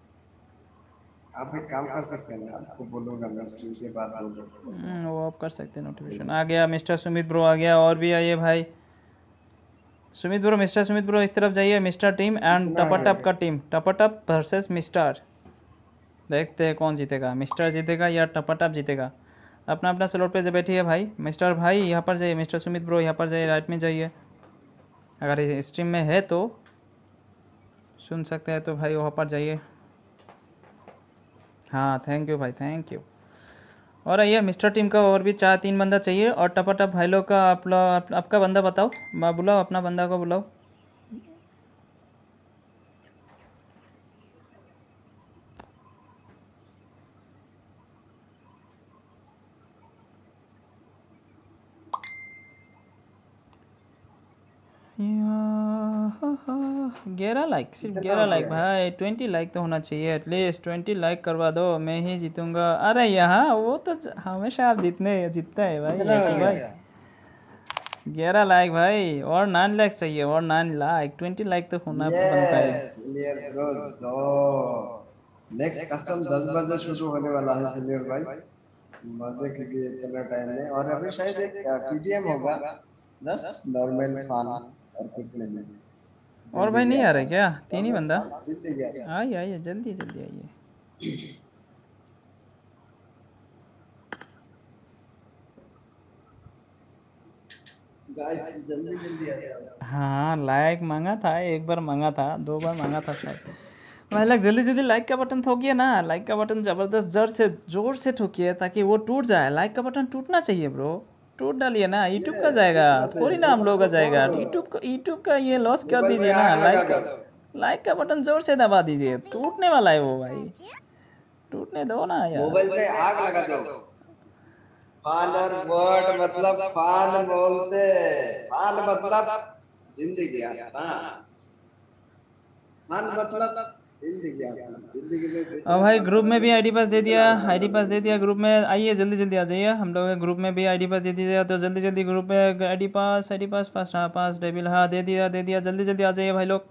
आप एक काम कर सकते हैं ना, आपको बोलूंगा मैं स्ट्रीम के बाद बोलूंगा। हम्म, वो आप कर सकते हैं। नोटिफिकेशन आ गया, मिस्टर सुमित ब्रो आ गया, और भी आइए भाई। Sumit bro, mister Sumit bro इस तरफ जाइए। मिस्टर टीम एंड कितना टपटप है? का टीम, टपटप वर्सेस मिस्टर। देखते हैं कौन जीतेगा, मिस्टर जीतेगा या टपटप जीतेगा। अपना अपना स्लॉट पे बैठिए भाई। मिस्टर भाई यहाँ पर जाइए, मिस्टर सुमित ब्रो यहाँ पर जाइए, राइट में जाइए। अगर इस स्ट्रीम में है तो सुन सकते हैं तो भाई वहाँ पर जाइए। हाँ थैंक यू भाई, थैंक यू। और आइए मिस्टर टीम का और भी चार तीन बंदा चाहिए, और टपाटप भाई लोग का आप लोग आप, आपका बंदा बताओ, मैं बुलाओ अपना बंदा को बुलाओ। ग्यारह लाइक, सिर्फ ग्यारह लाइक भाई, ट्वेंटी लाइक तो होना चाहिए एटलीस्ट, ट्वेंटी लाइक करवा दो, मैं ही जीतूंगा। अरे यहाँ वो तो ज- हमेशा आप जीतने जीतता है भाई, कितना हो याकूब गया? भाई। ग्यारह लाइक भाई, और नाइन लाइक चाहिए, और नाइन लाइक, ट्वेंटी लाइक तो होना बनता है। यस सीनियर ब्रो जो नेक्स्ट कस्टम दस बजे शुरू होने वाला है सीनियर भाई, मजे कीजिए इतना टाइम में। और अभी शायद एक टीडीएम होगा, जस्ट नॉर्मल फन और कुछ नहीं। और भाई नहीं आ रहे क्या? तीन ही बंदा। जीत गया आइए आइए जल्दी जल्दी आइए। गाइस, जल्दी जल्दी आ जाओ। हाँ लाइक मांगा था, एक बार मांगा था, दो बार मांगा था शायद। भाई लोग जल्दी जल्दी लाइक का बटन ठोकिए ना, लाइक का बटन ज़बरदस्त जोर से जोर से ठोकिए ताकि वो टूट जाए। लाइक का बटन टूटना चाहिए ब्रो, टूट डालिए ना, यूट्यूब का जाएगा थोड़ी ना हम लोग का जाएगा। यूट्यूब का यूट्यूब का ये लॉस कर दीजिए ना। लाइक लाइक का बटन जोर से दबा दीजिए, टूटने वाला है वो भाई, टूटने दो ना यार। मोबाइल पे आग लगा दो। फान और वर्ड मतलब फान बोलते, फान मतलब जिंदगी आसान, फान मतलब जिंदगी आसान, जिंदगी में। और भाई ग्रुप में भी आईडी पास दे दिया, आईडी पास दे दिया ग्रुप में। आइए जल्दी जल्दी आ जाइए, हम लोग ग्रुप में भी आईडी पास दे दिया, तो जल्दी जल्दी ग्रुप में आईडी पास आईडी पास पास हाँ पास डेबिल हाँ दे दिया दे दिया, जल्दी जल्दी आ जाइए भाई लोग।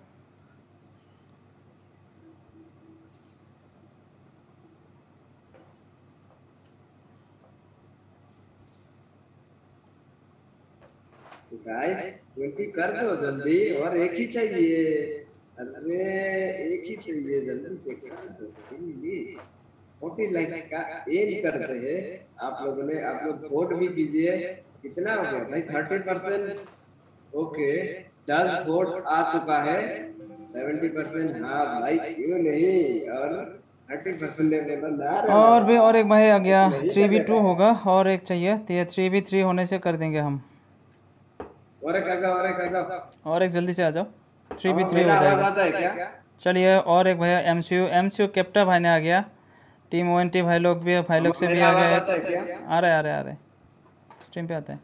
गाइस ट्वेंटी कर दो जल्दी, और एक ही चाहिए। अरे एक ही चाहिए, जल्दी से कर दो प्लीज। फोर्टी लाइक्स का एम करते हैं आप लोगों ने, आप लोग वोट भी कीजिए। कितना हो गया भाई? Thirty percent. ओके दस वोट आ चुका है, सेवेंटी परसेंट हाँ भाई क्यों नहीं, और थर्टी परसेंट लेवल आ रहा है। और भी और एक भाई आ गया, थ्री वी टू होगा और एक चाहिए, तो ये थ्री वी थ्री होने से कर देंगे हम। और एक आगा और एक आगा और एक जल्दी से आ जाओ, थ्री बी थ्री हो मेरा आवाज जाएगा। आता है क्या? चलिए और एक भैया एमसीयू एमसीयू कैप्टा भाई ने आ गया, टीम ओएनटी भाई लोग भी भाई लोग से भी आ मेरा गए। आवाज आता है क्या? आ रहे आ रहे आ रहे स्ट्रीम पे आते हैं।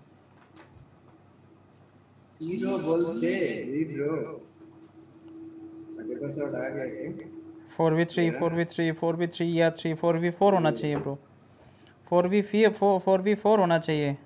हीरो बोलते हीरो देखो शॉट आ गया क्या? Four v three four v three four v three या थ्री फोर वी फोर होना चाहिए ब्रो, फोर वी फी फोर फोर वी फोर होना चाहिए।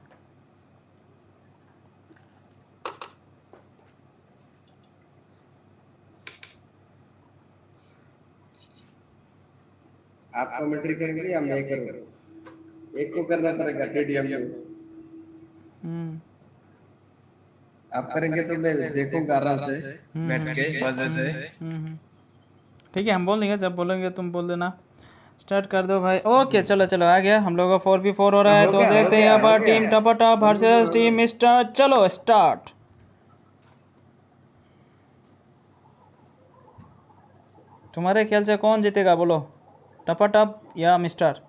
आप कमेंट्री करेंगे या मैं करूँ? एक को करना पड़ेगा टीडीएम को। हम्म आप करेंगे तो मैं देखूंगा आराम से बैठ के मजे से। हम्म ठीक है, हम बोल देंगे, जब बोलेंगे तुम बोल देना। स्टार्ट कर दो भाई। ओके चलो चलो आ गया हम लोगों का फोर वी फोर हो रहा है। हो तो गया, देखते हो हैं यहाँ गया, पर हो टीम गया। टपटप वर्सेस टीम मिस्टर। चलो स्टार्ट। तुम्हारे ख्याल से कौन जीतेगा बोलो, टपटप या मिस्टर?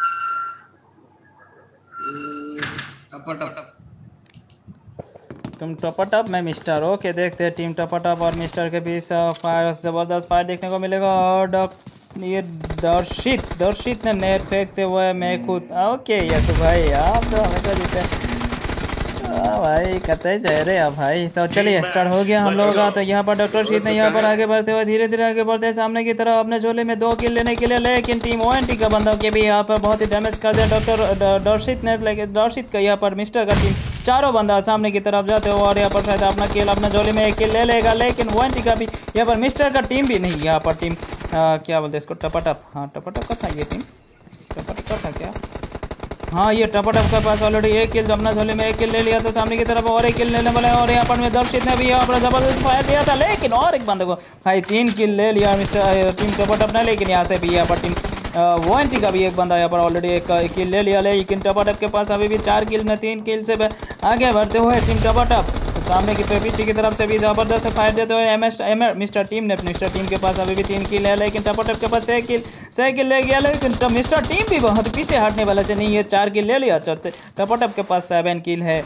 टपटप तुम टपटप मैं मिस्टर। ओके देखते हैं टीम टपटप और मिस्टर के बीच फायर जबरदस्त फायर देखने को मिलेगा। और डॉक ये दर्शित दर्शित ने नेट फेंकते हुए मैं खुद। ओके यस भाई आप तो हमेशा जीते भाई, कतई चेहरे अब भाई। तो चलिए स्टार्ट हो गया हम लोगों का। तो यहाँ पर डॉक्टर शीत ने यहाँ पर आगे बढ़ते हुए धीरे धीरे आगे बढ़ते हैं सामने की तरफ अपने झोले में दो किल लेने के लिए, लेकिन टीम ओएनटी का बंदा के भी यहाँ पर बहुत ही डैमेज कर दिया डॉक्टर दर्शित ने। लेकिन दर्शित का यहाँ पर मिस्टर का टीम चारों बंदा सामने की तरफ जाते हो और यहाँ पर शायद अपना किल अपना झोले में एक किल ले लेगा, लेकिन ओएनटी का भी यहाँ पर मिस्टर का टीम भी नहीं, यहाँ पर टीम आ, क्या बोलते हैं इसको, टपटप। हाँ टपटप का था ये टीम, टपटप का था क्या? हाँ ये टपटप के पास ऑलरेडी एक किल, अपना झोले में एक किल ले लिया तो सामने की तरफ और एक किल लेने वाला है। और यहाँ पर में दर्शित ने भी यहाँ पर जबरदस्त फायर दिया था, लेकिन और एक बंदे को भाई तीन किल ले लिया मिस्टर टीम टपटप ने। लेकिन यहाँ से भी यहाँ पर टीम ओएनटी का भी एक बंदा यहाँ पर ऑलरेडी एक किल ले लिया, लेकिन टपटप के पास अभी भी चार किल में तीन किल से आगे बढ़ते हुए टीम टपटप। सामने की पीछे की तरफ से भी जबरदस्त फायर देते हुए M S M mister team ने मिस्टर टीम के पास अभी भी तीन किल है, लेकिन टपटप के पास छह किल छह किल ले गया, लेकिन मिस्टर टीम भी बहुत पीछे हटने वाला से नहीं है, चार किल ले लिया। टपटप के पास सेवन किल है।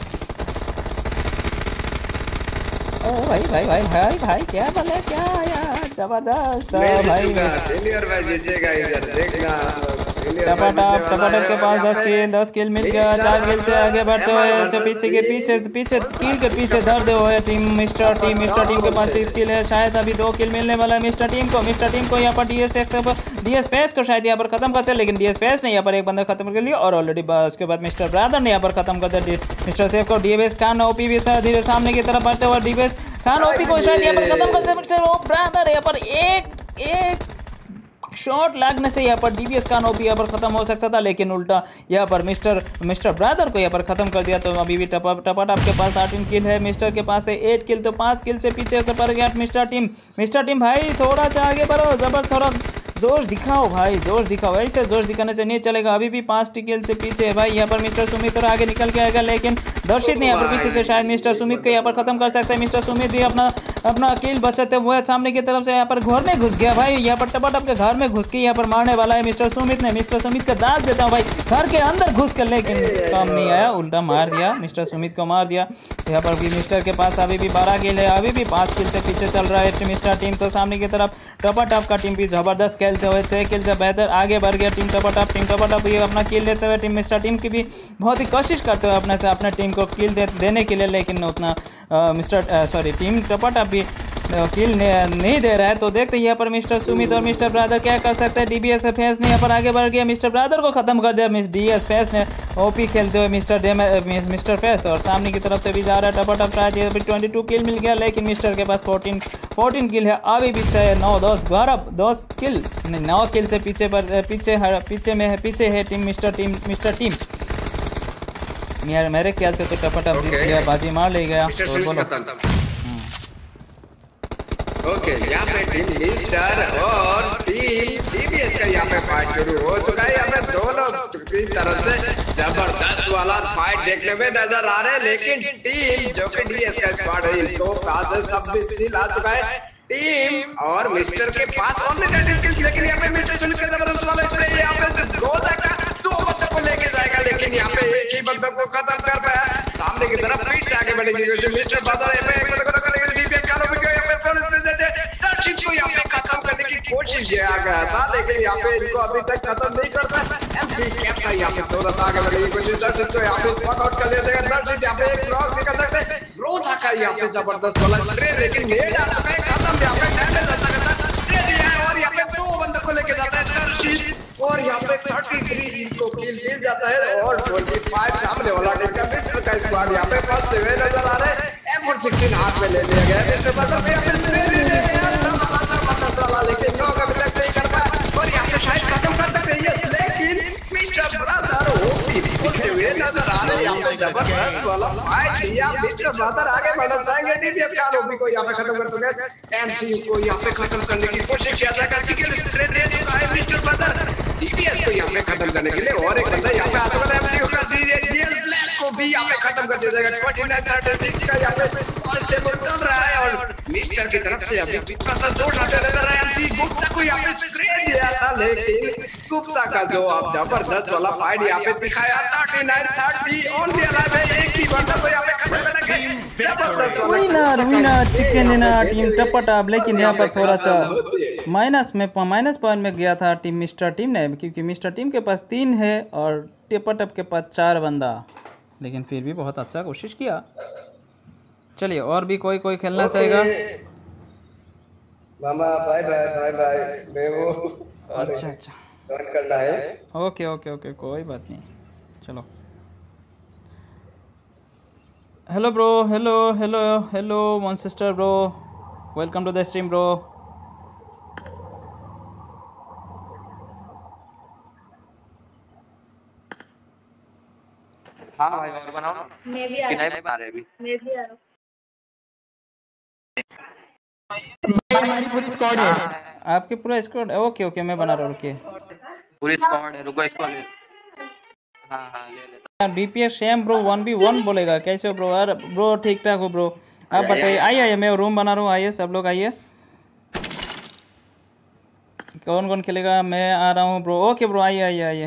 ओ भाई भाई भाई भाई भाई क्या बोले क्या यार, जबरदस्त भाई। सीनियर भाई जीतेगा इधर देखना। टपटप टपटप के पास दस किल दस किल मिल गया, चार किल से आगे बढ़ते हुए तो पीछे के पीछे पीछे किल के पीछे दर्द हुए team mister team mister team के पास सिक्स किल है, शायद अभी दो किल मिलने वाला है मिस्टर टीम को। मिस्टर टीम को यहाँ पर डीएस डीएस पेस को शायद यहाँ पर खत्म करते हैं, लेकिन डीएस पेस ने यहाँ पर एक बंदा खत्म कर लिया और ऑलरेडी उसके बाद मिस्टर ब्रादर ने यहाँ पर खत्म कर दिया मिस्टर सेफ को। डीएस खान ओपी भी धीरे सामने की तरफ बढ़ते हुए डीएस खान ओपी को शायद यहाँ पर खत्म करते हैं मिस्टर ब्रादर। यहाँ पर एक एक शॉट लगने से यहाँ पर डीबीएस खान ओपी यहाँ पर खत्म हो सकता था, लेकिन उल्टा यहाँ पर मिस्टर मिस्टर ब्रादर को यहाँ पर खत्म कर दिया। तो अभी भी टपा टपटप के पास थर्टीन किल है, मिस्टर के पास है एट किल, तो पाँच किल से पीछे से पड़ गया मिस्टर टीम। मिस्टर टीम भाई थोड़ा सा आगे बढ़ो, जबर थोड़ा जोश दिखाओ भाई, जोश दिखाओ, ऐसे जोश दिखाने से नहीं चलेगा। अभी भी पांच किल से पीछे है भाई यहाँ पर मिस्टर सुमित और आगे निकल के आएगा, लेकिन दर्शित ने यहाँ पर पीछे से शायद मिस्टर सुमित को यहाँ पर खत्म कर सकते हैं। मिस्टर सुमित भी अपना अपना किल बचाते हुए सामने की तरफ से यहाँ पर घर में घुस गया भाई, यहाँ पर टपटप के घर में घुस के यहाँ पर मारने वाला है मिस्टर सुमित ने। मिस्टर सुमित का दांत देता हूँ भाई घर के अंदर घुस कर, लेकिन काम नहीं आया, उल्टा मार दिया मिस्टर सुमित को मार दिया। यहाँ पर भी मिस्टर के पास अभी भी बारह किल है, अभी भी पाँच किल से पीछे चल रहा है मिस्टर टीम। तो सामने की तरफ टपटप का टीम भी जबरदस्त खेलते हुए छह किल से बेहतर आगे बढ़ गया टीम टपटप। टीम टपटप ये अपना किल लेते हुए टीम मिस्टर टीम की भी बहुत ही कोशिश करते हुए अपने से अपने टीम को किल दे, देने के लिए, लेकिन उतना मिस्टर सॉरी टीम टपटप भी किल नहीं दे रहा है। तो देखते हैं यहाँ पर मिस्टर सुमित और मिस्टर ब्रादर क्या कर सकते हैं। डीबीएस फेस ने यहाँ पर आगे बढ़ गया, मिस्टर ब्रादर को खत्म कर दिया मिस डीएस फेस ने ओपी खेलते हुए मिस्टर मिस्टर फेस। और सामने की तरफ से भी जा रहा है टपटप, शायद ये ट्वेंटी टू किल मिल गया, लेकिन मिस्टर के पास फोर्टीन फोर्टीन किल है, अभी भी से नौ दस बारह दस किल नहीं नौ किल से पीछे पर पीछे पीछे में है पीछे है team mister team mister team. मेरे मेरे ख्याल से तो टपटप जीत गया, बाजी मार ले गया। ओके यहाँ पे टीम मिस्टर और टीम डीबीएस का यहाँ पे फाइट शुरू हो चुका है। यहाँ पे दोनों की तरफ से जबरदस्त वाला फाइट देखने में नजर आ रहे हैं, लेकिन टीम जो कि डीबीएस का स्क्वाड है इसको पास सब भी स्टिल आ चुका है। टीम और मिस्टर के पास ओनली थर्टीन किल्स, लेकिन यहाँ पे मिस्टर सुनील का जबरदस्त वाला स्प्रे यहाँ पे दो दो बंदों को लेके जाएगा, लेकिन यहाँ पे एक ही बंदों को खत्म कर पाया। सामने की तरफ फिर से आगे आगे बढ़ेगी मिस्टर बादल दर्शित को यहाँ पे खत्म करने की कोशिश किया गया था, लेकिन यहाँ पे इनको अभी तक खत्म नहीं कर पाया। एमसी कैप था यहाँ पे थोड़ा सा आगे बढ़ने की कोशिश, दर्शित को यहाँ पे स्पॉट आउट कर लेते हैं। दर्शित यहाँ पे एक ब्लॉक निकल सकते हैं, ग्रोथ आका यहाँ पे जबरदस्त वाला ट्रे, लेकिन नेड आता है खत्म, यहाँ पे डैमेज आता है दे दिया है और यहाँ पे दो बंदों को लेके जाता है दर्शित और यहाँ पे तैंतीस इनको किल मिल जाता है और पच्चीस सामने वाला टीम का मिस्टर का स्क्वाड यहाँ पे फर्स्ट से वे नजर आ रहे हैं। एम सोलह हाथ में ले लिया गया मिस्टर बादल यहाँ पे ले ले चला लेकिन नो का मिलक नहीं कर पाया और यहाँ पे शायद खत्म कर सकते हैं, लेकिन मिस्टर ब्रदर ओपी बोलते हुए नजर आ रहे हैं। यहाँ पे जबरदस्त वाला फाइट लिया, मिस्टर ब्रदर आगे बढ़ जाएंगे, डीपीएस का ओपी को यहाँ पे खत्म कर चुके हैं। एमसी को यहाँ पे खत्म करने की कोशिश किया जाएगा, मिस्टर ब्रदर डीपीएस को यहाँ पे खत्म करने के लिए और एक बंदा यहाँ पे आता है एमसी का जीएल ब्लैक को भी यहाँ पे खत्म कर दिया जाएगा। उनचास का यहाँ पे कॉन्स्टेबल चल रहा है और मिस्टर की तरफ से अभी थोड़ा सा जोर डालते नजर आया। एमसी गुप्ता को यहाँ पे स्क्रीन दिया था, लेकिन गुप्ता का जो अब जबरदस्त वाला फाइट यहाँ पे दिखाया उनतालीस तीस ऑन द अलाइव है, एक ही बंदा को यहाँ पे खत्म करने के जबरदस्त winner winner chicken dinner team टपटप, लेकिन यहाँ पर थोड़ा सा माइनस में माइनस पॉइंट में गया था टीम मिस्टर टीम ने, क्योंकि मिस्टर टीम के पास तीन है और टपटप के पास चार बंदा, लेकिन फिर भी बहुत अच्छा कोशिश किया। चलिए और भी कोई कोई खेलना चाहेगा? मामा बाय बाय बाय बाय, मैं वो अच्छा अच्छा ज्वाइन करना है। ओके ओके ओके कोई बात नहीं, चलो। Hello bro, hello hello hello one sister bro, welcome to the stream bro. हाँ भाई और बनाओ, मैं भी आ कि रहा नहीं आ रहे अभी? मैं भी आ रहा हूँ। हमारी पूरी स्क्वाड है। आपके पूरा स्क्वाड? ओके ओके मैं बना रहा हूँ। ओके पूरी स्क्वाड है, रुको इसको ले। हाँ हाँ ले ले। DPS shame bro one B one बोलेगा, कैसे हो ब्रो? यार ब्रो ठीक ठाक हो ब्रो, आप बताइए। आइए आइए मैं रूम बना रहा हूँ, आइए सब लोग आइए। कौन कौन खेलेगा? मैं आ रहा हूँ ब्रो। ओके ब्रो आइए आइए आइए।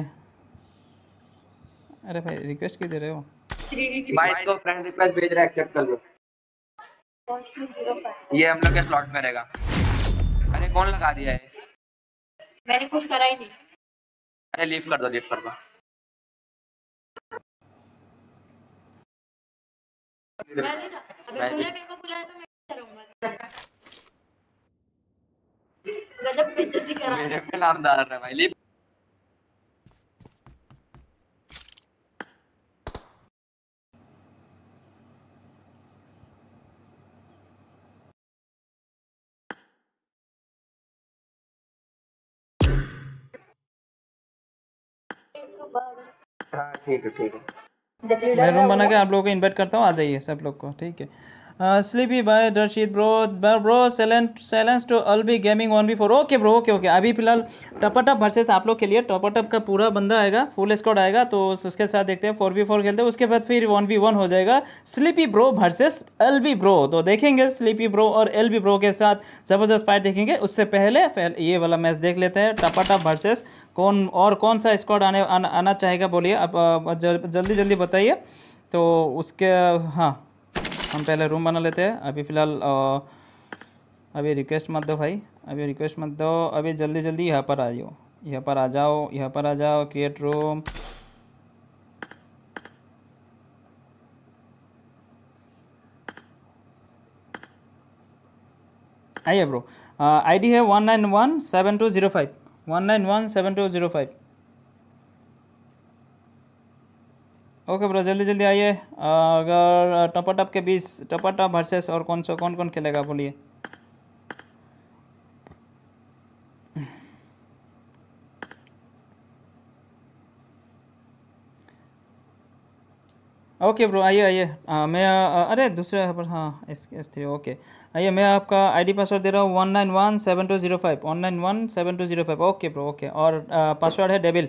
अरे भाई रिक्वेस्ट क्यों दे रहे हो? भाई इसको फ्रेंड रिक्वेस्ट भेज रहा है, एक्सेप्ट कर लो। ये हम लोग के स्लॉट में रहेगा। अरे कौन लगा दिया है? मैंने कुछ करा ही नहीं। अरे लीव कर दो, लीव कर दो। मैं नहीं था, अगर तूने मेरे को बुलाया तो मैं करूंगा। गजब बेइज्जती करा। मेरे पे नाम डाल रहा है भाई, लीव। हाँ ठीक है ठीक है। मैं रूम बना के आप लोगों को इनवाइट करता हूँ, आ जाइए सब लोग को, ठीक है। Sleepy by Darshit bro bro silent silence to LB gaming one v four. Okay bro okay okay. अभी फिलहाल टपटप वर्सेस आप लोग के लिए टपटप का पूरा बंदा आएगा, फुल स्क्वाड आएगा, तो उसके साथ देखते हैं फोर बी फोर खेलते हैं। उसके बाद फिर वन बी वन हो जाएगा sleepy bro versus LB bro. तो देखेंगे स्लीपी ब्रो और एलबी ब्रो के साथ ज़बरदस्त फाइट देखेंगे। उससे पहले पहले ये वाला मैच देख लेते हैं, टपटप वर्सेस कौन और कौन सा स्क्वाड आने आना, आना चाहेगा बोलिए अब जल्दी जल्दी बताइए। तो उसके हाँ हम पहले रूम बना लेते हैं। अभी फ़िलहाल अभी रिक्वेस्ट मत दो भाई, अभी रिक्वेस्ट मत दो, अभी जल्दी जल्दी यहाँ पर आ जाओ, यहाँ पर आ जाओ, यहाँ पर आ जाओ, क्रिएट रूम। आइए ब्रो। आईडी है one nine one seven two zero five, one nine one seven two zero five. Okay bro जल्दी जल्दी आइए। अगर टपटप के बीच टपटप वर्सेस और कौन सा कौन कौन खेलेगा बोलिए। ओके ब्रो आइए आइए। मैं आ, अरे दूसरे पर हाँ एस एस थ्री ओके। आइए मैं आपका आईडी पासवर्ड दे रहा हूँ one nine one seven two zero five, one nine one seven two zero five. Okay bro okay. और पासवर्ड है डेविल।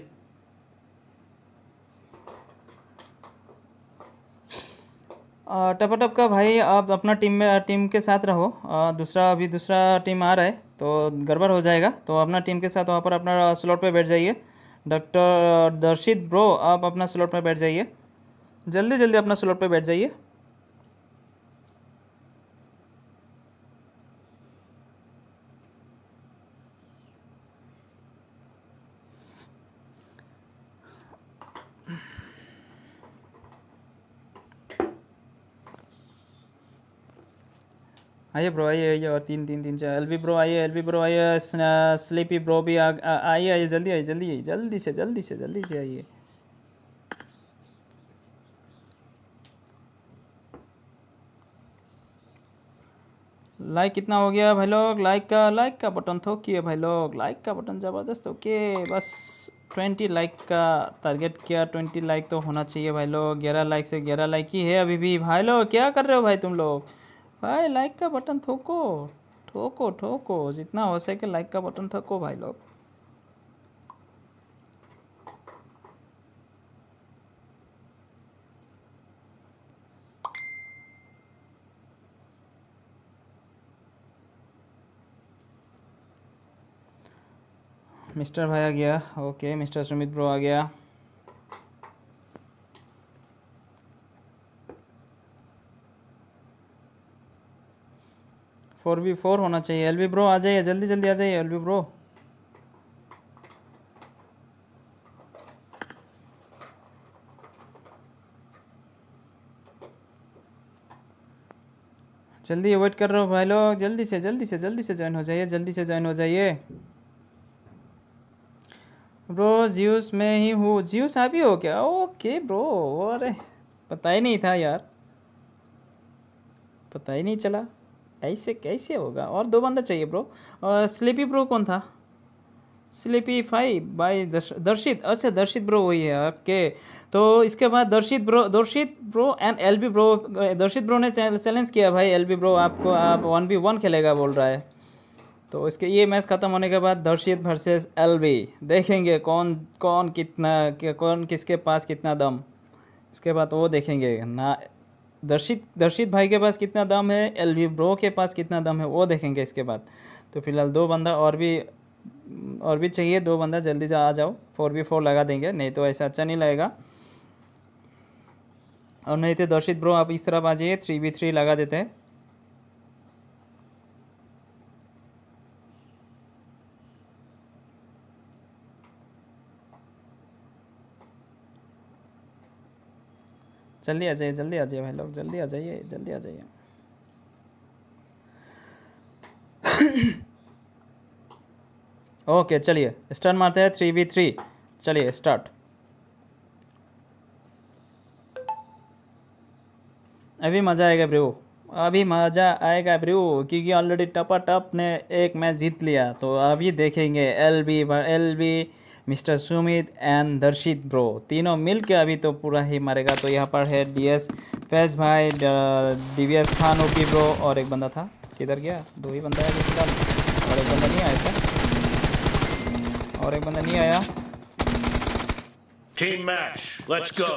टपटप का भाई आप अपना टीम में टीम के साथ रहो। आ, दूसरा अभी दूसरा टीम आ रहा है तो गड़बड़ हो जाएगा, तो अपना टीम के साथ वहाँ पर अपना स्लॉट पे बैठ जाइए। डॉक्टर दर्शित ब्रो आप अपना स्लॉट पे बैठ जाइए, जल्दी जल्दी अपना स्लॉट पे बैठ जाइए। आइए ब्रो, आइए आइए, और तीन तीन तीन चार। एलबी ब्रो आइए, एलबी ब्रो आइए, स्लीपी ब्रो भी आ- आ- आइए आइए, जल्दी आइए, जल्दी आइए, जल्दी से जल्दी से जल्दी से आइए। लाइक कितना हो गया भाई लोग? लाइक का लाइक का बटन ठोकिए भाई लोग, लाइक का बटन ज़बरदस्त। ओके, बस ट्वेंटी लाइक का टारगेट किया, ट्वेंटी लाइक तो होना चाहिए भाई लोग। ग्यारह लाइक से ग्यारह लाइक ही है अभी भी भाई लोग। क्या कर रहे हो भाई तुम लोग? भाई लाइक का बटन ठोको ठोको ठोको, जितना हो सके लाइक का बटन ठोको भाई लोग। मिस्टर भाई आ गया। ओके, मिस्टर सुमित ब्रो आ गया। फोर वी फोर होना चाहिए। एलबी ब्रो आ जाइए, जल्दी जल्दी आ जाइए एलबी ब्रो। जल्दी वेट कर रहे हो भाई लोग, जल्दी से जल्दी से जल्दी से ज्वाइन हो जाइए, जल्दी से ज्वाइन हो जाइए। ब्रो जियूस में ही हूँ। जियूस आप ही हो क्या? ओके ब्रो, अरे पता ही नहीं था यार, पता ही नहीं चला। ऐसे कैसे होगा? और दो बंदा चाहिए ब्रो। और स्लीपी ब्रो कौन था? स्लीपी फाइव बाई दर्शित। अच्छा दर्शित ब्रो वही है। ओके, तो इसके बाद Darshit bro, Darshit bro and LB bro. Darshit bro ने चैलेंज किया भाई, एलबी ब्रो आपको आप वन बी वन खेलेगा बोल रहा है। तो इसके ये मैच ख़त्म होने के बाद दर्शित वर्सेस एलबी देखेंगे कौन कौन कितना, कौन किसके पास कितना दम। इसके बाद वो देखेंगे ना, दर्शित दर्शित भाई के पास कितना दम है, एलबी ब्रो के पास कितना दम है, वो देखेंगे इसके बाद। तो फिलहाल दो बंदा और भी और भी चाहिए, दो बंदा जल्दी से आ जाओ। फोर बी फोर लगा देंगे, नहीं तो ऐसा अच्छा नहीं लगेगा। और नहीं तो दर्शित ब्रो आप इस तरफ आ जाइए, थ्री बी थ्री लगा देते हैं। जल्दी आ जाइए, जल्दी आ जाइए भाई लोग, जल्दी आ जाइए, जल्दी आ जाइए। ओके चलिए स्टार्ट मारते हैं, थ्री बी थ्री। चलिए स्टार्ट। अभी मज़ा आएगा ब्रो, अभी मज़ा आएगा ब्रो, क्योंकि ऑलरेडी टपा टप ने एक मैच जीत लिया। तो अभी देखेंगे L B L B mister Sumit and Darshit bro तीनों मिल के अभी तो पूरा ही मारेगा। तो यहाँ पर है डी एस फैज भाई, D V S Khan, OP bro, और एक बंदा था, किधर गया? दो ही बंदा है फिलहाल, और एक बंदा नहीं आया था, और एक बंदा नहीं आया। Team match, let's go.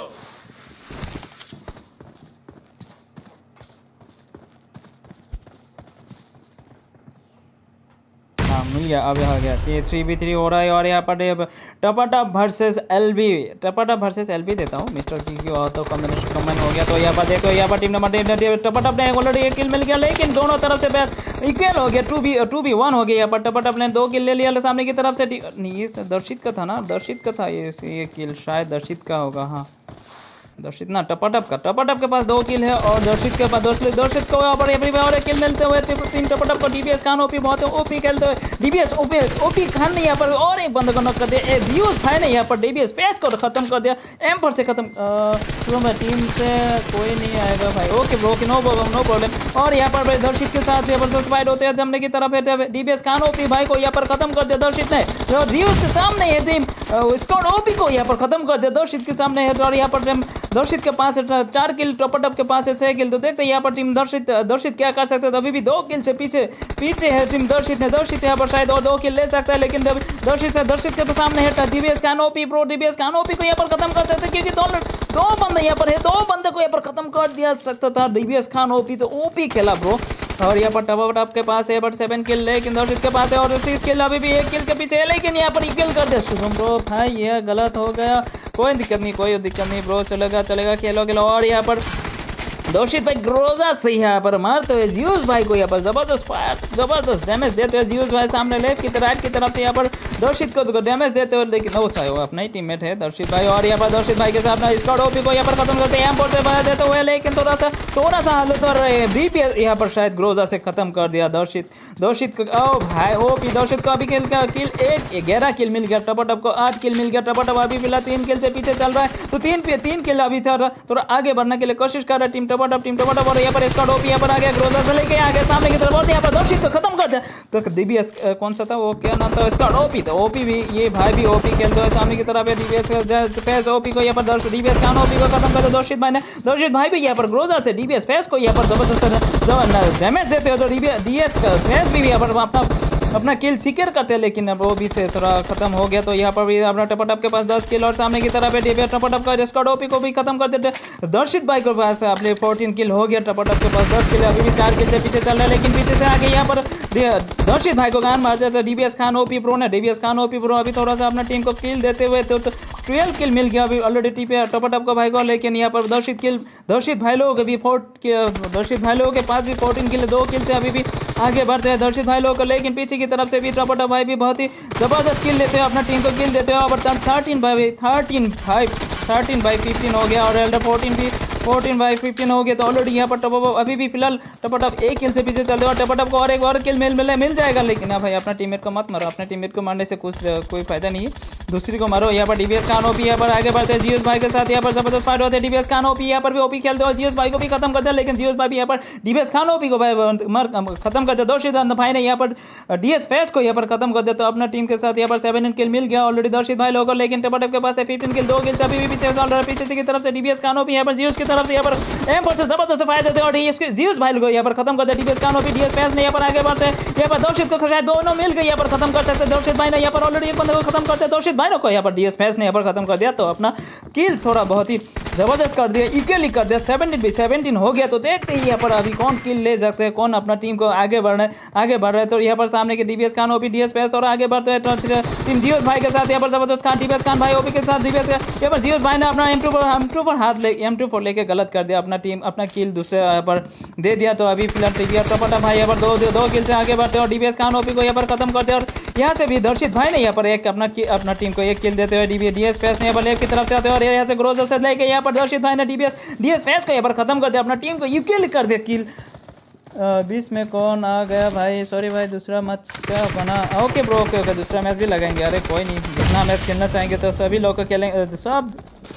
हाँ मिल गया, अब यहाँ गया। ये थ्री बी थ्री हो रहा है। और यहाँ पर टपाटप वर्सेस एल बी, टपाटप वर्सेस एल बी देता हूँ मिस्टर की की तो कॉम्बिनेशन कमेंट हो गया। तो यहाँ पर देखो, यहाँ पर टीम नंबर टपाटप ने ऑलरेडी एक किल मिल गया, लेकिन दोनों तरफ से इक्वल हो गया, two B two v one हो गया। यहाँ पर टपाटप ने दो किल ले लिया सामने की तरफ से। नहीं ये दर्शित का था ना, दर्शित का था ये ये किल, शायद दर्शित का होगा। हाँ दर्शित ना, टपाटप का, टपाटप के पास दो किल है और दर्शित के पास दर्शित दर्शित को यहाँ पर एवरी और एक किल मिलते हुए टीम टपाटप को। डीबीएस खान ओपी बहुत ओपी खेलते हुए, डीबीएस ओपी ओपी खान ने यहाँ पर और एक बंदे को नॉक कर दिया। व्यूज भाई ने यहाँ पर डीबीएस पेस को खत्म कर दिया, एम पर से खत्म। टीम से कोई नहीं आएगा भाई, okay bro, no problem no problem. और यहाँ पर दर्शित के साथ जबरदस्त फाइट होते हैं सामने की तरफ है। डीबीएस खान ओपी भाई को यहाँ पर खत्म कर दिया दर्शित ने, और व्यूज के सामने है टीम स्क्वाड ओपी को यहाँ पर खत्म कर दिया दर्शित के सामने है। और यहाँ पर दर्शित के पास है चार किल, टपटप के पास है छह किल। तो देखते हैं यहाँ पर टीम दर्शित दर्शित क्या कर सकते हैं। अभी भी दो किल से पीछे पीछे है टीम दर्शित ने, दर्शित यहाँ पर शायद और दो किल ले सकता है, लेकिन दर्शित से दर्शित के सामने है DBS Khan OP pro. DBS Khan OP को यहाँ पर खत्म कर सकते हैं, क्योंकि दो दो बंदे यहाँ पर है, दो बंदे को यहाँ पर खत्म कर दिया सकता था डीबीएस खान ओपी। तो ओपी खेला ब्रो। और यहाँ पर टपटप के पास है बट सेवन किल, लेकिन दर्शित के पास है और सिक्स किल, अभी भी एक किल के पीछे है, लेकिन यहाँ पर किल कर दिया शुभम ब्रो। भाई ये गलत हो गया, कोई दिक्कत नहीं, कोई दिक्कत नहीं ब्रो, चलेगा चलेगा, खेलो खेलो। और यहाँ पर दर्शित भाई ग्रोजा से यहाँ पर मारते हुए जियूस भाई को यहाँ पर जबरदस्त फायर जबरदस्त डैमेज देते हुए जियूस भाई सामने लेफ्ट की तरफ राइट की तरफ से यहाँ पर दर्शित को डैमेज देते हुए, लेकिन वो चाहे वो अपना ही टीममेट है दर्शित भाई। और यहाँ पर दर्शित भाई के साथ अपना स्क्वाड ओपी को यहाँ पर खत्म करते हैं एम फोर से बना देते हुए, लेकिन थोड़ा सा थोड़ा सा हालत और बीपीएस यहाँ पर शायद ग्रोजा से खत्म कर दिया दर्शित दर्शित को। ओ भाई ओपी दर्शित को अभी किल का किल एक ग्यारह किल मिल गया, टपटप को आठ किल मिल गया। टपटप अभी फिलहाल तीन किल से पीछे चल रहा है, तो तीन पे तीन किल अभी चल रहा है, थोड़ा आगे बढ़ने के लिए कोशिश कर रहा है टीम टपटप टीम टपटप। और यहाँ पर स्क्वाड ओपी यहाँ पर आ गया, ग्रोजा से लेके आगे सामने की तरफ और यहाँ पर दर्शित को खत्म कर दिया। तो डीबीएस कौन सा था वो, क्या नाम था, स्क्वाड ओपी था। ओपी भी ये भाई भी ओपी खेलते हैं सामने की तरफ है। डीबीएस फेस ओपी को यहाँ पर डीबीएस खान ओपी को खत्म कर दिया दर्शित भाई ने। दर्शित भाई भी यहाँ पर ग्रोजा से डीबीएस फेस को यहाँ पर जबरदस्त डैमेज देते हो, तो डीबीएस फेस भी यहाँ पर अपना अपना किल सिक्योर करते हैं, लेकिन अब वो भी से थोड़ा खत्म हो गया। तो यहाँ पर भी अपना टपटप के पास दस किल और सामने की तरफ है डीबीएस टपटप का स्क्वाड ओपी को भी खत्म कर देते। दर्शित भाई के पास अपने फोर्टीन किल हो गया, टपटप के पास दस किल, अभी भी चार किल से पीछे चल रहा है, लेकिन पीछे से आगे यहाँ पर दर्शित भाई को गान मार देता है डीबीएस खान ओपी प्रो ने। डीबीएस खान ओपी प्रो अभी थोड़ा सा अपना टीम को किल देते हुए, तो ट्वेल्व किल मिल गया अभी ऑलरेडी टी पे टपटप को भाई को, लेकिन यहाँ पर दर्शित किल दर्शित भाई लोगों के भी फोर्ट दर्शित भाई लोगों के पास भी फोर्टीन किल, दो किल से अभी भी आगे बढ़ते हैं दर्शित भाई लोगों को, लेकिन पीछे की तरफ से भी टपटप भाई भी बहुत ही जबरदस्त किल लेते हैं, अपना टीम को किल देते हैं। और thirteen by thirteen five thirteen by fifteen हो गया और एल्डर फोर्टीन भी फोर्टीन बाई फिफ्टीन हो गया। तो ऑलरेडी यहाँ पर टपटप अभी भी फिलहाल टपटप एक किल से पीछे चल रहे और टपटप को और एक और किल मिल मिले मिल जाएगा, लेकिन हाँ भाई अपना टीममेट को मत मारो, अपने टीममेट को मारने से कुछ कोई फायदा नहीं है, दूसरी को मारो। यहाँ पर डीबीएस खान ओपी यहाँ पर आगे बढ़ते हैं जीएस भाई के साथ, यहाँ पर जबरदस्त फाइट होते हैं। डीबीएस खान ओपी यहाँ पर भी ओपी खेलते हो, जीएस भाई को भी खत्म करते हैं, लेकिन जीएस भाई भी यहाँ पर डीबीएस खान ओपी को भाई खत्म करते हैं। दर्शित भाई ने यहाँ पर डीएस फेस को यहाँ पर खत्म कर दिया, तो अपना टीम के साथ यहाँ पर सेवन किल मिल गया ऑलरेडी दर्शित भाई लोगों को, लेकिन टपटप के पास है फिफ्टीन किल, दो किल से अभी भी पीछे चल रहा है। पीछे की तरफ से डीबीएस खान ओपी यहाँ पर जीएस की तरफ से यहाँ पर एम पर से जबरदस्त फायदा देते हैं और जीएस भाई को यहाँ पर खत्म कर दिया। DBS Khan OP DS face ने यहाँ पर आगे बढ़ते हैं, यहाँ पर दर्शित को शायद दोनों मिल गए यहाँ पर खत्म कर सकते हैं। दर्शित भाई ने यहाँ पर ऑलरेडी एक बंदे को खत्म करते हैं, दर्शित भाई को यहाँ पर डीएस फेस ने यहाँ पर खत्म कर दिया, तो अपना किल थोड़ा बहुत ही जबरदस्त कर दिया, इक्वली कर दिया, सेवनटीन भी सेवनटीन हो गया। तो देखते ही यहाँ पर अभी कौन किल ले सकते हैं, कौन अपना टीम को आगे बढ़ रहे आगे बढ़ रहे हैं। तो यहाँ पर सामने के DBS Khan OP DS face और आगे बढ़ते हैं टीम जीएस भाई के साथ, यहाँ पर जबरदस्त खान डीबीएस खान भाई ओपी के साथ डीबीएस यहाँ पर जीएस भाई ने अपना एम टू पर एम टू पर हाथ ले एम टू फोर लेके गलत कर दिया, अपना टीम अपना किल दूसरे यहाँ पर दे दिया। तो अभी फिलहाल टपटप भाई यहाँ पर दो दो किल से आगे बढ़ते और डीबीएस खान ओपी को यहाँ पर खत्म करते और यहाँ से भी दर्शित भाई ने यहाँ पर एक अपना अपना टीम को एक किल देते हुए डीबी डीएस फेस ने यहाँ पर लेफ्ट की तरफ से आते हैं और यहाँ से ग्रोजर से लेके यहाँ पर दर्शित भाई ने डीबीएस डीएस फेस को यहाँ पर खत्म कर दिया, अपना टीम को यूकिल कर दिया किल। बीस में कौन आ गया भाई, सॉरी भाई दूसरा मैच क्या बना, ओके ब्रो ओके ओके दूसरा मैच भी लगाएंगे, अरे कोई नहीं, जितना मैच खेलना चाहेंगे तो सभी लोग को खेलेंगे, सब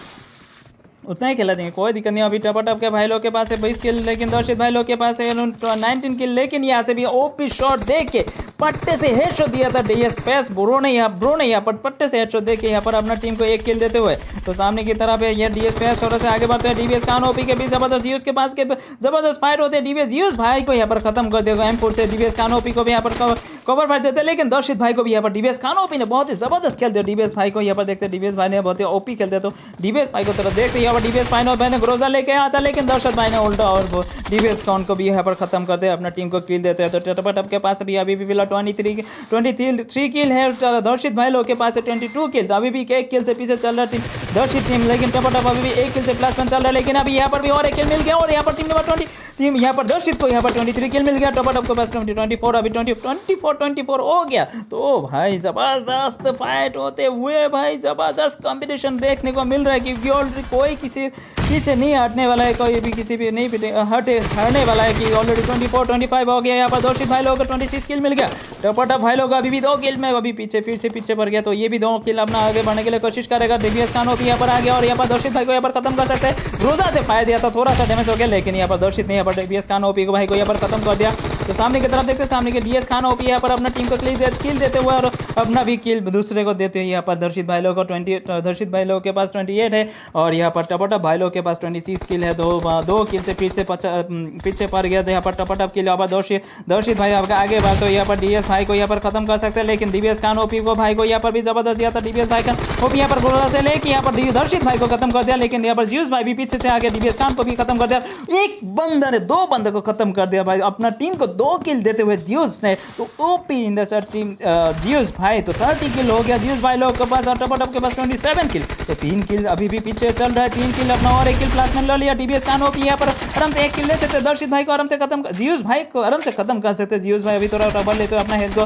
उतना ही खेला देंगे, कोई दिक्कत नहीं। अभी टपटप के भाई लोग के पास है बीस किल, लेकिन दर्शित भाई लोग के पास है नाइनटीन किल, लेकिन यहाँ से भी ओपी शॉट दे के पट्टे से हेडशॉट दिया था डीएस फेस ब्रो ने यहाँ ब्रो ने यहाँ पर पट्टे से हेडशॉट दे के यहाँ पर अपना टीम को एक किल देते हुए। तो सामने की तरफ है ये डीएस फेस थोड़ा सा आगे बढ़ते हैं, डीबीएस खान ओपी के बीच जबरदस्त जीएस के पास के जबरदस्त फाइट होते हैं, डीबीएस जीएस भाई को यहाँ पर खत्म कर देगा एम फोर से, डीबीएस खान ओपी को भी यहाँ पर कवर फाइट देते हैं, लेकिन दर्शित भाई को भी यहाँ पर डीबीएस खान ओपी ने बहुत ही जबरदस्त खेलते हैं। डीबीएस भाई को यहाँ पर देखते हैं, डीबीएस भाई ने बहुत ही ओपी खेलते, तो डीबीएस भाई को तरफ देखते यहाँ पर डीबीएस भाई ने ग्रोजा लेके आता, लेकिन दर्शत भाई ने उल्टा और वो डीबीएस खान को भी यहाँ पर खत्म करते हैं, अपना टीम को किल देते हैं। तो टपटप के पास भी अभी भी फिलहाल twenty three twenty three kill है, दर्शित भाई लोग के पास है ट्वेंटी टू किल, तो अभी भी एक किल से पीछे चल रहा टीम दर्शित टीम, लेकिन टपटप अभी भी एक किल से प्लस वन चल रहा है, लेकिन अभी यहाँ पर भी और एक किल मिल गया और यहाँ पर टीम नंबर ट्वेंटी टीम यहाँ पर दर्शित को यहाँ पर ट्वेंटी थ्री किल मिल गया, टपटप के पास ट्वेंटी ट्वेंटी फोर अभी twenty twenty four twenty four हो गया। तो भाई जबरदस्त फाइट होते हुए भाई जबरदस्त कॉम्पिटिशन देखने को मिल रहा है, क्योंकि ऑलरेडी कोई किसी पीछे नहीं हटने वाला है, कोई भी किसी भी नहीं हटे हटने वाला है कि already twenty four twenty five हो गया। यहाँ पर दर्शित भाई लोगों को ट्वेंटी सिक्स किल मिल गया, टपटप भाई लोग अभी भी दो किल में अभी पीछे फिर से पीछे पड़ गया, तो ये भी दो किल अपना आगे बढ़ने के लिए कोशिश करेगा। डीबीएस खान ओपी यहाँ पर आ गया और यहाँ पर दर्शित भाई को यहाँ पर खत्म कर सकते हैं, ग्रोजा से फायदा दिया था, थोड़ा सा डैमेज हो गया, लेकिन यहाँ पर दर्शित ने यहाँ पर डीबीएस खान ओपी को भाई को यहाँ पर खत्म कर दिया। तो सामने की तरफ देखते हैं, सामने के डीएस खान ओपी यहाँ पर अपना टीम को किल किल देते हुए और अपना भी किल दूसरे को देते हुए यहाँ पर दर्शित भाई लोग को ट्वेंटी दर्शित भाई लोग के पास ट्वेंटी एट है और यहाँ पर टपटप भाई लोग के पास ट्वेंटी सिक्स किल है, दो दो किल से पीछे पीछे पड़ गया था यहाँ पर टपटप किल। यहाँ पर दर्शित दर्शित भाई आपका आगे बढ़, तो यहाँ पर डीएस भाई को यहाँ पर खत्म कर सकते हैं, लेकिन डीबीएस खान ओपी को भाई को यहाँ पर भी जबरदस्त दिया था, डीबीएस भाई का ओपी यहाँ पर गोला से लेके यहाँ पर दर्शित भाई को खत्म कर दिया, लेकिन यहाँ पर जीएस भाई भी पीछे से आगे डीबीएस खान को भी खत्म कर दिया, एक बंदा ने दो बंदे को खत्म कर दिया भाई, अपना टीम को दो किल देते हुए जीएस ने। तो OP in the sir team GS भाई तो थर्टी किल हो गया जीएस भाई लोग के पास और टपटप के पास ट्वेंटी सेवन किल, तो तीन किल अभी भी पीछे चल रहा है, तीन किल अपना और एक किल प्लस में ले लिया। डीबीएस खान ओपी यहाँ पर आराम से एक किल ले सकते, दर्शित भाई को आराम से खत्म जीएस भाई को आराम से खत्म कर सकते, जीएस भाई अभी थोड़ा ट्रबल लेते अपना हेल्थ को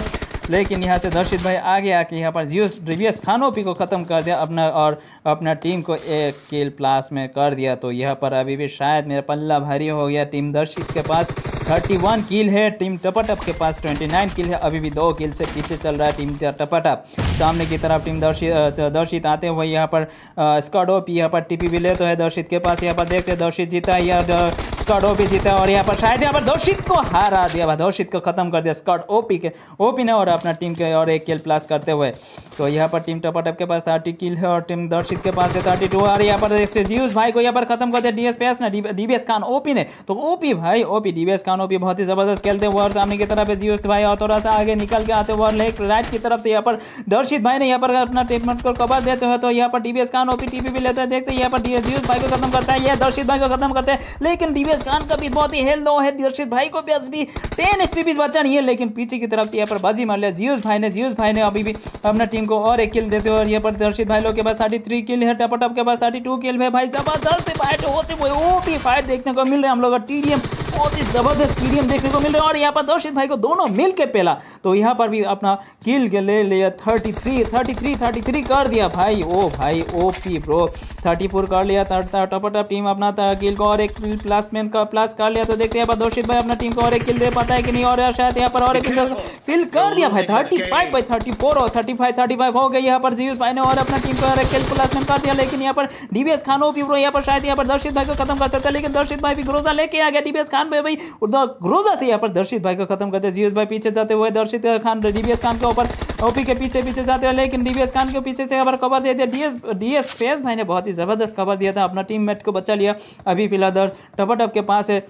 लेकिन यहाँ से दर्शित भाई आगे आके यहाँ पर जियोस डीबीएस खान ओपी को ख़त्म कर दिया अपना और अपना टीम को एक किल प्लस में कर दिया। तो यहाँ पर अभी भी शायद मेरा पल्ला भारी हो गया। टीम दर्शित के पास इकतीस किल है, टीम टपाटप के पास उनतीस किल है, अभी भी दो किल से पीछे चल रहा है टीम टपाटप। सामने की तरफ टीम दर्शित दर्शित आते हुए यहाँ पर स्क्वाड ओपी यहाँ पर टीपी भी ले तो है दर्शित के पास। यहाँ पर देखते हैं दर्शित जीता है या स्क्वाड ओपी जीता और यहाँ पर शायद यहाँ पर दर्शित को हरा दिया, दर्शित को खत्म कर दिया स्क्वाड ओपी के ओपी ने और अपना टीम के और एक किल प्लस करते हुए। तो यहाँ पर टीम टपाटप के पास तीस किल है और टीम दर्शित के पास है बत्तीस और यहाँ पर जियूस भाई को यहाँ पर खत्म कर दिया डीएसपीएस ने डीबीएस खान ओपी ने। तो ओपी भाई ओपी डीबीएस खान ओपी बहुत ही जबरदस्त खेलते हुए और सामने की तरफ है जियूस भाई और थोड़ा सा आगे निकल के आते हुए और लेफ्ट राइट की तरफ से यहाँ पर दर्शित भाई ने यहाँ पर अपना टीममेट को कवर देते हैं। तो यहाँ पर डीबीएस खान ओपी टीपी भी लेते हैं, देखते हैं यहाँ पर जियूस भाई को खत्म करता है, यह दर्शित भाई को खत्म करते हैं। लेकिन डीबीएस खान का भी बहुत ही हेल्थ लो है, दर्शित भाई को बस भी टेन एचपी भी बचा नहीं है, लेकिन पीछे की तरफ से यहाँ पर बाजी मार लिया जियूस भाई ने। जियूस भाई ने अभी भी अपना टीम को और एक किल देते हुए और यहाँ पर दर्शित भाई लोग के पास तैंतीस किल है, टपाटप के पास बत्तीस किल है। भाई जबरदस्त फाइट होते हुए ओपी फाइट देखने को मिल रहा है हम लोग का टीडीएम, बहुत ही जबरदस्त टीडीएम देखने को मिल रहा है और यहाँ पर दर्शित भाई को दोनों मिल के पहला तो यहाँ पर भी अपना किल के ले लिया तैंतीस तैंतीस तैंतीस कर दिया भाई। ओ भाई ओपी ब्रो चौंतीस कर लिया टपाटप टीम अपना किल को और एक प्लस मैन का प्लस कर लिया। तो देखते हैं यहाँ पर दर्शित भाई अपना टीम को और एक किल दे पाता है कि नहीं और शायद यहाँ पर और एक किल कर दिया भाई पैंतीस बाई चौंतीस और पैंतीस पैंतीस हो गई यहाँ पर जियूस भाई ने और अपना टीम को और एक किल प्लस मैन कर दिया। लेकिन यहाँ पर डीबीएस खान ओपी ब्रो यहाँ पर शायद यहाँ पर दर्शित भाई को खत्म कर सकता है, लेकिन दर्शित भाई भी ग्रोजा लेके आ गया डीबीएस खान पे भाई ग्रोजा से यहाँ पर दर्शित भाई को खत्म करते जियूस भाई पीछे जाते हुए दर्शित खान डीबीएस खान के ऊपर ओपी के पीछे पीछे जाते हैं, लेकिन डीबीएस खान के पीछे से यहाँ पर कवर दे दिया डीएस डीएस फेस भाई ने बहुत ही जबरदस्त कवर दिया था, अपना टीममेट को बचा लिया। अभी फिलहाल टपाटप के पास है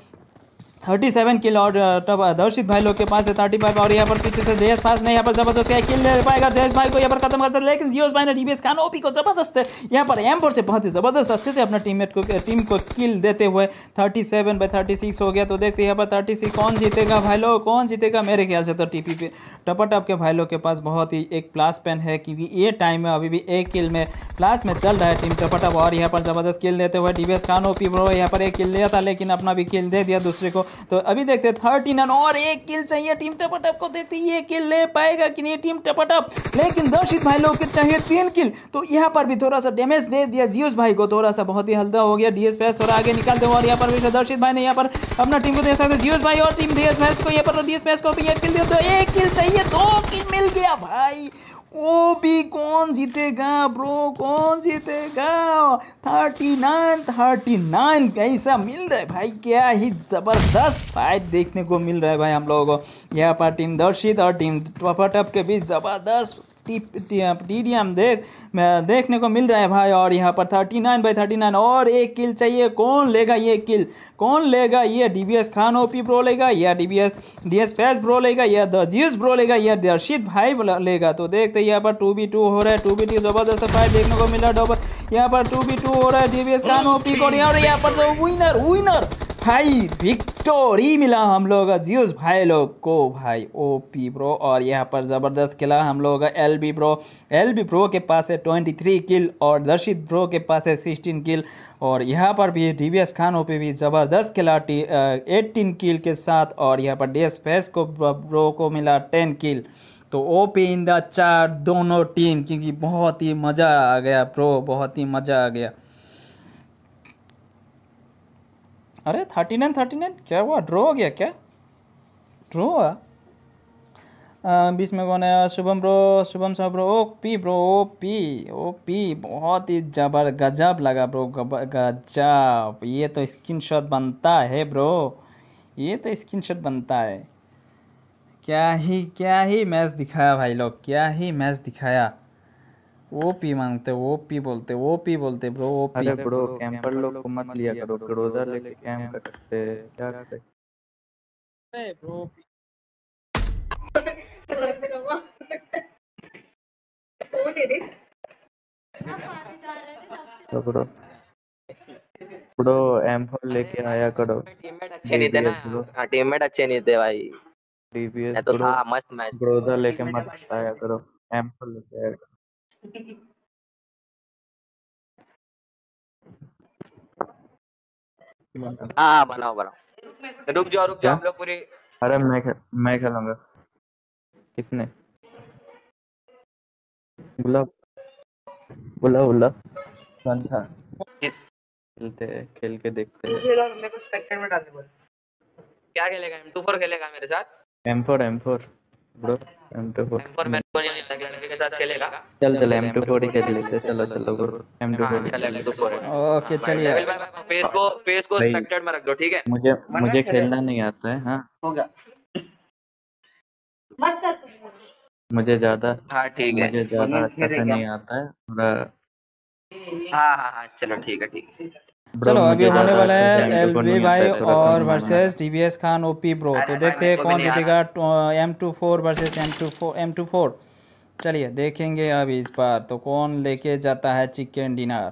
सैंतीस किल और दर्शित भाई लोग के पास है पैंतीस और यहाँ पर पीछे से जयेश पास ने यहाँ पर जबरदस्त क्या किल ले पाएगा जयेश भाई को यहाँ पर खत्म कर सकता है, लेकिन जियोस भाई ने डीबीएस खान ओपी को जबरदस्त है यहाँ पर एम फोर से बहुत ही जबरदस्त अच्छे से अपना टीममेट को टीम को किल देते हुए सैंतीस बाई छत्तीस हो गया। तो देखते हैं यहाँ पर छत्तीस कौन जीतेगा भाई लोग, कौन जीतेगा? मेरे ख्याल से तो टीपी पे टपाटप के भाई लोग के पास बहुत ही एक प्लस पेन है क्योंकि ये टाइम में अभी भी एक किल में प्लस में चल रहा है टीम टपाटप और यहाँ पर जबरदस्त किल देते हुए डीबीएस खान ओपी ब्रो यहाँ पर एक किल लिया था लेकिन अपना भी किल दे दिया दूसरे को। तो अभी देखते थर्टीन और एक किल चाहिए टीम टपाटप को, देखते ये किल ले पाएगा कि नहीं टीम टपाटप, लेकिन दर्शित भाई लोग के चाहिए तीन किल। तो यहाँ पर भी थोड़ा सा डैमेज दे दिया जियोस भाई को, थोड़ा सा बहुत ही हल्का हो गया। डीएसपीएस थोड़ा आगे निकालते हुए और यहाँ पर भी दर्शित भाई ने यहाँ पर अपना टीम को दे सकते जियोस भाई और टीम डीएसपीएस को यहाँ पर डीएसपीएस को भी एक किल दिया, तो एक किल चाहिए, दो किल मिल गया भाई। ओ भी कौन जीतेगा ब्रो, कौन जीतेगा? थर्टी नाइन थर्टी नाइन कैसा मिल रहा है भाई, क्या ही जबरदस्त फाइट देखने को मिल रहा है भाई हम लोगों को। यहाँ पर टीम दर्शित और टीम टपाटप के बीच जबरदस्त टीडीएम देख देखने को मिल रहा है भाई। और यहाँ पर उनतालीस बाई उनतालीस और एक किल चाहिए, कौन लेगा ये किल, कौन लेगा? ये डीबीएस खान ओपी ब्रो लेगा या डीबीएस डीएस फेस ब्रो लेगा या द जियोस ब्रो लेगा या दर्शित भाई लेगा? तो देखते यहाँ पर टू बी टू हो रहा है, टू बी टू जबरदस्त फाइट देखने को मिल रहा है। डबल यहाँ पर टू बी टू हो रहा है डीबीएस खान ओपी को और यहाँ पर जो विनर विनर भाई विक्टोरी मिला हम लोग जियोस भाई लोग को भाई ओपी ब्रो। और यहाँ पर ज़बरदस्त खेला हम लोग का एलबी ब्रो, एलबी ब्रो के पास है तेईस किल और दर्शित ब्रो के पास है सोलह किल। और यहाँ पर भी डीबीएस खान ओपी भी ज़बरदस्त खेला अठारह किल के साथ और यहाँ पर डीएस फेस को ब्रो को मिला दस किल। तो ओपी इन द चार दोनों टीम, क्योंकि बहुत ही मज़ा आ गया ब्रो, बहुत ही मज़ा आ गया। अरे थर्टी नाइन थर्टी नाइन क्या हुआ, ड्रॉ हो गया क्या? ड्रॉ हुआ बीच में कौन है? शुभम ब्रो, शुभम साहब bro, O P bro, O P O P बहुत ही जबर गजब लगा ब्रो, गजब। ये तो स्क्रीनशॉट बनता है ब्रो, ये तो स्क्रीनशॉट बनता है। क्या ही क्या ही मैच दिखाया भाई लोग, क्या ही मैच दिखाया। ओपी मांगते, ओपी बोलते, ओपी बोलते ब्रो, ओपी। अरे ब्रो कैंपर लोग को मत लिया करो, ग्रोजा लेके कैंप करते क्या करते? अरे ब्रो तो ब्रो ब्रो एम फोर लेके आया करो। टीममेट अच्छे नहीं थे ना, हां टीममेट अच्छे नहीं थे भाई। डीबीएस तो था मस्त मैच। ग्रोजा लेके मत आया करो, एम फोर लेके आया करो। हाँ बनाओ बनाओ, रुक जाओ रुक जाओ हम लोग पूरी। अरे मैं मैं खेलूंगा। किसने? बोला बोला बोला कौन था? खेलते खेल के देखते हैं। मेरे को स्पेक्टेड में डाल दे बोल। क्या खेलेगा? एम टू फोर खेलेगा मेरे साथ? M four M four bro M two four M four मेरे को नहीं लगता कि लड़के के साथ खेलेगा। चल चल एम टू फोर ही खेल लेते। चलो चलो ब्रो एम टू हाँ फोर चल एम टू फोर है। ओके चलिए। लेवल भाई फेस को फेस को भाई स्पेक्टेड में रख दो, ठीक है? मुझे मुझे खेलना नहीं आता है। हाँ होगा। मत कर मुझे ज्यादा हाँ ठीक है। मुझे ज्यादा अच्छा से नहीं आता है थोड़ा। हाँ हाँ हाँ चलो ठीक है ठीक है। ब्रो चलो अभी मुझे होने ज्यादा वाला अच्छे से है एम टू फोर एलबी नहीं आता भाई है। थोड़ा और कम मारना। Versus DBS Khan OP bro. तो अरे देखते भाई, हैं मेरे को कौन भी नहीं आ जीतेगा M two four versus M two four M two four. चलिए देखेंगे अब इस बार तो कौन लेके जाता है चिकन डिनर।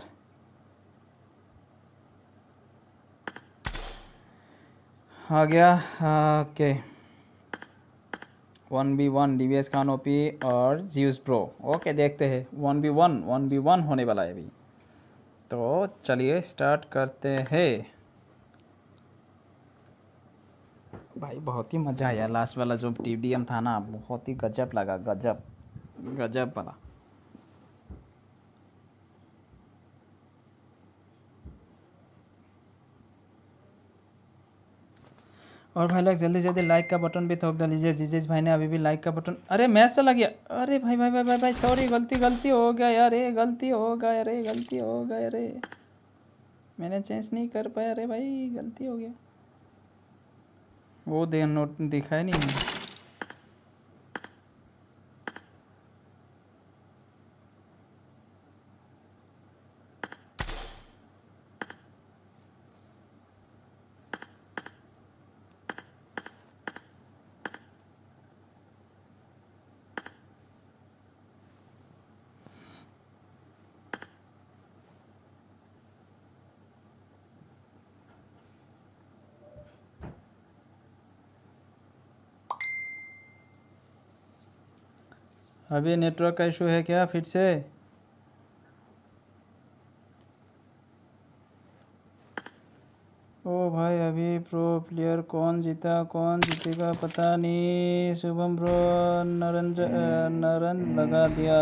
आ गया। Okay one B one DBS Khan OP और जियूस प्रो। ओके देखते हैं one B one one B one होने वाला है अभी। तो चलिए स्टार्ट करते हैं। भाई बहुत ही मज़ा आया लास्ट वाला जो टीडीएम था ना, बहुत ही गजब लगा, गजब गजब वाला। और भाई लोग जल्दी जल्दी लाइक का बटन भी ठोक डालीजिए। जीजेश भाई ने अभी भी लाइक का बटन। अरे मैच चला गया। अरे भाई भाई भाई भाई भाई सॉरी, गलती गलती हो गया यार, ये गलती हो गया, अरे गलती हो गया, अरे मैंने चेंज नहीं कर पाया, अरे भाई गलती हो गया। वो दे नोट दिखाया नहीं। अभी नेटवर्क का इशू है क्या फिर से? ओ भाई अभी प्रो प्लेयर कौन जीता कौन जीतेगा पता नहीं। शुभम ब्रो नरंज नरन लगा दिया।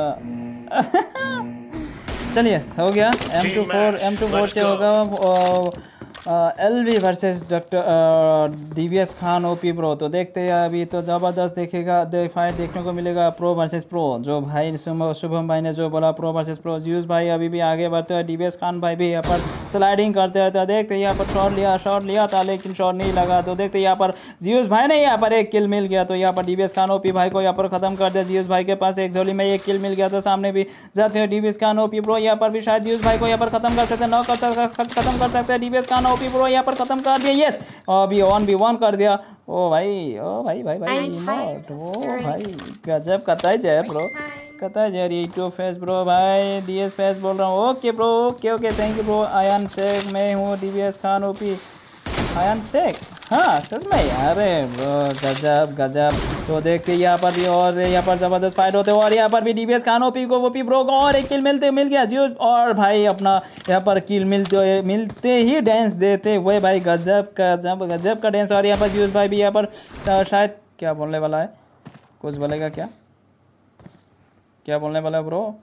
चलिए हो गया। M two four M two four से होगा L V versus doctor D B S Khan OP pro. तो देखते हैं अभी तो ज़बरदस्त देखेगा दे फाइट देखने को मिलेगा प्रो वर्सेस प्रो। जो भाई शुभम भाई ने जो बोला प्रो वर्सेस प्रो, जियूस भाई अभी भी आगे बढ़ते हैं, डी बी एस खान भाई भी यहाँ पर स्लाइडिंग करते हैं। तो देखते हैं यहाँ पर शॉट लिया शॉट लिया था लेकिन शॉट नहीं लगा। तो देखते हैं यहाँ पर जियूस भाई ने यहाँ पर एक किल मिल गया। तो यहाँ पर D B S Khan OP भाई को यहाँ पर ख़त्म कर दिया। जियूस भाई के पास एक झोली में एक किल मिल गया। तो सामने भी जाते हैं D B S Khan OP pro, यहाँ पर भी शायद जियूस भाई को यहाँ पर ख़त्म कर सकते हैं, नॉक खत्म कर सकते हैं। D B S Khan OP pro यहाँ पर खत्म कर दिया। यस अभी वन बी वन कर दिया। ओ भाई ओ भाई भाई भाई इमोट ओ भाई गजब कताई जाए ब्रो, कताई जा रही है टू फेस ब्रो भाई। डीएस फेस बोल रहा हूँ। Okay bro okay okay thank you bro. Ayan Shaikh मैं हूँ डीबीएस खान ओपी। आयन शेख हाँ सच में यार ब्रो गजब गजब। तो देखते यहाँ पर भी और यहाँ पर ज़बरदस्त फाइट होते और यहाँ पर भी डीबीएस खान ओपी को ओपी ब्रो को और एक किल मिलते मिल गया जियो। और भाई अपना यहाँ पर किल मिलते मिलते ही डांस देते हुए भाई गजब का जब गजब का डांस। और यहाँ पर जियोस भाई भी यहाँ पर शायद क्या बोलने वाला है, कुछ बोलेगा क्या क्या बोलने वाला है ब्रो?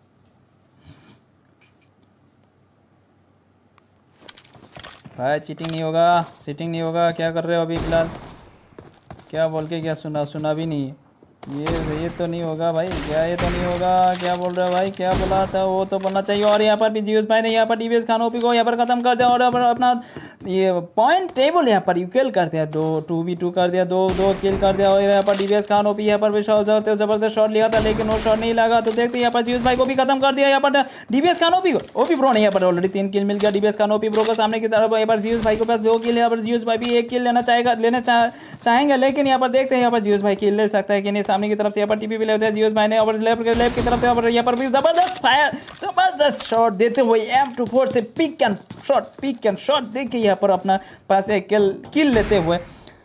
भाई चीटिंग नहीं होगा चीटिंग नहीं होगा। क्या कर रहे हो अभी फिलहाल? क्या बोल के क्या सुना सुना भी नहीं। ये ये तो नहीं होगा भाई, क्या ये तो नहीं होगा। क्या बोल रहे हो भाई, क्या बोला था वो तो बोलना चाहिए। और यहाँ पर भी जियोस भाई ने यहाँ पर डीबीएस खान ओपी को यहाँ पर ख़त्म कर दिया। और अपना ये पॉइंट टेबल यहाँ पर यूकेल कर दिया, दो टू बी टू कर दिया, दो दो किल कर दिया। और यहाँ पर डीबीएस खान ओपी यहाँ पर भी शॉट ज़बरदस्त शॉट लिया था लेकिन वो शॉट नहीं लगा। तो देखते यहाँ पर जियोस भाई को भी खत्म कर दिया। यहाँ पर डीबीएस खान ओपी को ओपी प्रो ने यहाँ पर ऑलरेडी तीन किल मिल गया डीबीएस खान ओपी प्रो को सामने की तरफ। यहाँ पर जियोस भाई के पास दो किल, यहाँ पर जियोस भाई भी एक किल लेना चाहेगा लेना चाहेंगे लेकिन यहाँ पर देखते हैं यहाँ पर जियोस भाई किल ले सकता है कि नहीं। सामने की तरफ से यहाँ पर टीपी भी लेते हैं जियोस भाई ने और लेफ्ट के लेफ्ट की तरफ से यहाँ पर यहाँ पर भी जबरदस्त फायर जबरदस्त शॉट देते हुए एम टू फोर से pick and shot pick and shot देखिए यहाँ पर अपना पास एक किल किल लेते हुए।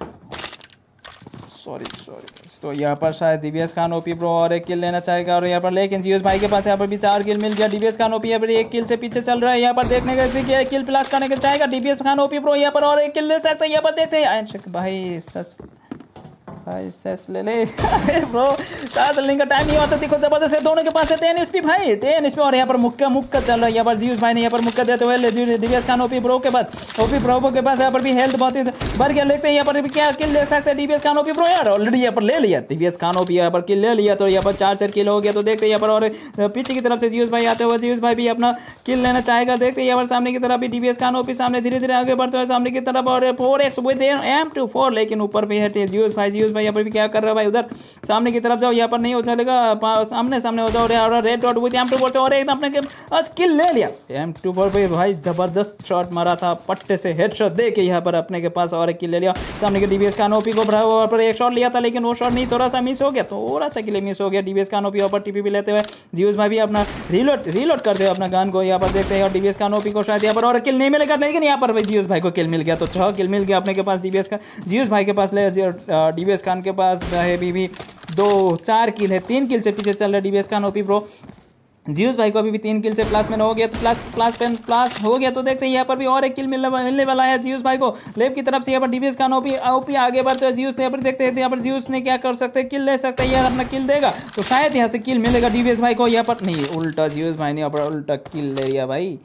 सॉरी सॉरी तो यहाँ पर शायद डीबीएस खान ओपी प्रो और एक किल लेना चाहेगा। और यहाँ पर लेकिन जियोस भाई के पास यहाँ पर भी चार किल मिल गया। डीबीएस खान ओपी यहाँ पर एक किल से पीछे चल रहा है। यहाँ पर देखने का किल प्लस करने का चाहेगा डीबीएस खान ओपी प्रो यहाँ पर और एक किल ले सकता है। यहाँ पर देखते हैं भाई सस भाई सेस ले ले अरे ब्रो चार चलने का टाइम नहीं होता। देखो जबरदस्त है दोनों के पास है टेन एसपी भाई, टेन एसपी और यहाँ पर मुक्का मुक्का चल रहा है। यहाँ पर जीयूस भाई ने यहाँ पर मुक्का देते हुए दिव्यस खान ओपी ब्रो के पास, ओपी ब्रो के पास यहाँ पर भी हेल्थ बहुत ही बढ़ गया। लेते हैं यहाँ पर भी क्या किल ले सकते हैं डीबीएस खान ओपी ब्रो, यार ऑलरेडी यहाँ पर ले लिया डीबीएस खान ओपी, यहाँ पर किल ले लिया। तो यहाँ पर चार चार किल हो गया। तो देखते हैं यहाँ पर और पीछे की तरफ से जीयूस भाई आते हुए, जीयूस भाई भी अपना किल लेना चाहेगा। देखते हैं यहाँ पर सामने की तरफ भी डीबीएस खान ओपी सामने धीरे धीरे आगे बढ़ते हुए सामने की तरफ, और four X with M two four, लेकिन ऊपर भी है जीयूस भाई। जीयूस भाई यहाँ पर भी क्या कर रहा है भाई, उधर सामने की तरफ जाओ, यहाँ पर नहीं हो चलेगा, सामने सामने हो जाओ। और red dot with M two four और एक अपने स्किल ले लिया एम टू फोर पे भाई, जबरदस्त शॉट मारा था पट्टे से, हेडशॉट दे के यहाँ पर अपने के पास और एक किल ले लिया। सामने के डीबीएस खान ओपी को वहाँ पर एक शॉट लिया था, लेकिन वो शॉट नहीं, थोड़ा सा मिस हो गया, थोड़ा सा के लिए मिस हो गया। डीबीएस खान ओपी ऊपर टीपी भी लेते हुए जीयूस भाई भी अपना रीलोड रीलोड करते हुए अपना गन को यहाँ पर देखते हैं। और डीबीएस खान ओपी को शायद यहाँ पर और किल नहीं मिलेगा, लेकिन यहाँ पर जीयूस भाई को किल मिल गया। तो छह किल मिल गया अपने के पास डीबीएस का, जीयूस भाई के पास ले डीबीएस खान के पास है भी, भी दो चार किल है, तीन किल से पीछे चल रहा है DBS Khan OP bro. Zeus भाई को अभी भी तीन किल से प्लस में हो गया, तो प्लस प्लस पेन प्लस हो गया। तो देखते हैं यहाँ पर भी और एक किल मिलने मिलने वाला है जीयूस भाई को। लेफ्ट की तरफ से यहाँ पर डीबीएस खान ओपी ओपी आगे बढ़ते हैं जीयूस, यहाँ पर देखते हैं यहाँ पर जीयूस ने क्या कर सकते हैं, किल ले सकते हैं, यार अपना किल देगा तो शायद यहाँ से किल मिलेगा डीबीएस भाई को। यहाँ पर नहीं, उल्टा जीयूस भाई ने यहाँ पर उल्टा किल ले लिया भाई।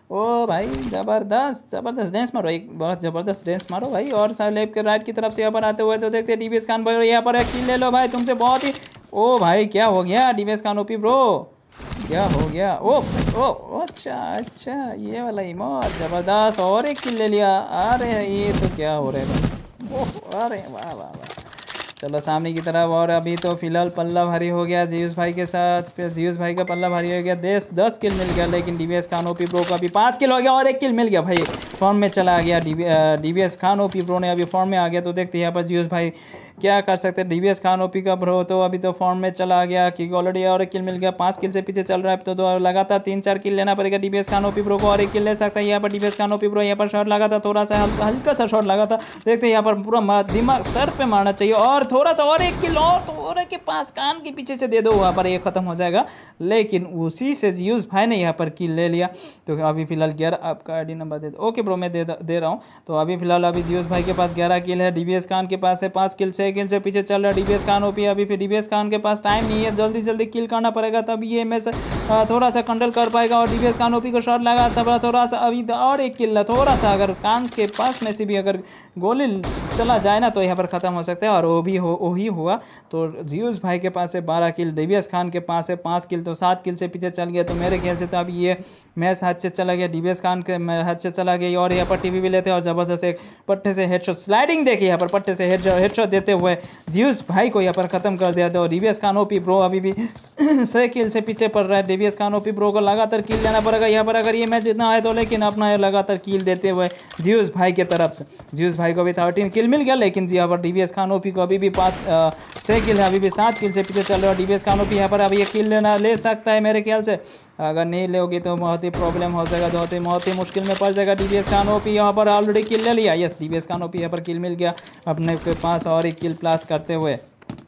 ओ भाई जबरदस्त जबरदस्त डांस मारो, एक बहुत जबरदस्त डांस मारो भाई। और साइड लेफ्ट के राइट की तरफ से यहाँ पर आते हुए तो देखते हैं डीबीएस खान भाई, यहाँ पर किल ले लो भाई, तुमसे बहुत ही। ओ भाई क्या हो गया डीबीएस खान ओपी ब्रो, क्या हो गया? ओ ओ अच्छा अच्छा ये वाला इमोट जबरदस्त, और एक किल ले लिया। अरे ये तो क्या हो रहा है, ओह अरे वाह वाह वाह। चलो सामने की तरफ, और अभी तो फिलहाल पल्ला भारी हो गया जीयूस भाई के साथ, फिर जीयूस भाई का पल्ला भारी हो गया, दस दस किल मिल गया। लेकिन डीबीएस खान ओपी ब्रो का भी पाँच किल हो गया और एक किल मिल गया भाई, फॉर्म में चला गया डीबीएस खान ओपी ब्रो ने, अभी फॉर्म में आ गया। तो देखते हैं यहाँ पर जीयूस भाई क्या कर सकते हैं। डीबीएस खान ओपी का ब्रो तो अभी तो फॉर्म में चला गया कि ऑलरेडी और एक किल मिल गया, पाँच किल से पीछे चल रहा है। तो दो लगातार तीन चार किल लेना पड़ेगा डीबीएस खान ओपी ब्रो को, और एक किल ले सकता है यहाँ पर डीबीएस खान ओपी ब्रो। यहाँ पर शॉट लगा था, थोड़ा सा हल्का हल्का सा शॉट लगा था। देखते हैं यहाँ पर पूरा दिमाग सर पे मारना चाहिए, और थोड़ा सा और एक किल और थोड़े के पास कान के पीछे से दे दो, वहाँ पर ये खत्म हो जाएगा। लेकिन उसी से जीयूस भाई ने यहाँ पर किल ले लिया। तो अभी फिलहाल ग्यारह, आपका आईडी नंबर दे दो। ओके ब्रो मैं दे दे रहा हूँ। तो अभी फिलहाल अभी जीयूस भाई के पास ग्यारह किल है, डीबीएस खान के पास है पाँच किल, छः किल से पीछे चल रहा है डीबीएस खान ओपी। अभी फिर डीबीएस खान के पास टाइम नहीं है, जल्दी जल्दी किल करना पड़ेगा, तब ये मैच थोड़ा सा कंट्रोल कर पाएगा। और डीबीएस खान ओपी को शॉट लगा था थोड़ा सा, अभी और एक किल थोड़ा सा, अगर कान के पास में से भी अगर गोली चला जाए ना तो यहाँ पर ख़त्म हो सकता है। और वो भी हो वही हुआ। तो जीयूस भाई के पास है बारह किल, डीबीएस खान के पास है पाँच किल, तो सात किल से पीछे चल गया। तो मेरे ख्याल से तो अभी ये मैच हाथ से चला गया, डीबीएस खान के हाथ से चला गया। और यहाँ पर टीवी भी लेते हैं, और ज़बरदस्त एक पट्टे से हेडशॉट स्लाइडिंग देखिए, यहाँ पर पट्टे से हेड हेडशॉट देते हुए जीयूस भाई को यहाँ पर ख़त्म कर दिया था। और डीबीएस खान ओपी ब्रो अभी भी छः किल से पीछे पड़ रहा है। डीबीएस खान ओपी ब्रो को लगातार किल लेना पड़ेगा यहाँ पर अगर ये मैच इतना है तो, लेकिन अपना लगातार किल देते हुए जीयूस भाई के तरफ से, जीयूस भाई को भी थर्टीन किल मिल गया। लेकिन यहाँ पर डीबीएस खान ओपी को अभी भी पास छः किल है, अभी भी सात किल से पीछे चल रहा है। डीबीएस खान ओपी यहाँ पर अभी ये किल लेना ले सकता है मेरे ख्याल से, अगर नहीं लोगे तो बहुत ही प्रॉब्लम हो जाएगा, बहुत ही बहुत ही मुश्किल में पड़ जाएगा। डीबीएस खान ओपी यहाँ पर ऑलरेडी किल ले लिया, यस डीबीएस खान ओपी यहाँ पर किल मिल गया अपने के पास, और एक किल प्लस करते हुए।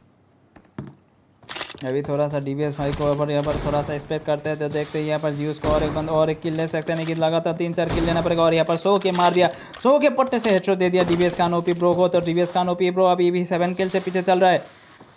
अभी थोड़ा सा डीबीएस भाई को अगर यहाँ पर थोड़ा सा एक्सपेक्ट करते हैं तो देखते हैं यहाँ पर जीयूस को और एक बंद और एक किल ले सकते हैं, लेकिन लगातार तीन चार किल लेना पड़ेगा। और यहाँ पर सौ के मार दिया, सौ के पट्टे से हेडशॉट दे दिया डीबीएस खान ओपी ब्रो को। तो डीबीएस खान ओपी ब्रो अभी भी सेवन किल से पीछे चल रहा है।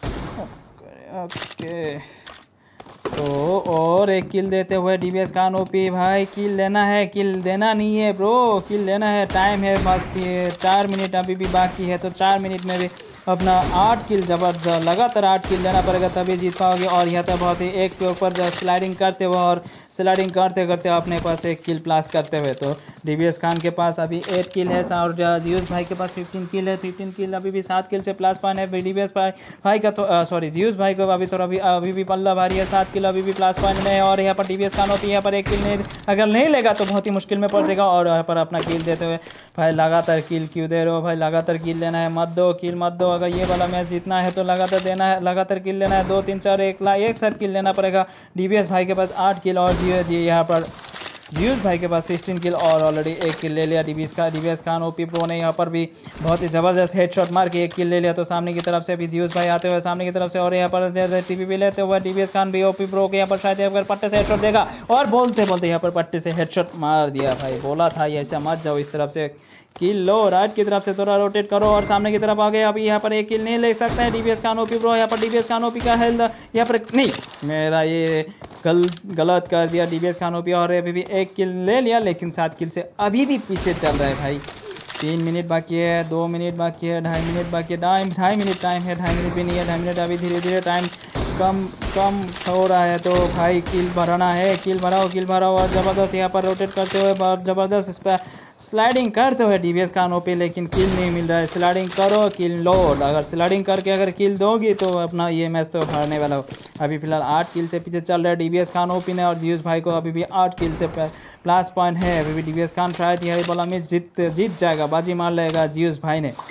ओके तो और एक किल देते हुए डीबीएस खान ओपी भाई, किल लेना है, किल देना नहीं है ब्रो, किल लेना है। टाइम है बस चार मिनट अभी भी बाकी है, तो चार मिनट में भी अपना आठ किल जबरदस्त लगातार आठ किल लेना पड़ेगा तभी जीत पाओगे। और यहाँ तक बहुत ही एक के ऊपर स्लाइडिंग करते हुए और स्लाइडिंग करते करते अपने पास एक किल प्लस करते हुए। तो डीबीएस खान के पास अभी एट किल है, और जीयूस भाई के पास फिफ्टीन किल है, फिफ्टीन किल अभी भी सात किल से प्लस पॉइंट है डीबीएस भाई भाई का। तो सॉरी जीयूस भाई को अभी थोड़ा अभी अभी भी पल्ला भारी है, सात किल अभी भी प्लस पॉइंट में है। और यहाँ पर डीबीएस खान ओपी यहाँ पर एक किल नहीं, अगर नहीं लेगा तो बहुत ही मुश्किल में पड़ जाएगा। और यहाँ पर अपना किल देते हुए भाई लगातार किल क्यों दे रहे हो भाई, लगातार किल लेना है, मत दो किल मत दो। अगर ये वाला मैच जीतना है तो लगातार देना है, लगातार किल लेना है, दो तीन चार एक ला एक साथ किल लेना पड़ेगा। डीबीएस भाई के पास आठ किल और दिए दिए यहाँ पर जियूस भाई के पास सिक्सटीन किल और ऑलरेडी एक किल ले लिया डीबीएस का डीबीएस खान ओपी प्रो ने यहाँ पर भी बहुत ही ज़बरदस्त हेडशॉट मार के एक किल ले लिया। तो सामने की तरफ से अभी जियूस भाई आते हुए सामने की तरफ से और यहाँ पर टीपीपी लेते हुए डीबीएस खान भी ओपी प्रो के यहाँ पर शायद यहाँ पर पट्टे से हेडशॉट देगा और बोलते बोलते यहाँ पर पट्टे से हेडशॉट मार दिया भाई। बोला था ये ऐसा मत जाओ इस तरफ से किल लो, राइट की तरफ से थोड़ा रोटेट करो और सामने की तरफ आ गए। अभी यहाँ पर एक किल नहीं ले सकते हैं डीबीएस खान ओपी प्रो। यहाँ पर डीबीएस खान ओपी का हेल्थ यहाँ पर नहीं, मेरा ये गल गलत कर दिया डीबीएस खान ओपी और अभी भी एक किल ले लिया लेकिन सात किल से अभी भी पीछे चल रहा है भाई। तीन मिनट बाकी है, दो मिनट बाकी है, ढाई मिनट बाकी है, ढाई ढाई मिनट टाइम है, ढाई मिनट भी नहीं है, ढाई मिनट अभी धीरे धीरे टाइम कम कम हो रहा है। तो भाई किल भराना है, किल भराओ किल भराओ और ज़बरदस्त यहाँ पर रोटेट करते हुए और ज़बरदस्त इस पर स्लाइडिंग करते हुए डीबीएस खान ओपी लेकिन किल नहीं मिल रहा है। स्लाइडिंग करो किल लो, अगर स्लाइडिंग करके अगर किल दोगी तो अपना ये मैच तो हारने वाला हो। अभी फिलहाल आठ किल से पीछे चल रहा है डीबीएस खान ओपी ने और जियूस भाई को अभी भी आठ किल से प्लस पॉइंट है। अभी भी डीबीएस खान शायद यही बोला मैच जीत जीत जाएगा, बाजी मार लेगा जियूस भाई ने।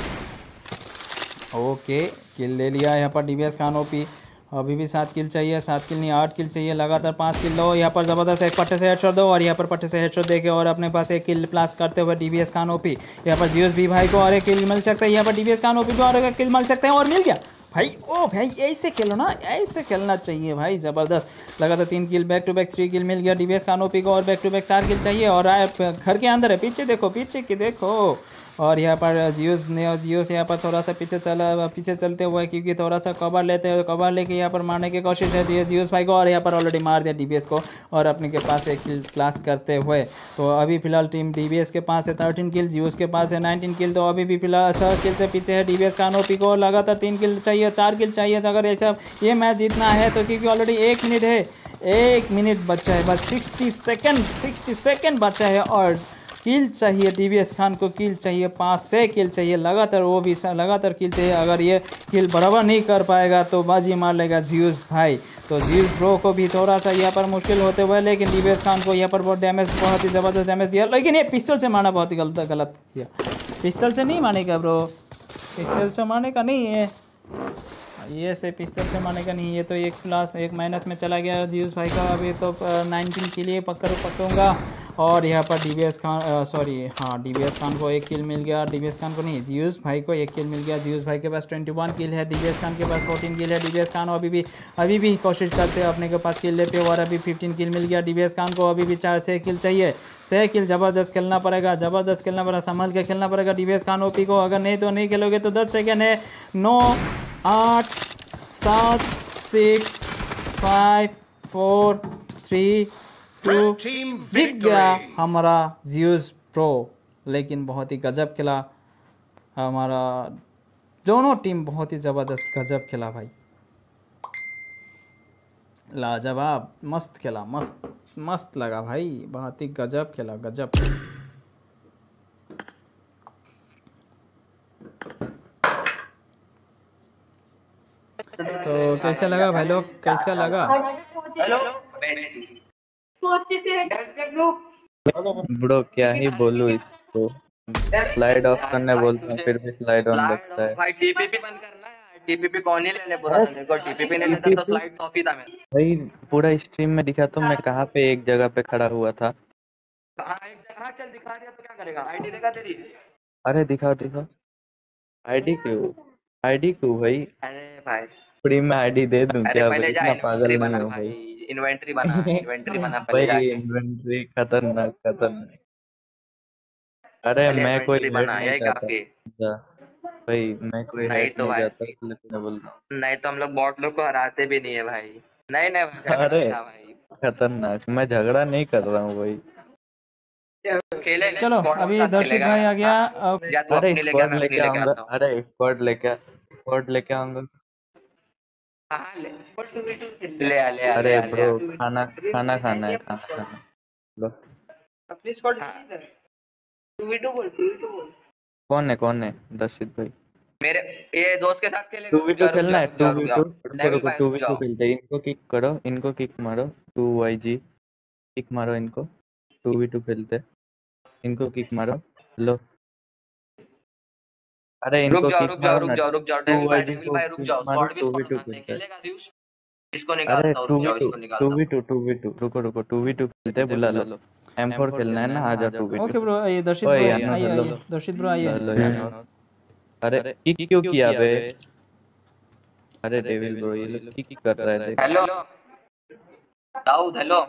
ओके किल ले लिया यहाँ पर डीबीएस खान ओपी। अभी भी सात किल चाहिए, सात किल नहीं आठ किल चाहिए, लगातार पाँच किल लो। यहाँ पर ज़बरदस्त एक पट्टे से हेडशॉट दो और यहाँ पर पट्टे से हेडशॉट देके और अपने पास एक किल प्लस करते हुए डीबीएस खान ओपी। यहाँ पर जियोस भी भाई को और एक किल मिल सकता है, यहाँ पर डीबीएस खान ओपी को और एक किल मिल सकते हैं और मिल गया भाई। ओ भाई ऐसे खेलो ना, ऐसे खेलना चाहिए भाई, ज़बरदस्त। लगातार तीन kill back to back three kill मिल गया डीबीएस खान ओपी को और बैक टू बैक चार किल चाहिए। और घर के अंदर है, पीछे देखो पीछे की देखो। और यहाँ पर जियोस ने जियोस यहाँ पर थोड़ा सा पीछे चला पीछे चलते हुए क्योंकि थोड़ा सा कवर लेते हैं, कवर लेके यहाँ पर मारने की कोशिश है दी जियोस भाई को और यहाँ पर ऑलरेडी मार दिया डीबीएस को और अपने के पास एक किल क्लास करते हुए। तो अभी फिलहाल टीम डीबीएस के पास है थर्टीन किल, जियोस के पास है नाइनटीन किल। तो अभी भी फिलहाल छः किल से पीछे है डीबीएस खान ओपी को। लगातार तीन किल चाहिए, चार किल चाहिए अगर ऐसा ये मैच जीतना है तो, क्योंकि ऑलरेडी एक मिनट है, एक मिनट बचा है बस, सिक्सटी सेकेंड सिक्सटी सेकेंड बचा है और किल चाहिए डीबीएस खान को, किल चाहिए पाँच से किल चाहिए लगातार, वो भी लगातार किल चाहिए। अगर ये किल बराबर नहीं कर पाएगा तो बाजी मार लेगा जियूस भाई। तो जियूस ब्रो को भी थोड़ा सा यहाँ पर मुश्किल होते हुए, लेकिन डीबीएस खान को यहाँ पर बहुत डैमेज, बहुत ही ज़बरदस्त डैमेज दिया। लेकिन ये पिस्टल से मारना बहुत ही गलत गलत किया, पिस्टल से नहीं मानेगा ब्रो, पिस्टल से मारने का नहीं है ये, से पिस्टल से मारने का नहीं। ये तो एक प्लस एक माइनस में चला गया जियूस भाई का। अभी तो नाइनटीन के लिए पकड़ पकड़ूंगा और यहाँ पर डीबीएस खान सॉरी हाँ डीबीएस खान को एक किल मिल गया, डीबीएस खान को नहीं जियूस भाई को एक किल मिल गया। जियूस भाई के पास इक्कीस किल है, डीबीएस खान के पास चौदह किल है। डीबीएस खान अभी भी अभी भी कोशिश करते हैं अपने के पास किल लेते हो और अभी पंद्रह किल मिल गया डीबीएस खान को। अभी भी चार छः किल चाहिए, छः किल ज़बरदस्त खेलना पड़ेगा, ज़बरदस्त खेलना पड़ेगा, संभल के खेलना पड़ेगा डीबीएस खान ओपी को। अगर नहीं तो नहीं खेलोगे तो दस सेकेंड है, नौ आठ सात six five four three two, जीत गया हमारा जियूस प्रो। लेकिन बहुत ही गजब खेला हमारा, दोनों टीम बहुत ही ज़बरदस्त गजब खेला भाई, लाजवाब, मस्त खेला, मस्त मस्त लगा भाई, बहुत ही गजब खेला, गजब। तो कैसा लगा भाई लोग, कैसा लगा? ब्रो क्या ही बोलूं इसको, स्लाइड ऑफ करने बोलते हैं फिर भी स्लाइड ऑन लगता है भाई। टीपीपी बंद करना है, टीपीपी कौन ही लेने पूरा, देखो टीपीपी नहीं लेता तो स्लाइड ऑफ ही था मेरा भाई। पूरा स्ट्रीम में दिखा तो मैं कहाँ पे एक जगह पे खड़ा हुआ था। हाँ एक जगह चल दिखा दिया तो क्या करेगा, आईडी देगा तेरी? अरे दिखाओ दिखाओ, आईडी क्यों, आईडी क्यों भाई? अरे भाई फ्री में आईडी दे दूं क्या? पहले जा इतना पागल इन्वेंट्री नहीं बना हो भाई, भाई। इन्वेंट्री बना, इन्वेंट्री बना पहले भाई जाके। इन्वेंट्री खतरनाक खतरनाक। अरे पहले मैं कोई इन्वेंट्री हेड बना, नहीं यही जाता काफी। जा। भाई मैं कोई नहीं हेड तो नहीं भाई, जाता इसलिए मैं बोल रहा नहीं तो हम लोग बॉट लोग को हराते भी नहीं है भाई। नहीं नहीं हूँ। अरे झगड़ा भाई, खतरनाक, मैं झगड़ा नहीं कर रहा हूँ भाई। खेले चलो अभी दर्शित भाई आ गया। अब या तू अरे अपनी लेके स्क्वाड मैं अपनी लेके लेके आऊंगा, आता हूँ। अरे स्क्वाड लेके स्क्वाड लेके आऊंगा। हाँ ले ले आ, ले आ, अरे ले आ, ले ब्रो आ। खाना खाना खाना है, खाना खाना लो। अपनी स्क्वाड इधर टू वी टू बोल, टू वी टू बोल। कौन है कौन है? दर्शित भाई मेरे ये दोस्त के साथ खेलेगा। टू वी टू खेलना है, टू वी टू रुको रुको टू वी टू जाओ। खेलते हैं। इनको किक करो, इनको किक मारो, टू वाई जी किक मारो इनको, टू वी टू खेलते, इनको किक मारो लो। अरे रुक इनको जाओ किक रुक जाओ मारो रुक ना, जाओ रुक जाओ टू डेविल वाई भाई, जी डेविल को भाई रुक किक जाओ, मारो, स्क्वाड भी टू वी स्पॉन टू करते हैं, खेलते हैं। खेलेगा ज़्यूस? इसको अरे निकालता हूँ, टू रुक वी जाओ, टू इसको टू निकालता वी हूँ। टू टू वी टू रुको रुको टू वी टू खेलते बुला लो। एम फोर खेलना है ना, आ जा two V okay two. Bro, ये दर्शित ओए ब्रो यानो आइए हेलो आइए, दर्शित ब्रो आइए। हेलो यानो। अरे किक क्यों किया बे? अरे डेविल ब्रो ये लोग किक कर रहा है देख। Hello Dawood, hello.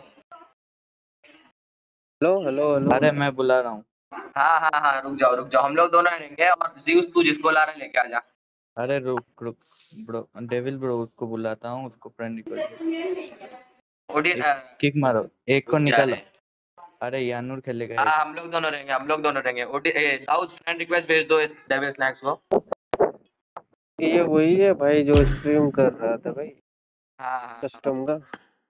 Hello hello hello. अरे मैं बुला रहा हूँ। हाँ हाँ हाँ, रुक जाओ रुक जाओ, हम लोग दोनों रहेंगे, और जीउस तू जिसको ला रहा है लेके आ जा। अरे रुक रुक ब्रो, डेविल ब्रो उसको बुलाता हूँ, उसको फ्रेंड रिक्वेस्ट। ओडिन किक मारो, एक को रुक जा निकालो। रे। अरे यानूर खेलेगा एक। हाँ, हम लोग दोनों रहेंगे, हम लोग दोनों रहेंगे। OD A, Dawood friend request भेज दो इस डेविल स्नैक्स को। ये वही है भाई जो स्ट्रीम कर रहा था भाई, हाँ हाँ कस्टम का।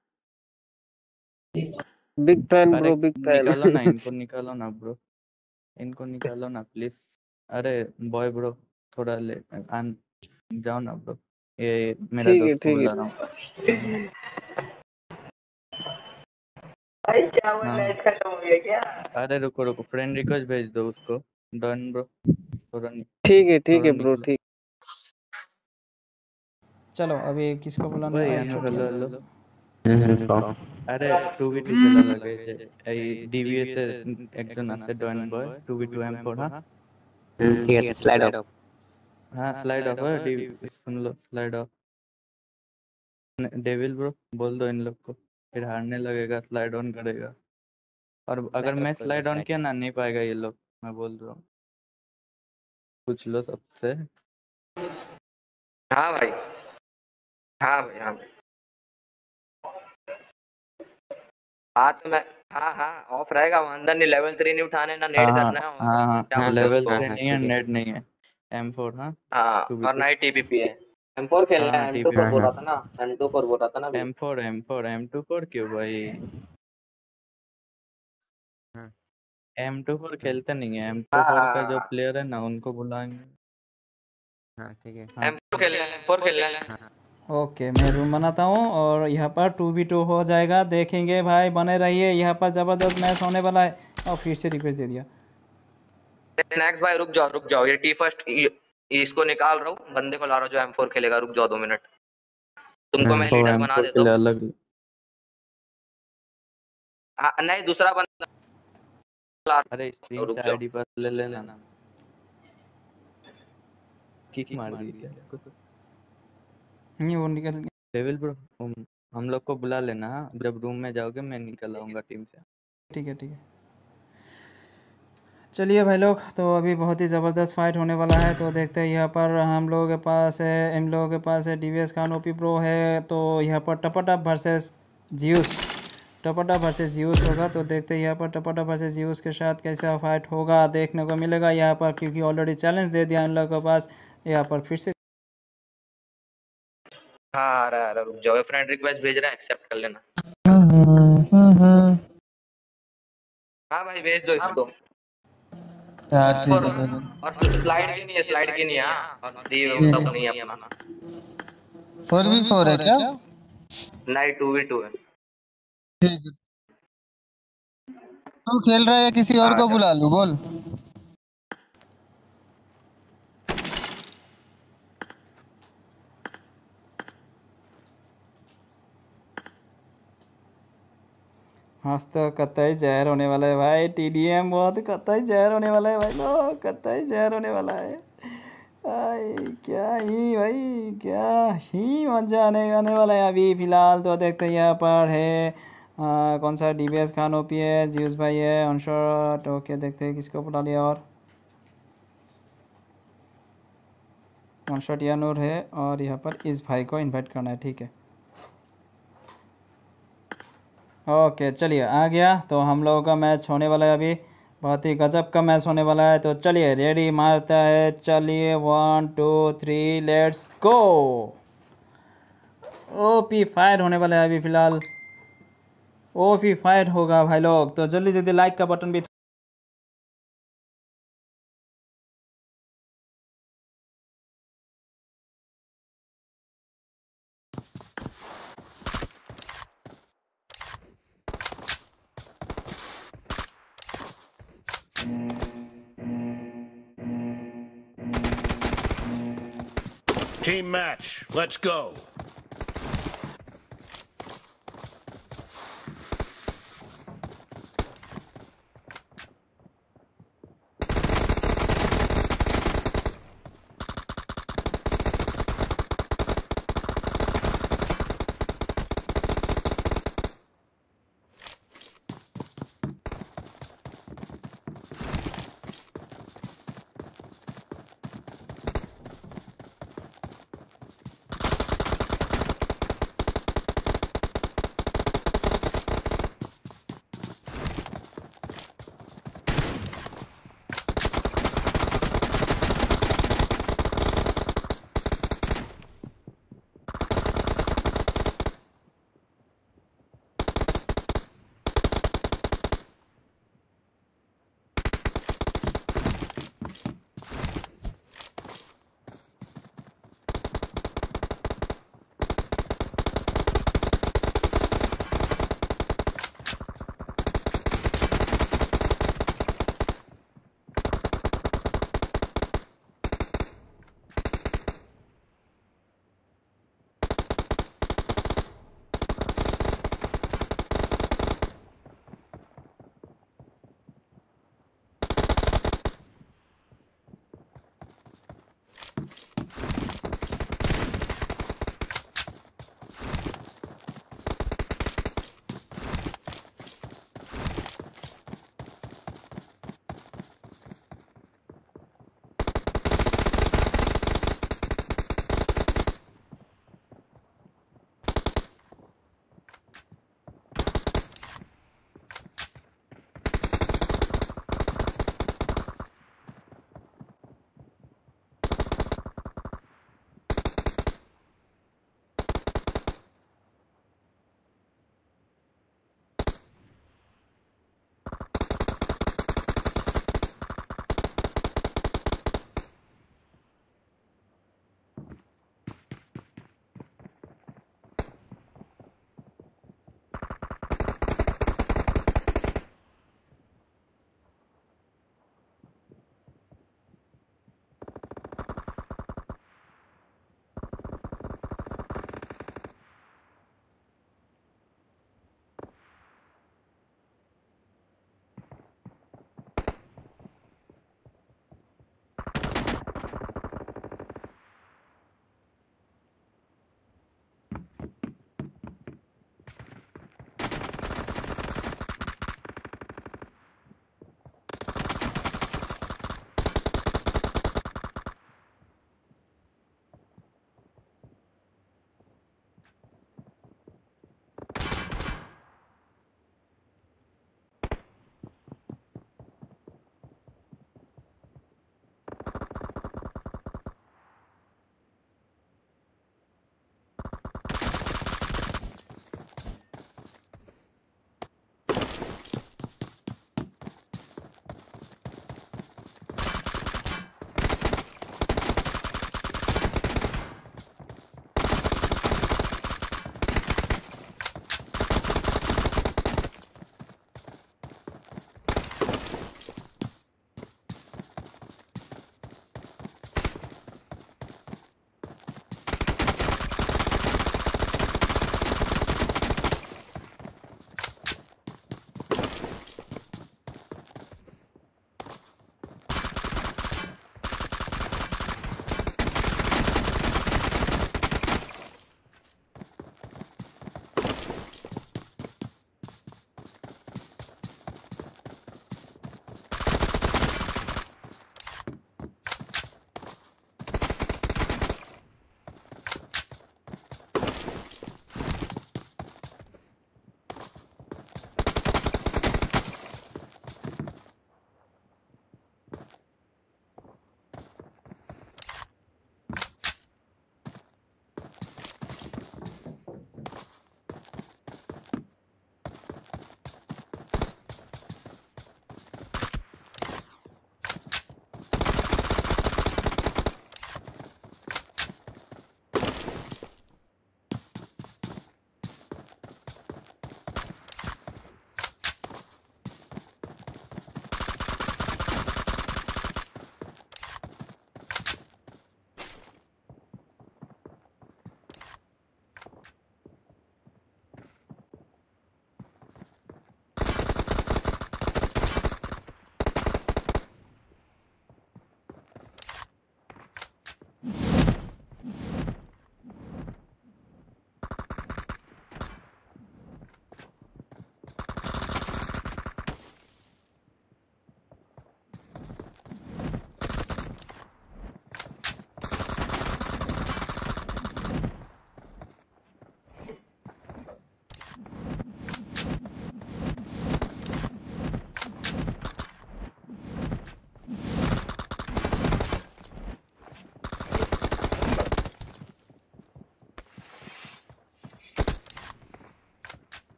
बिग फैन अरे ब्रो, बिग निकालो ना फैन। इनको, निकालो ना ब्रो, इनको निकालो ना प्लीज। अरे बॉय ब्रो थोड़ा ले आन जाओ ना ब्रो, ये मेरा ठीक है दोस्त को ठीक बुला रहा हूँ। है। भाई क्या हुआ, हाँ नेट खत्म हो गया क्या? अरे रुको रुको, फ्रेंड रिक्वेस्ट भेज दो उसको। डन ब्रो, थोड़ा नि- ठीक है ठीक थोड़ा है ब्रो, निकलो। ठीक। चलो अभी किसको बुलाना ওই है? याনো अच्छा हेलो ठीक हेलो। আরে টু বি টু খেলা লাগে যে এই ডিভিএস এর একজন আছে don boy two B two M four. হ্যাঁ ठीक है, स्लाइड अप। हाँ स्लाइड ऑफ है, डी- सुन लो स्लाइड ऑफ। डेविल ब्रो बोल दो इन लोग को, फिर हारने लगेगा स्लाइड ऑन करेगा। और अगर मैं स्लाइड ऑन किया ना नहीं पाएगा ये लोग, मैं बोल रहा हूँ। पूछ लो सबसे। हाँ भाई, हाँ भाई, हाँ भाई। हाँ तो मैं, हाँ हाँ ऑफ रहेगा, वो अंदर नहीं, लेवल थ्री नहीं उठाने ना हाँ नेट हाँ करना है, और हाँ हाँ क्या बोलते हैं लेवल उसको। थ्री नहीं है, नेट नहीं है। M four. हाँ हाँ, टू बी और टू। नाइट टीपीपी है। एम फोर हाँ खेलना हाँ है, एम टू टीपी फोर बोल रहा था ना, एम टू फोर बोल रहा था ना अभी। M four M four M two four क्यों भाई? एम टू फोर खेलते नहीं है, एम टू हाँ फोर का जो हाँ, प्लेयर है ना उनको बुलाएंगे। हाँ ठीक है। हाँ एम टू खेलना है, एम फोर खेलना है। ओके, मैं रूम बनाता हूँ और यहाँ पर टू बी टू हो जाएगा। देखेंगे भाई, बने रहिए, यहाँ पर ज़बरदस्त मैच होने वाला है। और फिर से रिक्वेस्ट दे दिया। स्नैक्स भाई रुक जाओ रुक जाओ, ये टी फर्स्ट इसको निकाल रहा हूँ, बंदे को ला रहा हूँ जो एम फोर खेलेगा, रुक जाओ दो मिनट। तुमको मैं तो लीडर एम बना फोर देता के लिए हूँ। अलग। हाँ, नहीं दूसरा बंदा ला रहा अरे हूँ, स्ट्रीम रुक से जाओ। आईडी पास ले लेना ना। किक मार दी क्या इसको? नहीं वो निकल गया। डेविल ब्रो हम हम लोग को बुला लेना। हाँ? जब रूम में जाओगे मैं निकल आऊंगा टीम से। ठीक है ठीक है, चलिए भाई लोग, तो अभी बहुत ही ज़बरदस्त फाइट होने वाला है। तो देखते हैं, यहाँ पर हम लोगों के पास है, इन लोगों के पास है डीवीएस खान, ओपी प्रो है। तो यहाँ पर टपटप वर्सेस जियूस, टपटप वर्सेस जियूस होगा। तो देखते हैं यहाँ पर टपटप वर्सेस जियूस के साथ कैसा फाइट होगा, देखने को मिलेगा यहाँ पर, क्योंकि ऑलरेडी चैलेंज दे दिया इन लोगों के पास। यहाँ पर फिर से हाँ आ रहा है, आ रहा है, रुक जाओ, फ्रेंड रिक्वेस्ट भेज रहा है, एक्सेप्ट कर लेना। हाँ भाई भेज दो इसको। हाँ ठीक और, है। और स्लाइड की नहीं है, स्लाइड की नहीं है। हाँ, और दी सब नहीं है अपना। फोर वी फोर है क्या? नहीं, टू वी टू है। ठीक है। तू खेल रहा है या किसी और आ को जाओ। बुला लूं बोल। आज तो कतई जहर होने वाला है भाई। टीडीएम बहुत कतई जहर होने वाला है भाई लोग, कतई जहर होने वाला है। आई क्या ही भाई, क्या ही मजा आने आने वाला है अभी फिलहाल। तो देखते हैं यहाँ पर है आ, कौन सा डीबीएस खान ओपी है, जियूस भाई है, ऑनशॉट। ओके देखते हैं किसको बुला लिया। और ऑनशॉट यानूर है, और यहाँ पर इस भाई को इनवाइट करना है। ठीक है ओके, चलिए आ गया। तो हम लोगों का मैच होने वाला है अभी, बहुत ही गजब का मैच होने वाला है। तो चलिए रेडी मारता है, चलिए one two three let's go. OP fire होने वाला है अभी फिलहाल, ओपी फायर होगा भाई लोग। तो जल्दी जल्दी लाइक का बटन भी Team match, let's go.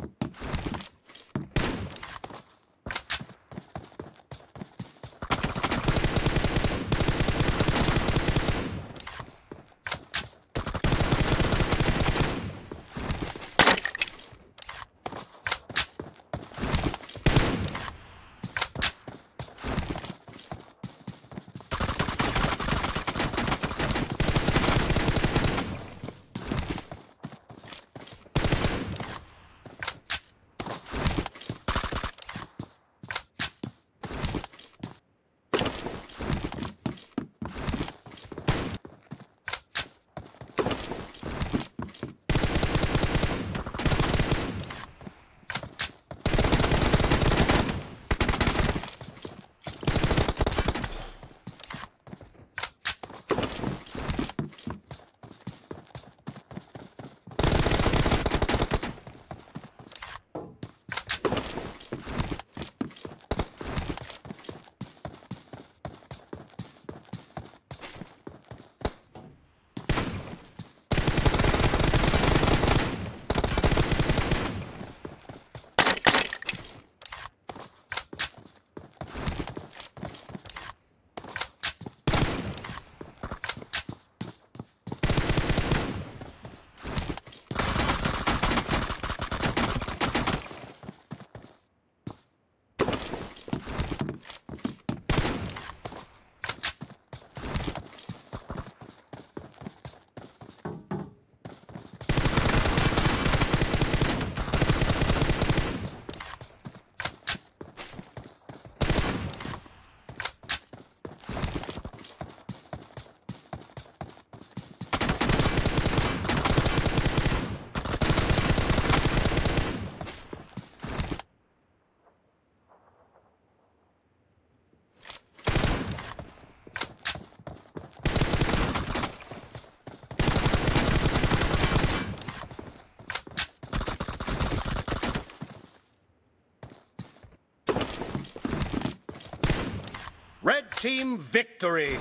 Red team victory!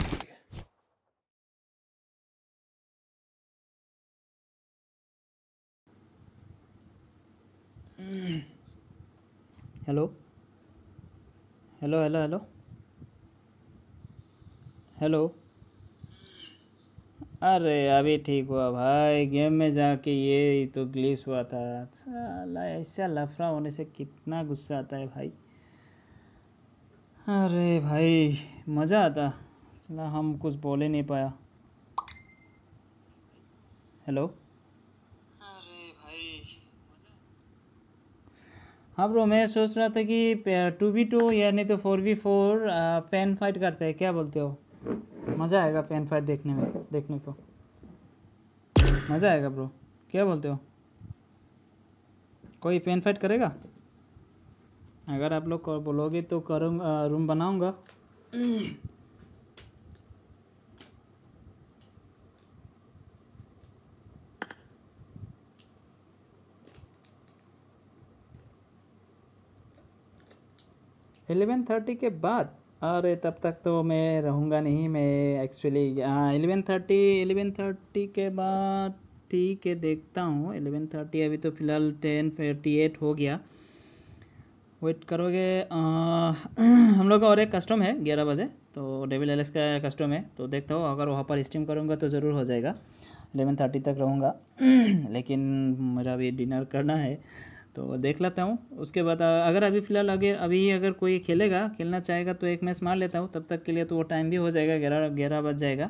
Hello hello hello hello hello. अरे अभी ठीक हुआ भाई, गेम में जाके ये तो ग्लिच हुआ था। साला ऐसा लफड़ा होने से कितना गुस्सा आता है भाई। अरे भाई मज़ा आता, चला हम कुछ बोल ही नहीं पाया। हेलो। अरे भाई हाँ ब्रो, मैं सोच रहा था कि टू वी टू या नहीं तो four we four fan fight करते हैं, क्या बोलते हो? मज़ा आएगा फैन फाइट देखने में, देखने को मज़ा आएगा ब्रो, क्या बोलते हो? कोई फैन फाइट करेगा? अगर आप लोग बोलोगे तो करूँगा, रूम बनाऊँगा। एलेवन थर्टी के बाद? अरे तब तक तो मैं रहूँगा नहीं, मैं एक्चुअली हाँ एलेवन थर्टी एलेवन थर्टी के बाद ठीक है, देखता हूँ। एलेवन थर्टी अभी तो फ़िलहाल टेन फोर्टी एट हो गया, वेट करोगे? आ, हम लोग का और एक कस्टम है ग्यारह बजे, तो डेविल एलेक्स का कस्टम है, तो देखता हूँ अगर वहाँ पर स्ट्रीम करूँगा तो ज़रूर हो जाएगा। एलेवन थर्टी तक रहूँगा लेकिन मेरा भी डिनर करना है, तो देख लेता हूँ। उसके बाद अगर अभी फ़िलहाल अगर अभी अगर कोई खेलेगा, खेलना चाहेगा तो एक मैच मार लेता हूँ, तब तक के लिए तो वो टाइम भी हो जाएगा, ग्यारह ग्यारह बज जाएगा।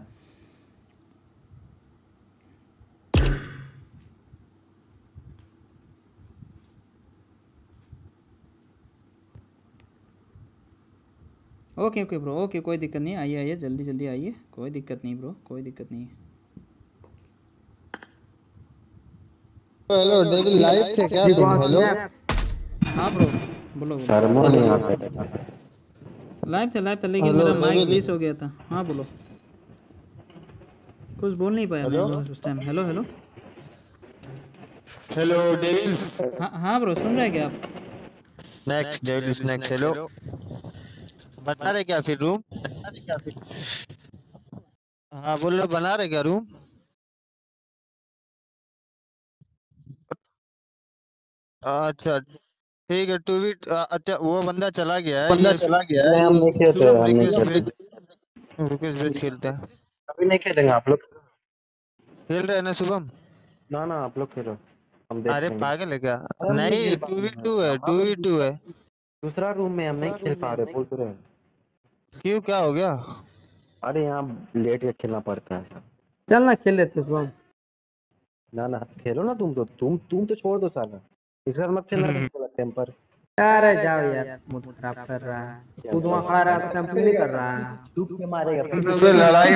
ओके ओके ब्रो, ओके कोई दिक्कत नहीं, आइए आइए जल्दी जल्दी आइए, कोई दिक्कत नहीं ब्रो, कोई दिक्कत नहीं है। हेलो डेविल लाइव थे क्या तुम? हेलो हाँ ब्रो बोलो बोलो। शर्मा नहीं आता लाइव था लाइव था लेकिन मेरा माइक ग्लिच हो गया था। हाँ बोलो, कुछ बोल नहीं पाया मैं उस time. Hello hello hello devil. हाँ हाँ ब्रो, सुन रहे हैं क्या आप? Next devil snacks. हेलो बना रहे क्या फिर रूम? हाँ बोल रहे बना रहे क्या रूम? अच्छा ठीक है टू वी अच्छा वो बंदा चला गया है बंदा ये चला गया है ये हम नहीं खेलते शुभम हम नहीं रिक्वेस्ट खेलते भेज रिक्वेस्ट भेज खेलते हैं। अभी नहीं खेलेंगे आप लोग खेल रहे हैं ना शुभम? ना ना आप लोग खेलो हम अरे देख लेंगे पागल है क्या? अरे हम नहीं नहीं खेल टू वी पाएंगे टू है हाँ टू तो वी टू दूसरा है। दूसरा रूम में हम नहीं खेल पा रहे बोल तो रहे हैं। क्यों क्या हो गया? अरे यहाँ लेट के खेलना पड़ता है चल ना खेल लेते शुभम। ना ना खेलो ना तुम तो तुम तुम तो छोड़ दो साला इसका मत खेलना तो टेम्पर अरे जाओ यार मूड खराब कर रहा है। तू वहाँ खड़ा रहा तो कैंपिंग नहीं कर रहा है। डूब के मारेगा अबे लड़ाई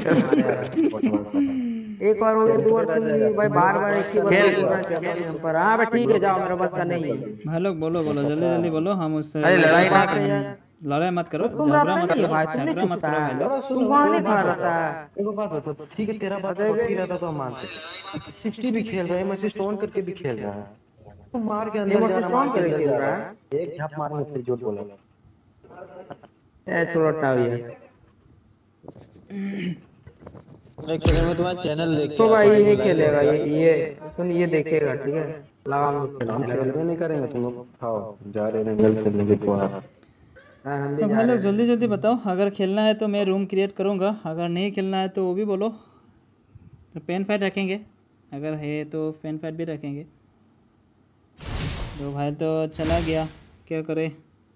एक बार हो गया दो बार सुन ली भाई बार बार एक ही बात बोलना चाहता हूँ यहाँ पर। हाँ भाई ठीक है जाओ मेरे बस का नहीं है। भाई लोग बोलो बोलो जल्दी जल्दी बोलो हम उससे अरे लड़ाई ना बात है यार। लड़ाई मत करो तुम झगड़ा रहता मत नहीं है करो भाई तुम नहीं झगड़ा मत छुपता करो भाई है। लोग। तू वहाँ नहीं खड़ा रहता है। एक बात बता ठीक है तेरा बात पक्की रहता तो हम मानते सिक्सटी भी खेल रहे हैं मैं स्टोन करके भी खेल रहा है तो मार के अंदर जा रहा मार के अंदर जा रहा है एक झप मारेंगे फिर जोर बोला ए छोड़ो हटाओ यार। एक सेकंड में तुम्हारा चैनल देख तो भाई ये नहीं खेलेगा ये ये सुन ये देखेगा ठीक है। लगा हम लोग हम खेलने खेलबे नहीं करेंगे तुम लोग खाओ जा रहे हैं जल्द खेलने के बाद हाँ, हम भी तो जा भाई रहे लोग हैं। जल्दी जल्दी बताओ अगर खेलना है तो मैं रूम क्रिएट करूँगा अगर नहीं खेलना है तो वो भी बोलो। तो पेन फाइट रखेंगे अगर है तो पेन फाइट भी रखेंगे। तो भाई तो चला गया क्या करे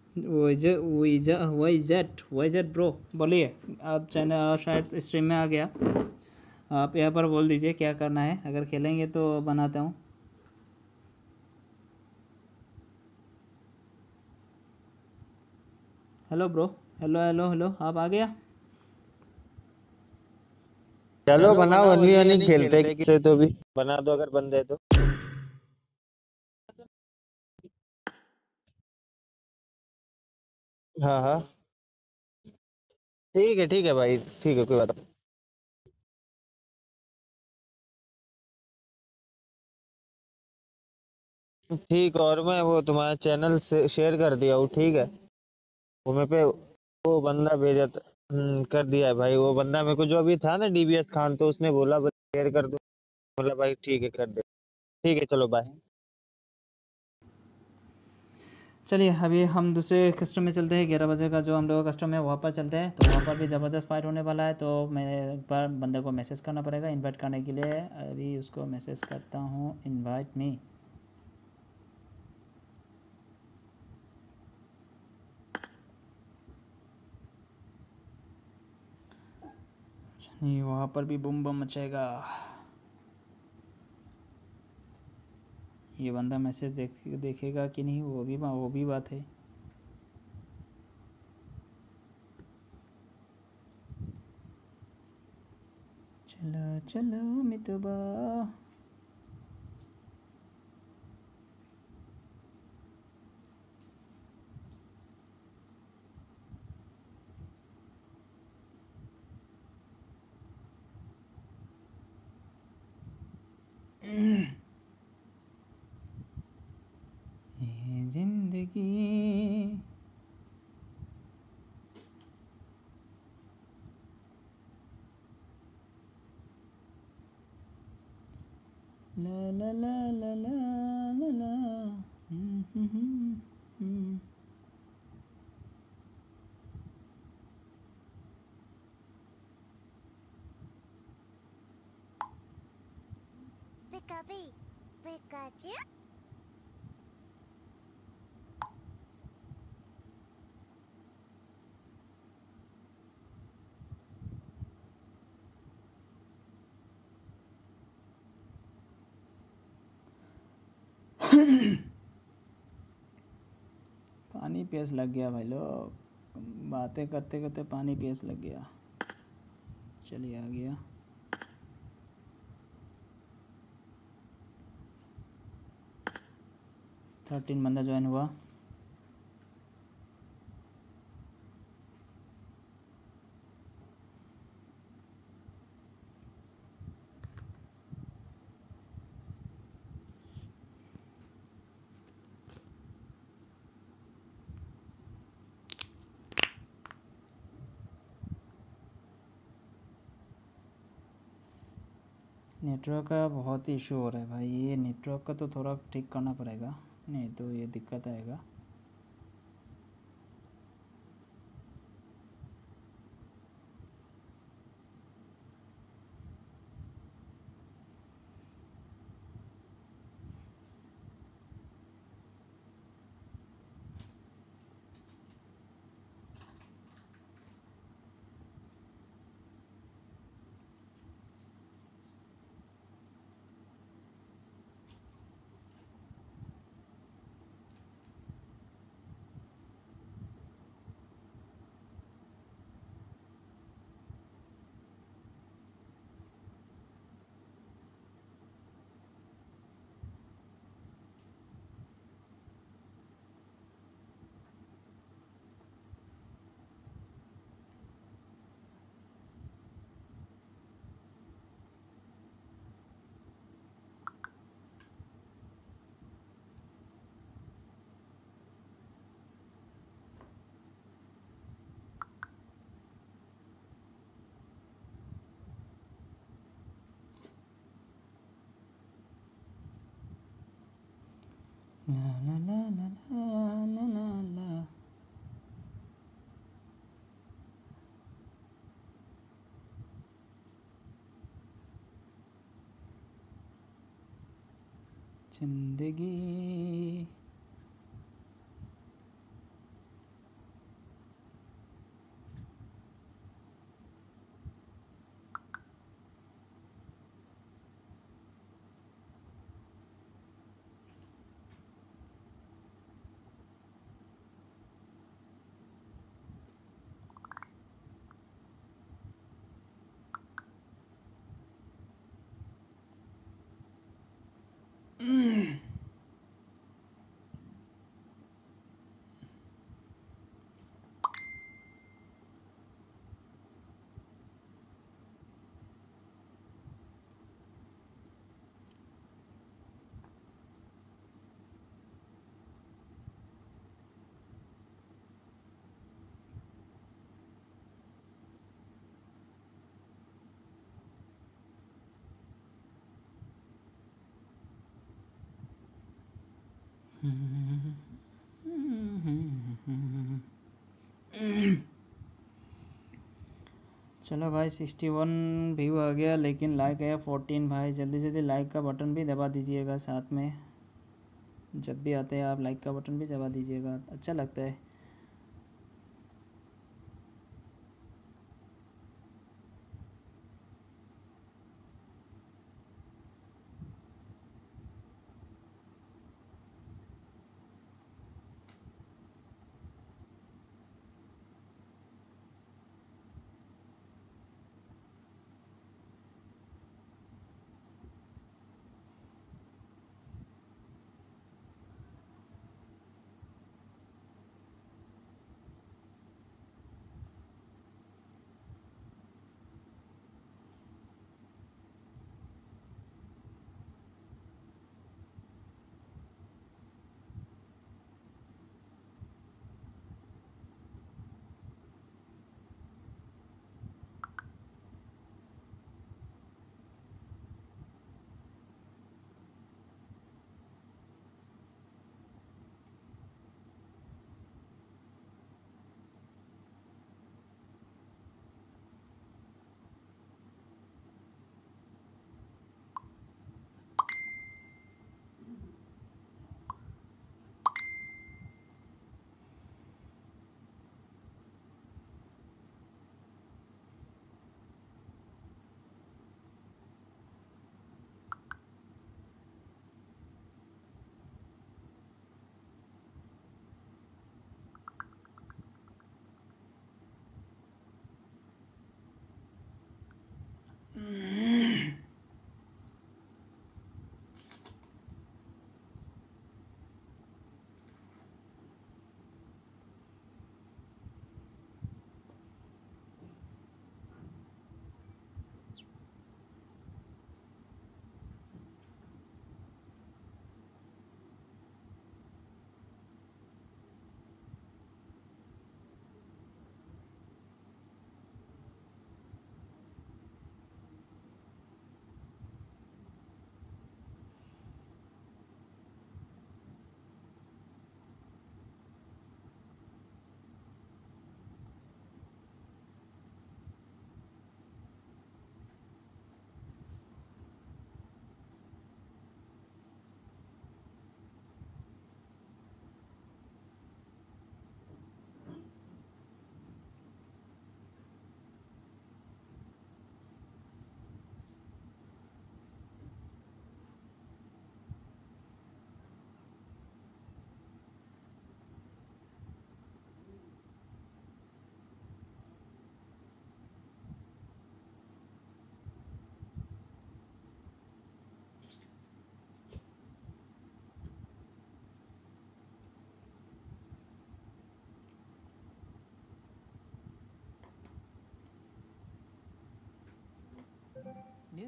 वाइजेट वाइजेट ब्रो बोलिए आप चैनल शायद स्ट्रीम में आ गया आप यहाँ पर बोल दीजिए क्या करना है अगर खेलेंगे तो बनाता हूँ। Hello bro hello hello hello आप आ गया? चलो बनाओ वन वी वन ही खेलते हैं किसी तो भी बना दो अगर बंदे तो। हाँ हाँ ठीक है ठीक है भाई ठीक है कोई बात नहीं। ठीक और मैं वो तुम्हारा चैनल से शेयर कर दिया हूँ ठीक है। वो मेरे पे वो बंदा भेजा था हम्म, कर दिया है भाई वो बंदा मेरे को जो अभी था ना डी बी एस खान तो उसने बोला बस शेयर कर दो। बोला भाई ठीक है कर दे ठीक है चलो बाय। चलिए अभी हम दूसरे कस्टम में चलते हैं ग्यारह बजे का जो हम लोग का कस्टम है वहाँ पर चलते हैं। तो वहाँ पर भी ज़बरदस्त फाइट होने वाला है तो मैं एक बार बंदे को मैसेज करना पड़ेगा इनवाइट करने के लिए। अभी उसको मैसेज करता हूँ इनवाइट मी। नहीं वहाँ पर भी बूम बम मचेगा। ये बंदा मैसेज देख देखेगा कि नहीं वो भी वो भी बात है। चलो चलो मितबा ये जिंदगी ला ला ला ला ला ला ला हम्म, हम्म, हम्म, हम्म। Pika P. Pikachu. पानी प्यास लग गया भाई लोग बातें करते करते पानी प्यास लग गया। चलिए आ गया। थर्टीन बंदा ज्वाइन हुआ। नेटवर्क का बहुत इशू हो रहा है भाई ये नेटवर्क का तो थोड़ा ठीक करना पड़ेगा नहीं तो ये दिक्कत आएगा। ला ला ला ला ला ला ला ला। जिंदगी चलो भाई सिक्सटी वन व्यू आ गया, लेकिन लाइक आया फोर्टीन। भाई जल्दी जल्दी लाइक का बटन भी दबा दीजिएगा, साथ में जब भी आते हैं आप लाइक का बटन भी दबा दीजिएगा, अच्छा लगता है।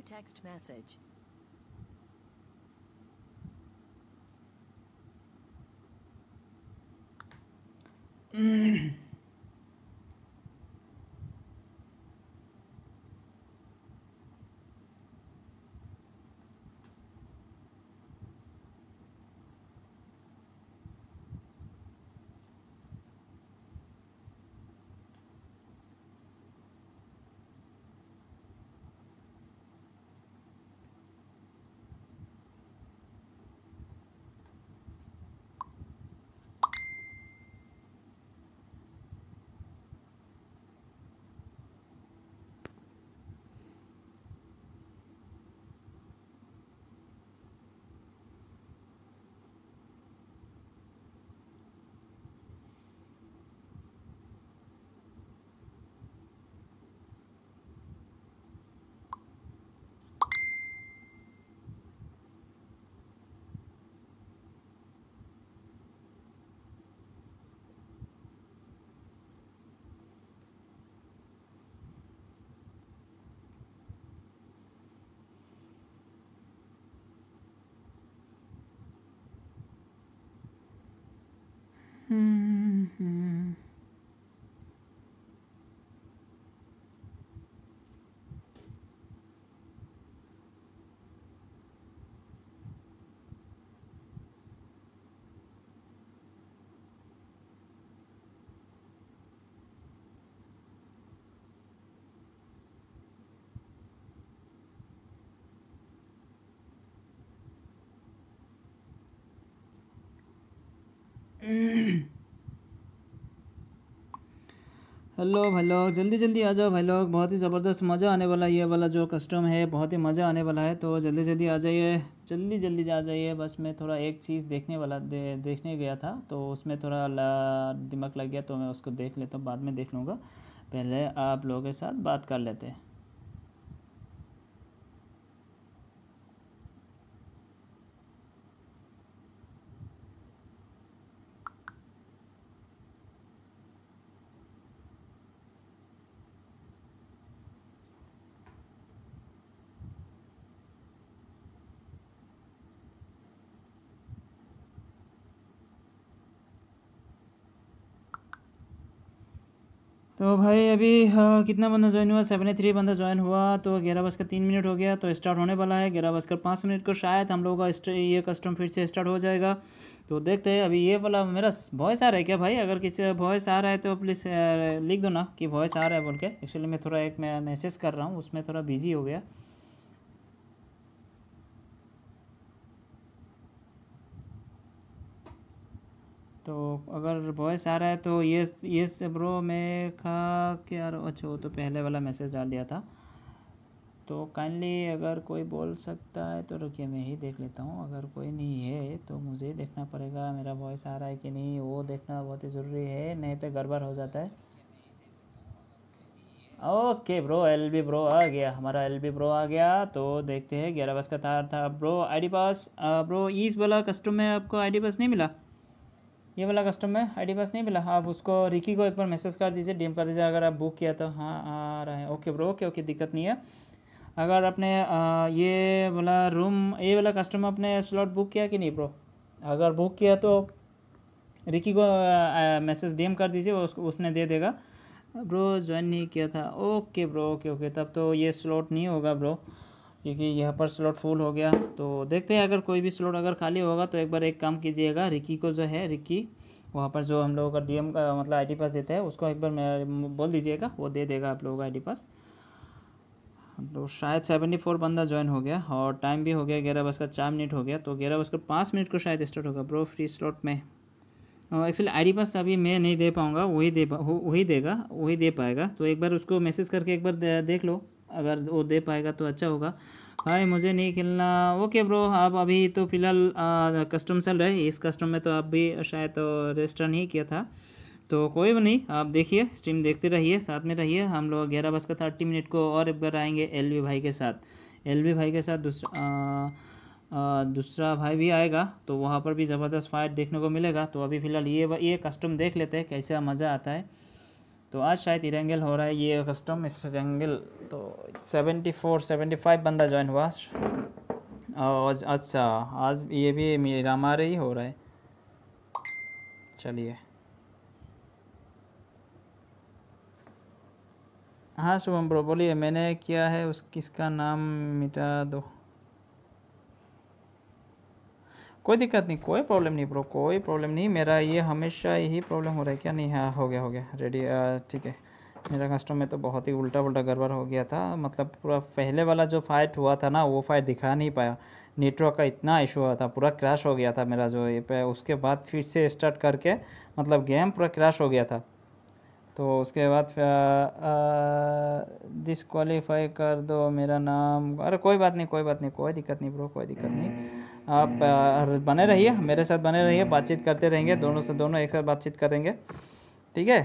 New text message. हेलो भाई लोग, जल्दी जल्दी आ जाओ भाई लोग, बहुत ही ज़बरदस्त मज़ा आने वाला है। ये वाला जो कस्टम है बहुत ही मज़ा आने वाला है, तो जल्दी जल्दी आ जाइए, जल्दी जल्दी आ जाइए। बस मैं थोड़ा एक चीज़ देखने वाला दे, देखने गया था, तो उसमें थोड़ा ला- दिमाग लग गया, तो मैं उसको देख लेता हूँ, बाद में देख लूँगा। पहले आप लोगों के साथ बात कर लेते हैं। तो भाई अभी हाँ, कितना बंदा ज्वाइन हुआ? सेवेंटी थ्री बंदा ज्वाइन हुआ। तो ग्यारह बजकर तीन मिनट हो गया, तो स्टार्ट होने वाला है। ग्यारह बजकर पाँच मिनट को शायद हम लोगों का इस्ट- ये कस्टम फिर से स्टार्ट हो जाएगा। तो देखते हैं। अभी ये वाला मेरा वॉइस आ रहा है क्या भाई? अगर किसी वॉइस आ रहा है तो प्लीज़ लिख दो ना कि वॉइस आ रहा है बोल के। एक्चुअली मैं थोड़ा एक मैं मैसेज कर रहा हूँ, उसमें थोड़ा बिजी हो गया। तो अगर वॉइस आ रहा है तो ये ये ब्रो मैं खा क्या, अच्छा वो तो पहले वाला मैसेज डाल दिया था। तो काइंडली अगर कोई बोल सकता है तो रुकिए मैं ही देख लेता हूँ। अगर कोई नहीं है तो मुझे ही देखना पड़ेगा मेरा वॉइस आ रहा है कि नहीं, वो देखना बहुत ही ज़रूरी है, नहीं तो गड़बड़ हो जाता है। ओके ब्रो, एलबी ब्रो आ गया, हमारा एलबी ब्रो आ गया। तो देखते हैं। ग्यारह बज का तार था ब्रो। आईडी पास ब्रो, इस वाला कस्टम में आपको आईडी पास नहीं मिला? ये वाला कस्टम में आईडी पास नहीं मिला? आप उसको रिकी को एक बार मैसेज कर दीजिए, डीएम कर दीजिए अगर आप बुक किया तो। हाँ आ रहा है। ओके ब्रो, ओके ओके, दिक्कत नहीं है। अगर आपने आ, ये वाला रूम, ये वाला कस्टम अपने स्लॉट बुक किया कि नहीं ब्रो? अगर बुक किया तो रिकी को मैसेज डीएम कर दीजिए, वो उसको उसने दे देगा। ब्रो ज्वाइन नहीं किया था? ओके ब्रो, ओके ओके, तब तो ये स्लॉट नहीं होगा ब्रो, क्योंकि यहाँ पर स्लॉट फुल हो गया। तो देखते हैं, अगर कोई भी स्लॉट अगर खाली होगा तो एक बार एक काम कीजिएगा, रिकी को जो है, रिकी वहाँ पर जो हम लोगों का डीएम का मतलब आईडी पास देता है, उसको एक बार मैं बोल दीजिएगा, वो दे देगा आप लोगों का आईडी पास। तो शायद सेवेंटी फोर बंदा ज्वाइन हो गया और टाइम भी हो गया, ग्यारह बजकर चार मिनट हो गया। तो ग्यारह बजकर पाँच मिनट को शायद स्टार्ट होगा ब्रो फ्री स्लॉट में। एक्चुअली आईडी पास अभी मैं नहीं दे पाऊँगा, वही दे वही देगा, वही दे पाएगा। तो एक बार उसको मैसेज करके एक बार दे, देख लो, अगर वो दे पाएगा तो अच्छा होगा। भाई मुझे नहीं खेलना। ओके ब्रो, आप अभी तो फ़िलहाल कस्टम चल रहे हैं, इस कस्टम में तो आप भी शायद तो रजिस्टर नहीं किया था, तो कोई भी नहीं, आप देखिए, स्ट्रीम देखते रहिए, साथ में रहिए। हम लोग ग्यारह बज कर थर्टी मिनट को और एक बार आएंगे एलवी भाई के साथ। एलवी भाई के साथ दूसरा आ, दूसरा भाई भी आएगा, तो वहाँ पर भी ज़बरदस्त फाइट देखने को मिलेगा। तो अभी फ़िलहाल ये ये कस्टम देख लेते हैं कैसा मज़ा आता है। तो आज शायद इरेंगल हो रहा है, ये कस्टम इरेंगल। तो सेवेंटी फोर सेवेंटी फाइव बंदा ज्वाइन हुआ आज। अच्छा आज ये भी मिरामार ही हो रहा है। चलिए हाँ शुभम ब्रो बोलिए। मैंने किया है उस किसका नाम मिटा दो। कोई दिक्कत नहीं, कोई प्रॉब्लम नहीं ब्रो, कोई प्रॉब्लम नहीं। मेरा ये हमेशा यही प्रॉब्लम हो रहा है क्या? नहीं हाँ हो गया हो गया रेडी ठीक है। मेरा कस्टम में तो बहुत ही उल्टा पुल्टा गड़बड़ हो गया था। मतलब पूरा पहले वाला जो फाइट हुआ था ना वो फाइट दिखा नहीं पाया, नेटवर्क का इतना इशू हुआ था, पूरा क्रैश हो गया था मेरा जो ये पे। उसके बाद फिर से स्टार्ट करके मतलब गेम पूरा क्रैश हो गया था। तो उसके बाद डिसक्वालीफाई कर दो मेरा नाम। अरे कोई बात नहीं कोई बात नहीं, कोई दिक्कत नहीं ब्रो, कोई दिक्कत नहीं। आप आ, बने रहिए मेरे साथ, बने रहिए, बातचीत करते रहेंगे, दोनों से दोनों एक साथ बातचीत करेंगे, ठीक है।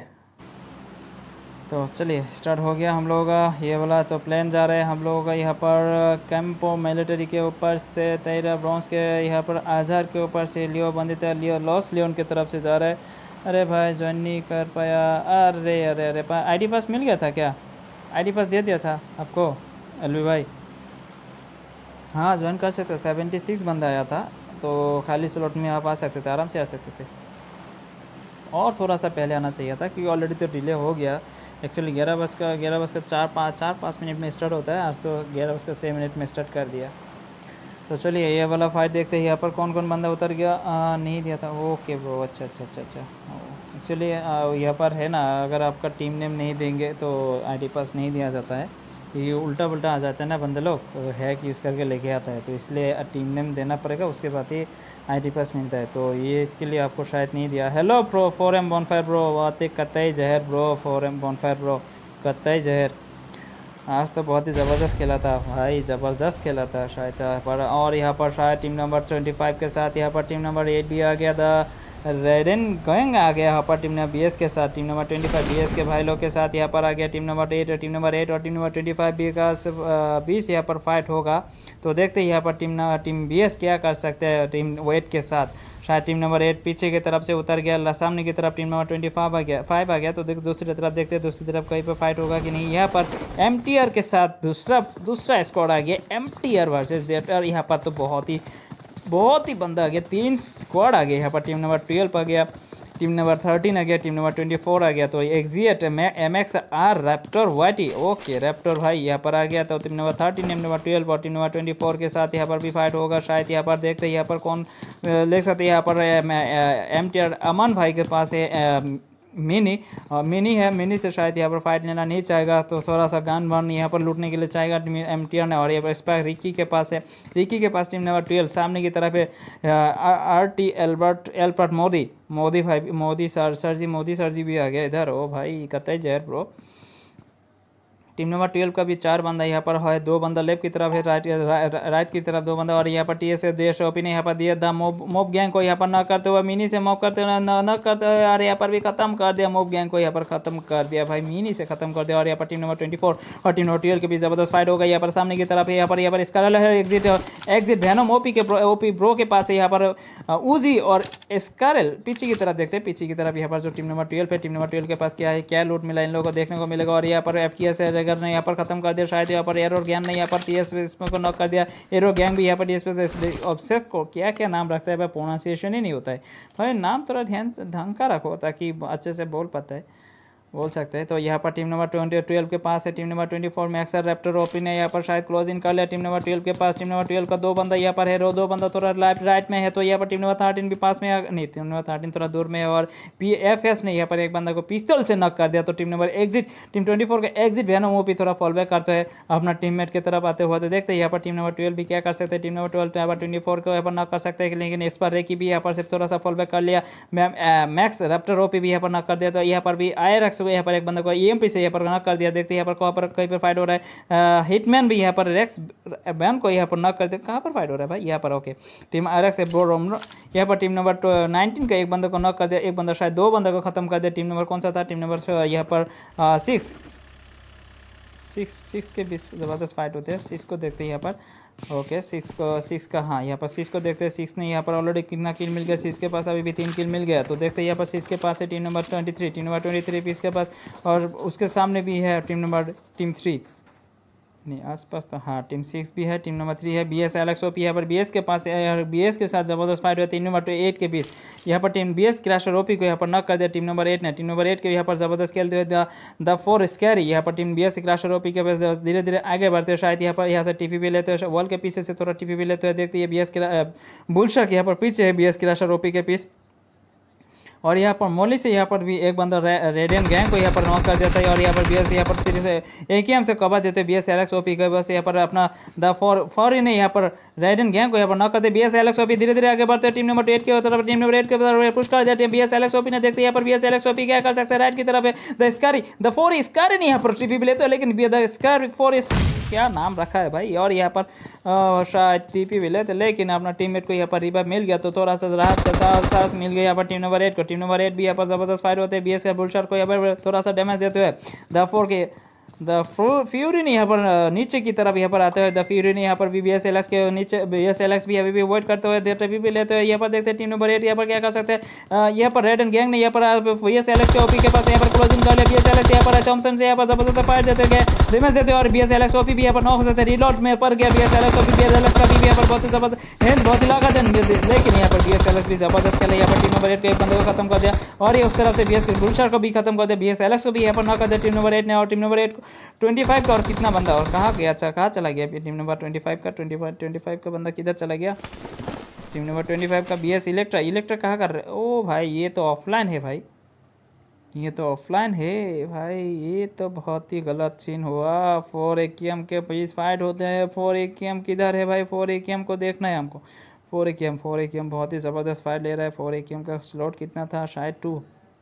तो चलिए स्टार्ट हो गया हम लोगों का ये वाला। तो प्लेन जा रहे हैं हम लोगों का यहाँ पर कैंपो मिलिट्री के ऊपर से, तेरह ब्रॉन्ज के यहाँ पर आज़ार के ऊपर से, लियो बंदित लियो लॉस लियोन की तरफ से जा रहा है। अरे भाई ज्वाइन नहीं कर पाया। अरे अरे अरे आईडी पास मिल गया था क्या? आईडी पास दे दिया था आपको एलवी भाई? हाँ ज्वाइन कर सकते, सेवेंटी सिक्स बंदा आया था तो खाली स्लॉट में आप आ सकते थे, आराम से आ सकते थे। और थोड़ा सा पहले आना चाहिए था क्योंकि ऑलरेडी तो डिले हो गया। एक्चुअली ग्यारह बज का ग्यारह बज का चार पाँच चार पाँच मिनट में स्टार्ट होता है, आज तो ग्यारह बज का छः मिनट में स्टार्ट कर दिया। तो चलिए ये वाला फाइट देखते हैं यहाँ पर कौन कौन बंदा उतर गया। आ, नहीं दिया था ओके ब्रो, अच्छा अच्छा अच्छा अच्छा। एक्चुअली यहाँ पर है ना, अगर आपका टीम नेम नहीं देंगे तो आईडी पास नहीं दिया जाता है। ये उल्टा पुल्टा आ जाता है ना बंदे लोग, हैक यूज़ करके लेके आता है, तो इसलिए टीम नेम देना पड़ेगा, उसके बाद ही आईडी पास मिलता है। तो ये इसके लिए आपको शायद नहीं दिया। Hello pro four M bonfire bro, वाते कतई जहर ब्रो, फोर एम बॉनफायर ब्रो कतई जहर। आज तो बहुत ही ज़बरदस्त खेला था भाई, ज़बरदस्त खेला था शायद पर। और यहाँ पर शायद टीम नंबर ट्वेंटी फाइव के साथ यहाँ पर टीम नंबर एट भी आ गया था, रेडन गैंग आ गया यहाँ पर टीम नंबर बी एस के साथ, team number twenty five B S के भाई लोग के साथ यहाँ पर आ गया टीम नंबर एट और टीम नंबर एट और team number twenty five B का बीस यहाँ पर फाइट होगा। तो देखते हैं यहाँ पर टीम टीम बी एस क्या कर सकते हैं टीम एट के साथ। शायद टीम नंबर एट पीछे की तरफ से उतर गया, सामने की तरफ टीम नंबर ट्वेंटी फाइव आ गया फाइव आ गया तो देख दूसरी तरफ देखते हैं दूसरी तरफ कहीं पर फाइट होगा कि नहीं। यहाँ पर एम टी आर के साथ दूसरा दूसरा स्क्वाड आ गया, M T R versus Z R. यहाँ पर तो बहुत ही बहुत ही बंदा आ गया, तीन स्क्वाड आ गया यहाँ पर। टीम नंबर ट्वेल्व आ गया, टीम नंबर थर्टीन आ गया, टीम नंबर ट्वेंटी फोर आ गया। तो exit M X R raptor वाइटी ओके रैप्टर भाई यहाँ पर आ गया। तो team number thirteen team number twelve और टीम नंबर ट्वेंटी फोर के साथ यहाँ पर भी फाइट होगा शायद। यहाँ पर देखते हैं यहाँ पर कौन देख सकते हैं। यहाँ पर एम टी आर अमन भाई के पास है मिनी मिनी है, मिनी से शायद यहाँ पर फाइट लेना नहीं चाहेगा, तो थोड़ा सा गन वन यहाँ पर लूटने के लिए चाहेगा एम टी आर ने। और यहाँ पर स्पैक रिकी के पास है, रिकी के पास टीम नंबर ट्वेल्व सामने की तरफ है R T Albert Albert Modi Modi भाई Modi sir sir ji Modi sir ji भी आ गया इधर। ओ भाई कतई जहर ब्रो। टीम नंबर ट्वेल्व का भी चार बंदा यहाँ पर है, दो बंदा लेफ्ट की तरफ है, राइट राइट की तरफ दो बंदा। और यहाँ पर टी एस देश ओपी ने यहाँ पर दिया था मोब मोब गैंग को यहाँ पर न करते हुए, मिनी से मोब करते हुए न, न करते हुए और यहाँ पर भी खत्म कर दिया मोब गैंग को, यहाँ पर खत्म कर दिया भाई, मिनी से खत्म कर दिया। और यहाँ पर टीम नंबर ट्वेंटी फोर और टीम नंबर ट्वेल्व के बीच जबरदस्त फाइट होगा। यहाँ पर सामने की तरफ है, यहाँ पर यहाँ पर स्कारल है, एग्जिट एग्जिट वैनम ओपी के ओपी ब्रो के पास है यहाँ पर उजी और स्कारल। पीछे की तरफ देखते हैं, पीछे की तरफ यहाँ पर जो टीम नंबर ट्वेल्व है, टीम नंबर ट्वेल्व के पास क्या है, क्या लूट मिला इन लोगों को देखने को मिलेगा। और यहाँ पर एफ टी एस ने यहाँ पर खत्म कर दिया शायद। यहाँ पर एरो गैंग ने यहाँ पर टी एस इसमें को नॉक कर दिया, एरो गैंग भी यहाँ पर टी एस ऑब्सेक्ट को क्या क्या नाम रखता है भाई, प्रोनाउंसिएशन ही नहीं होता है भाई, नाम थोड़ा ध्यान से ढंग का रखो ताकि अच्छे से बोल पाता है बोल सकते हैं। तो यहाँ पर टीम नंबर ट्वेंटी ट्वेल्व के पास है, टीम नंबर ट्वेंटी फोर में अक्सर रैप्टर ओपी ने यहाँ पर शायद क्लोज इन कर लिया टीम नंबर ट्वेल्व के पास। टीम नंबर ट्वेल्व का दो बंदा यहाँ पर है, रो दो बंदा थोड़ा राइट राइट में है। तो यहाँ पर टीम नंबर थर्टीन भी पास में नहीं, टीम नंबर थर्टीन थोड़ा दूर में है। और पी एफ एस ने यहाँ पर एक बंदा को पिस्टल से नॉक कर दिया। तो team number exit team twenty four का एग्जिट वैनम ओपी थोड़ा फॉल बैक करते हैं अपना टीममेट की तरफ आते हुए। तो देखते हैं यहाँ पर टीम नंबर ट्वेल्व भी क्या कर सकते हैं। टीम नंबर ट्वेल्व यहाँ पर ट्वेंटी फोर को यहाँ पर नॉक कर सकते हैं, लेकिन इस पर रेकी भी यहाँ पर सिर्फ थोड़ा सा फॉल बैक कर लिया। मैक्स रैप्टर ओपी भी यहाँ पर नॉक कर दिया। तो यहाँ पर भी आई रक्स यहाँ पर एक बंदा को ईएमपी से यहाँ पर नॉक कर दिया। देखते हैं यहाँ पर कहाँ पर कहीं पर फाइट हो रहा है। हिटमैन भी यहाँ पर रेक्स बैन को यहाँ पर नॉक कर दिया। कहाँ पर फाइट हो रहा है भाई, यहाँ पर ओके टीम आरएक्स यहाँ पर टीम नंबर नाइनटीन का एक बंदा को नॉक कर दिया, एक बंदा शायद दो बंदा को खत्म कर दिया। टीम नंबर कौन सा था, टीम नंबर यहाँ पर सिक्स सिक्स सिक्स के बीच ज़बरदस्त फाइट होते हैं। सिक्स को देखते हैं यहाँ पर। ओके सिक्स को सिक्स का हाँ यहाँ पर सिक्स को देखते हैं। सिक्स ने यहाँ पर ऑलरेडी कितना किल मिल गया, सिक्स के पास अभी भी तीन किल मिल गया। तो देखते हैं यहाँ पर सिक्स के पास है team number twenty three team number twenty three peace के पास, और उसके सामने भी है टीम नंबर टीम थ्री नहीं आसपास तो हाँ टीम सिक्स भी है, टीम नंबर थ्री है। बी एस एलेक्स ओपी यहाँ पर बी एस के पास है, बी एस के साथ ज़बरदस्त फाइट हुआ है टीम नंबर एट के बीच। यहाँ पर team B S crasher OP को यहाँ पर नॉक कर दिया टीम नंबर एट ने। टीम नंबर एट के यहाँ पर ज़बरदस्त खेलते हुए द फोर स्कैरी यहाँ पर team B S crasher OP के पास धीरे धीरे आगे बढ़ते हुए शायद यहाँ पर यहाँ से टीपी भी लेते हुए वॉल के पीछे से थोड़ा टीपी भी लेते हुए देखते हैं बी एस बुलशक यहाँ पर पीछे है बी एस क्रैशर ओपी के पीछे। और यहाँ पर मोली से यहाँ पर भी एक बंदा रे, रेडियन गैंग को यहाँ पर नॉक कर देता है, और यहाँ पर बीएस यहाँ पर सीरीज से एक ही हम से कवर देते हैं बीएस एलेक्स ओपी के बस यहाँ पर अपना द फॉर फॉर ने यहाँ पर रेडियन गैंग को यहाँ पर नॉक करते बीएस एलेक्स ओपी धीरे धीरे आगे बढ़ते हैं टीम नंबर एट के तरफ। टीम नंबर एट के तरफ पुश कर देते हैं बीएस एलेक्स ओपी ने। देखते हैं यहाँ पर बीएस एलेक्स ओपी क्या कर सकते हैं, राइट की तरफ है the scary the four scary ने यहाँ पर टीपी भी लेते हैं, लेकिन द स्कारी फोर क्या नाम रखा है भाई, और यहाँ पर शायद टीपी भी लेते लेकिन अपना टीममेट को यहाँ पर रिवाइव मिल गया तो थोड़ा सा राहत का सांस मिल गया यहाँ पर टीम नंबर एट को। टीम नंबर एट भी यहाँ पर जबरदस्त फाइट होते हैं बीएस के बुलशर को यहाँ पर थोड़ा सा डैमेज देते हुए द फोर के द फ्यूरी ने यहाँ पर नीचे की तरफ यहाँ पर आते हुए द फ्यूरी ने यहाँ पर बी एस एल एक्स के नीचे बी एस एल एक्स भी अभी भी अवॉइड करते हुए देते भी लेते हुए यहाँ पर देखते हैं टीम नंबर एट यहाँ पर क्या कर सकते हैं। यहाँ पर रेड एंड गैंग ने यहाँ पर बी एस एल एक्स के ओपी के पास यहाँ पर क्लोजिंग कर लिया। बी एस एल एक्स यहाँ पर थॉमसन से यहाँ पर जबरदस्त फाइट देते गए डैमेज देते और B S L X OP भी यहाँ पर नॉक हो सकते हैं। रिलोड में पर गया B S L X OP B S L X का भी यहाँ पर बहुत ही जबरदस्त हेल्थ बहुत ही लगा दें, लेकिन यहाँ पर बी एस एल एक्स भी जबरदस्त खेले। यहाँ पर टीम नंबर एट के एक बंदे को खत्म कर दिया और ये उस तरफ से बी एस बुलशर को भी खत्म कर दिया। बी एस एल एक्स को भी यहाँ पर नॉक कर दिया टीम नंबर एट ने। और team number eight twenty five और कितना बंदा और कहाँ गया, अच्छा कहाँ चला गया टीम नंबर ट्वेंटी फाइव का ट्वेंटी फाइव ट्वेंटी फाइव का बंदा किधर चला गया। टीम नंबर ट्वेंटी फाइव का बी एस इलेक्ट्रा इलेक्ट्रा कहाँ कर रहे, ओ भाई ये तो ऑफलाइन है भाई, ये तो ऑफलाइन है भाई, ये तो बहुत ही गलत सीन हुआ। फोर ए के एम के बीच फाइट होते हैं। फोर ए के एम किधर है भाई, फोर ए के एम को देखना है हमको। फोर ए के एम फोर ए के एम बहुत ही ज़बरदस्त फाइट ले रहा है। फोर ए के एम का स्लॉट कितना था, शायद टू।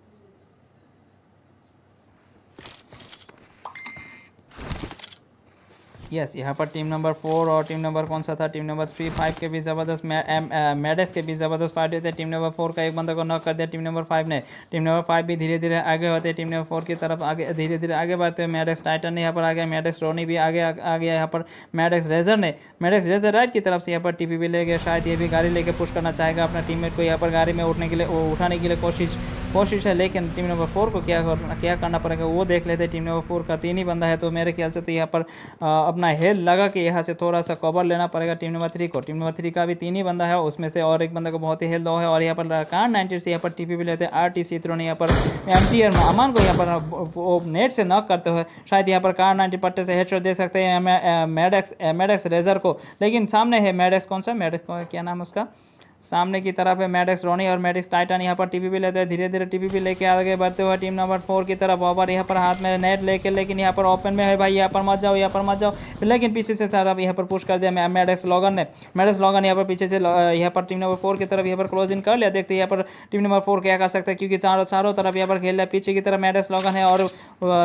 यस yes, यहाँ पर टीम नंबर फोर और टीम नंबर कौन सा था, टीम नंबर थ्री फाइव के भी ज़बरदस्त मैडेक्स के भी ज़बरदस्त फाइट होते हैं। टीम नंबर फोर का एक बंदा को नॉक कर दिया टीम नंबर फाइव ने। टीम नंबर फाइव भी धीरे धीरे आगे होते हैं टीम नंबर फोर की तरफ आगे धीरे धीरे आगे बढ़ते हैं। मैडेक्स टाइटन ने यहाँ पर आ गया, मैडेक्स रोनी भी आगे आ गया यहाँ पर। मैडेक्स रेजर ने मैडेक्स रेजर राइट की तरफ से यहाँ पर टीपी भी ले गया, शायद ये भी गाड़ी लेके पुश करना चाहेगा अपना टीममेट को यहाँ पर गाड़ी में उठने के लिए उठाने के लिए कोशिश कोशिश है, लेकिन टीम नंबर फोर को क्या करना क्या करना पड़ेगा वो देख लेते हैं। टीम नंबर फोर का तीन ही बंदा है तो मेरे ख्याल से तो यहाँ पर आ, अपना हेल्थ लगा के यहाँ से थोड़ा सा कवर लेना पड़ेगा टीम नंबर थ्री को। टीम नंबर थ्री का भी तीन ही बंदा है, उसमें से और एक बंदा को बहुत ही हेल्थ लो है। और यहाँ पर कार नाइनटी से यहाँ पर टीपी भी लेते हैं। आर टी सी ने यहाँ पर एम टी आर अमान को यहाँ पर नेट से नॉक करते हुए शायद यहाँ पर कार नाइनटी पट्टे से हेडशॉट दे सकते हैं मैडेक्स मैडेक्स रेजर को, लेकिन सामने है मैडेक्स कौन सा मैडेक्स को क्या नाम उसका सामने की तरफ है मैडेक्स रोनी और मैडेक्स टाइटन यहाँ पर टीपी भी लेते हैं। धीरे धीरे टीपी भी लेके आगे बढ़ते हुए टीम नंबर फोर की तरफ ओवर यहाँ पर हाथ में नेट लेके, लेकिन यहाँ पर ओपन में है भाई, यहाँ पर मत जाओ यहाँ पर मत जाओ, लेकिन पीछे से सारा यहाँ पर पुश कर दिया मैडेक्स लॉगन ने। मैडेक्स लॉगन यहाँ पर पीछे से यहाँ पर टीम नंबर फोर की तरफ यहाँ पर क्लोज इन कर लिया। देखते हैं यहाँ पर टीम नंबर फोर क्या कर सकते हैं, क्योंकि चारों चारों तरफ यहाँ पर खेल रहा है। पीछे की तरफ मैडेक्स लॉगन है और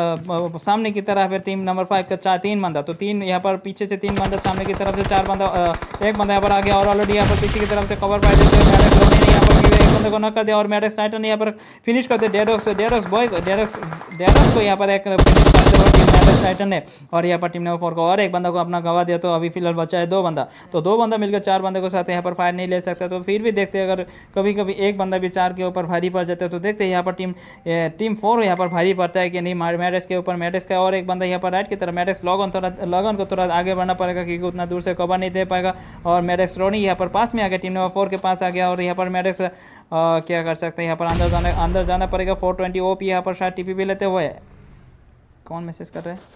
सामने की तरफ है टीम नंबर फाइव का चार तीन बंदा, तो तीन यहाँ पर पीछे से तीन बंदा, सामने की तरफ से चार बंदा, एक बंदा यहाँ पर आ गया और ऑलरेडी यहाँ पर पीछे की तरफ से कवर पाई देते हैं। यहाँ पर एक बंदे को नॉक कर दिया और मैडेक्स टाइटन यहाँ पर फिनिश करते डेडॉक्स डेडॉक्स बॉय को डेडॉक्स डेडॉक्स को यहाँ पर एक फिनिश करते हुए टीम मैडेक्स टाइटन ने। और यहाँ पर टीम नंबर फोर को और एक बंदा को अपना गवा दिया, तो अभी फिलहाल बचा है दो बंदा, तो दो बंदा मिलकर चार बंदे को साथ यहाँ पर फायर नहीं ले सकता। तो फिर भी देखते हैं अगर कभी कभी एक बंदा भी चार के ऊपर भारी पड़ जाता है तो देखते हैं यहाँ पर टीम टीम फोर यहाँ पर भारी पड़ता है कि नहीं मैडेक्स के ऊपर। मैडेक्स का और एक बंदा यहाँ पर राइट की तरफ मैडेक्स लॉगन थोड़ा लॉगन को थोड़ा आगे बढ़ना पड़ेगा क्योंकि उतना दूर से कवर नहीं दे पाएगा। और मैडेक्स रोनी यहाँ पर पास में आ गया, टीम नंबर फोर के पास आ गया और यहाँ पर मैडेक्स आ, क्या कर सकते हैं यहाँ पर अंदर जाने अंदर जाना पड़ेगा। फोर ट्वेंटी ओपी यहाँ पर शायद टीपी भी लेते हुए कौन मैसेज कर रहे हैं।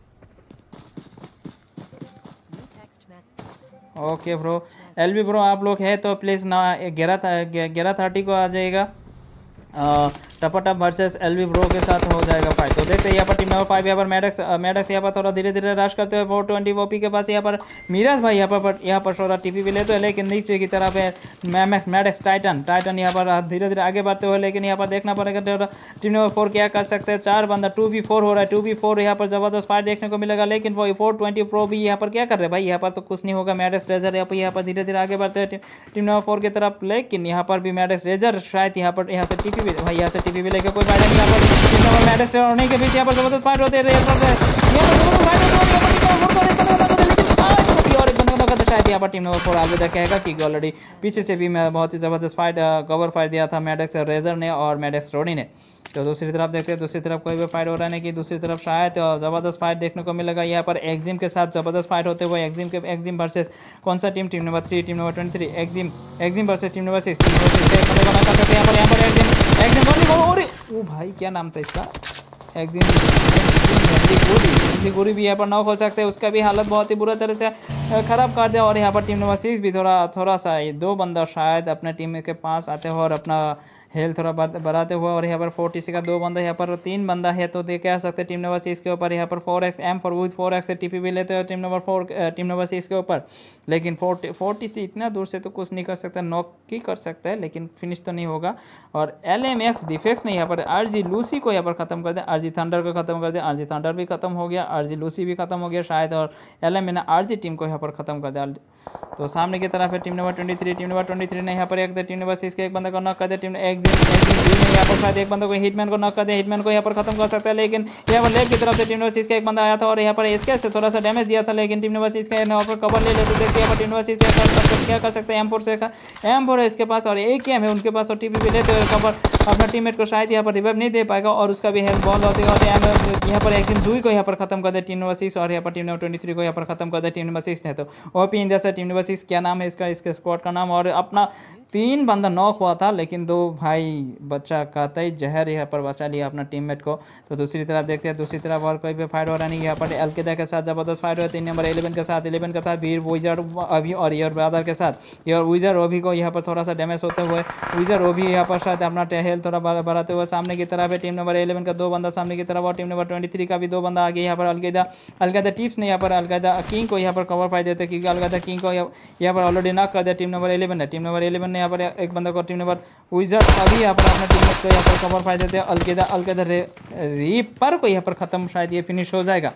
ओके ब्रो एलबी ब्रो आप लोग है तो प्लीज़ ना ग्यारह ग्यारह थर्टी को आ जाएगा, टपाटप वर्सेस एलबी ब्रो के साथ हो जाएगा फाइट। तो देखते हैं यहाँ पर टीम नंबर फाइव यहाँ पर मैडेक्स मैडेक्स यहाँ पर थोड़ा धीरे धीरे रश करते हुए फोर ट्वेंटी ओपी के पास यहाँ पर मीराज भाई यहाँ पर यहाँ पर थोड़ा टीपी भी लेते हैं, लेकिन नीचे की तरफ है मैमैक्स मैडेक्स टाइटन टाइटन यहाँ पर धीरे धीरे आगे बढ़ते हुए, लेकिन यहाँ पर देखना पड़ेगा टीम नंबर फोर क्या कर सकते हैं। चार बंदा टू बी फोर हो रहा है, टू बी फोर यहाँ पर जबरदस्त फाइट देखने को मिलेगा, लेकिन वो फोर ट्वेंटी प्रो भी यहाँ पर क्या कर रहे हैं भाई, यहाँ पर तो कुछ नहीं होगा। मैडेक्स रेजर यहाँ पर यहाँ पर धीरे धीरे आगे बढ़ते हैं टीम नंबर फोर की तरफ, लेकिन यहाँ पर भी मैडेक्स रेजर शायद यहाँ पर यहाँ से टीपी टीपीपी भाई यहाँ से टीपीपी लेके कोई फायदा नहीं। यहाँ पर टीम नंबर मैडेक्स होने के बीच यहाँ पर जबरदस्त फाइट होते रहे और एक बंदा का शायद यहाँ पर टीम नंबर फोर अलविदा कहेगा क्योंकि ऑलरेडी पीछे से भी मैं बहुत ही ज़बरदस्त फाइट कवर फाइट दिया था मैडेक्स रेजर ने और मैडेक्स रोनी ने। तो दूसरी तरफ देखते हैं, दूसरी तरफ कोई भी फाइट हो रहा है नहीं कि दूसरी तरफ शायद ज़बरदस्त फाइट देखने को मिलेगा यहाँ पर एक्जिम के साथ ज़बरदस्त फाइट होते हुए। एक्जिम के एक्जिम वर्सेस कौन सा team, team number three, team number twenty three एक्जिम एक्जिम versus team number six, team number six एक बंदे को नॉक कर सकते हैं यहाँ पर। यहाँ पर एक्जिम एक्जिम और ओ भाई क्या नाम था इसका, एक्जिम गोरी भी यहाँ पर नॉक हो सकते हैं, उसका भी हालत बहुत ही बुरा तरह से ख़राब कर दिया। और यहाँ पर टीम नंबर सिक्स भी थोड़ा थोड़ा सा दो बंदा शायद अपने टीम के पास आते हो और अपना हेल्थ थोड़ा बढ़ाते हुए। और यहाँ पर फोर्टी सी का दो बंदा, यहाँ पर तीन बंदा है तो देख कह सकते हैं टीम नंबर सिक्स के ऊपर यहाँ पर four X M four with four X से टीपी भी लेते हो team number four team number six के ऊपर। लेकिन फोर्टी फोर्टी सी इतना दूर से तो कुछ नहीं कर सकता, नॉक ही कर सकता है लेकिन फिनिश तो नहीं होगा। और एल एम एक्स डिफेक्स ने यहाँ पर आर जी लूसी को यहाँ पर ख़त्म कर दिया, आर जी थंडर को ख़त्म कर दिया, आर जी थंडर भी खत्म हो गया, आर जी लूसी भी खत्म हो गया शायद, और एल एम ने आर जी टीम को यहाँ पर ख़त्म कर दिया। तो सामने की तरफ है team number twenty three, team number twenty three ने यहाँ पर एक टीम नंबर सिक्स के एक बंदा को नॉक कर दिया, टीम एक्जिम यहाँ पर शायद एक बंदे को हिटमैन को नॉक कर दिया, हिटमैन को यहाँ पर खत्म कर सकता है। लेकिन यहाँ पर लेफ्ट की तरफ से टीम नंबर सिक्स का एक बंदा आया था और यहाँ पर इसके से थोड़ा सा डैमेज दिया था, लेकिन टीम नंबर सिक्स का यहाँ पर कवर ले लेते देखिए यहाँ पर टीम नंबर सिक्स क्या कर सकते हैं। एम फोर से एम फोर है इसके पास और एक एम है उनके पास और टीपी भी लेते हुए कवर अपना टीममेट को शायद यहाँ पर रिवाइव नहीं दे पाएगा और उसका भी हेल्थ बहुत होती है। और यहाँ पर एक दुई को यहाँ पर खत्म कर दिया टीम नंबर सिक्स और यहाँ पर टीम नंबर ट्वेंटी थ्री को यहाँ पर खत्म कर दिया टीम नंबर सिक्स ने। तो ओपी इंडिया से टीम नंबर सिक्स क्या नाम है इसका, इसके स्क्वाड का नाम, और अपना तीन बंदा नॉक हुआ था लेकिन दो भाई बच्चा कतई जहर यहाँ पर बचा लिया अपना टीममेट को। तो दूसरी तरफ देखते हैं, दूसरी तरफ और कोई भी फाइट हो रहा नहीं। यहाँ पर अलकायदा के साथ जबरदस्त फाइट हो रहा है, तीन नंबर इलेवन के साथ इलेवन के साथ वीर विजर अभी और ईयर ब्रदर के साथ ईयर विजर ओभी को यहाँ पर थोड़ा सा डैमेज होते हुए विजर ओभी यहाँ पर शायद अपना हेल्थ थोड़ा बढ़ाते हुए सामने की तरफ है। टीम नंबर इलेवन का दो बंदा सामने की तरफ और टीम नंबर ट्वेंटी थ्री का भी दो बंदा आगे। यहाँ पर अलकायदा अलकायदा टिप्स ने यहाँ पर अलकायदा किंग को यहाँ पर कवर फाइट देते क्योंकि अलकायदा किंग को यहाँ पर ऑलरेडी नॉक कर दिया टीम नंबर इलेवन है। टीम नंबर इलेवन ने यहाँ पर एक बंदा को टीम नंबर विजर अभी यहाँ पर अपने टीममेट को यहाँ पर कवर फाइट देते हैं। अलकायदा अलकायदा रीपर को यहाँ पर खत्म शायद ये फिनिश हो जाएगा।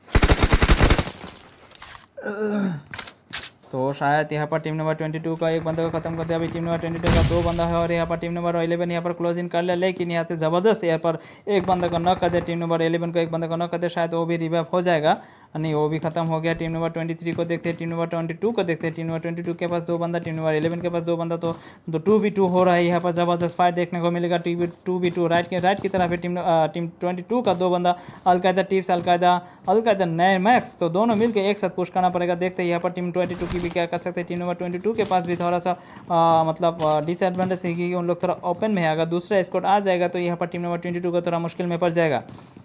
तो शायद यहाँ पर टीम नंबर ट्वेंटी टू का एक बंदा को खत्म कर दिया, अभी टीम नंबर ट्वेंटी टू का दो बंदा है और यहाँ पर टीम नंबर इलेवन यहाँ पर क्लोज इन कर लिया। लेकिन यहाँ से ज़बरदस्त यहाँ पर एक बंदा को नॉक कर दिया, टीम नंबर इलेवन को एक बंदा को नॉक कर दिया, शायद वो भी रिवाइव हो जाएगा, नहीं वो भी खत्म हो गया। टीम नंबर ट्वेंटी थ्री को देखते हैं, टीम नंबर ट्वेंटी टू को देखते हैं, टीम नंबर ट्वेंटी टू के पास दो बंदा, टीम नंबर इलेवन के पास दो बंदा। तो दो टू बी टू हो रहा है, यहाँ पर ज़बरदस्त फाइट देखने को मिलेगा। T two B two right के राइट की तरफ है टीम टीम ट्वेंटी टू का दो बंदा अलकायदा टिप्स अलकायदा अलकायदा नए मैक्स, तो दोनों मिलकर एक साथ पुश करना पड़ेगा। देखते हैं यहाँ पर टीम ट्वेंटी टू की भी क्या कर सकते हैं। टीम नंबर ट्वेंटी टू के पास भी थोड़ा सा आ, मतलब डिसएडवांटेज है कि उन लोग थोड़ा ओपन में है, अगर दूसरा स्कोर आ जाएगा तो यहाँ पर टीम नंबर ट्वेंटी टू को थोड़ा मुश्किल में पड़ जाएगा।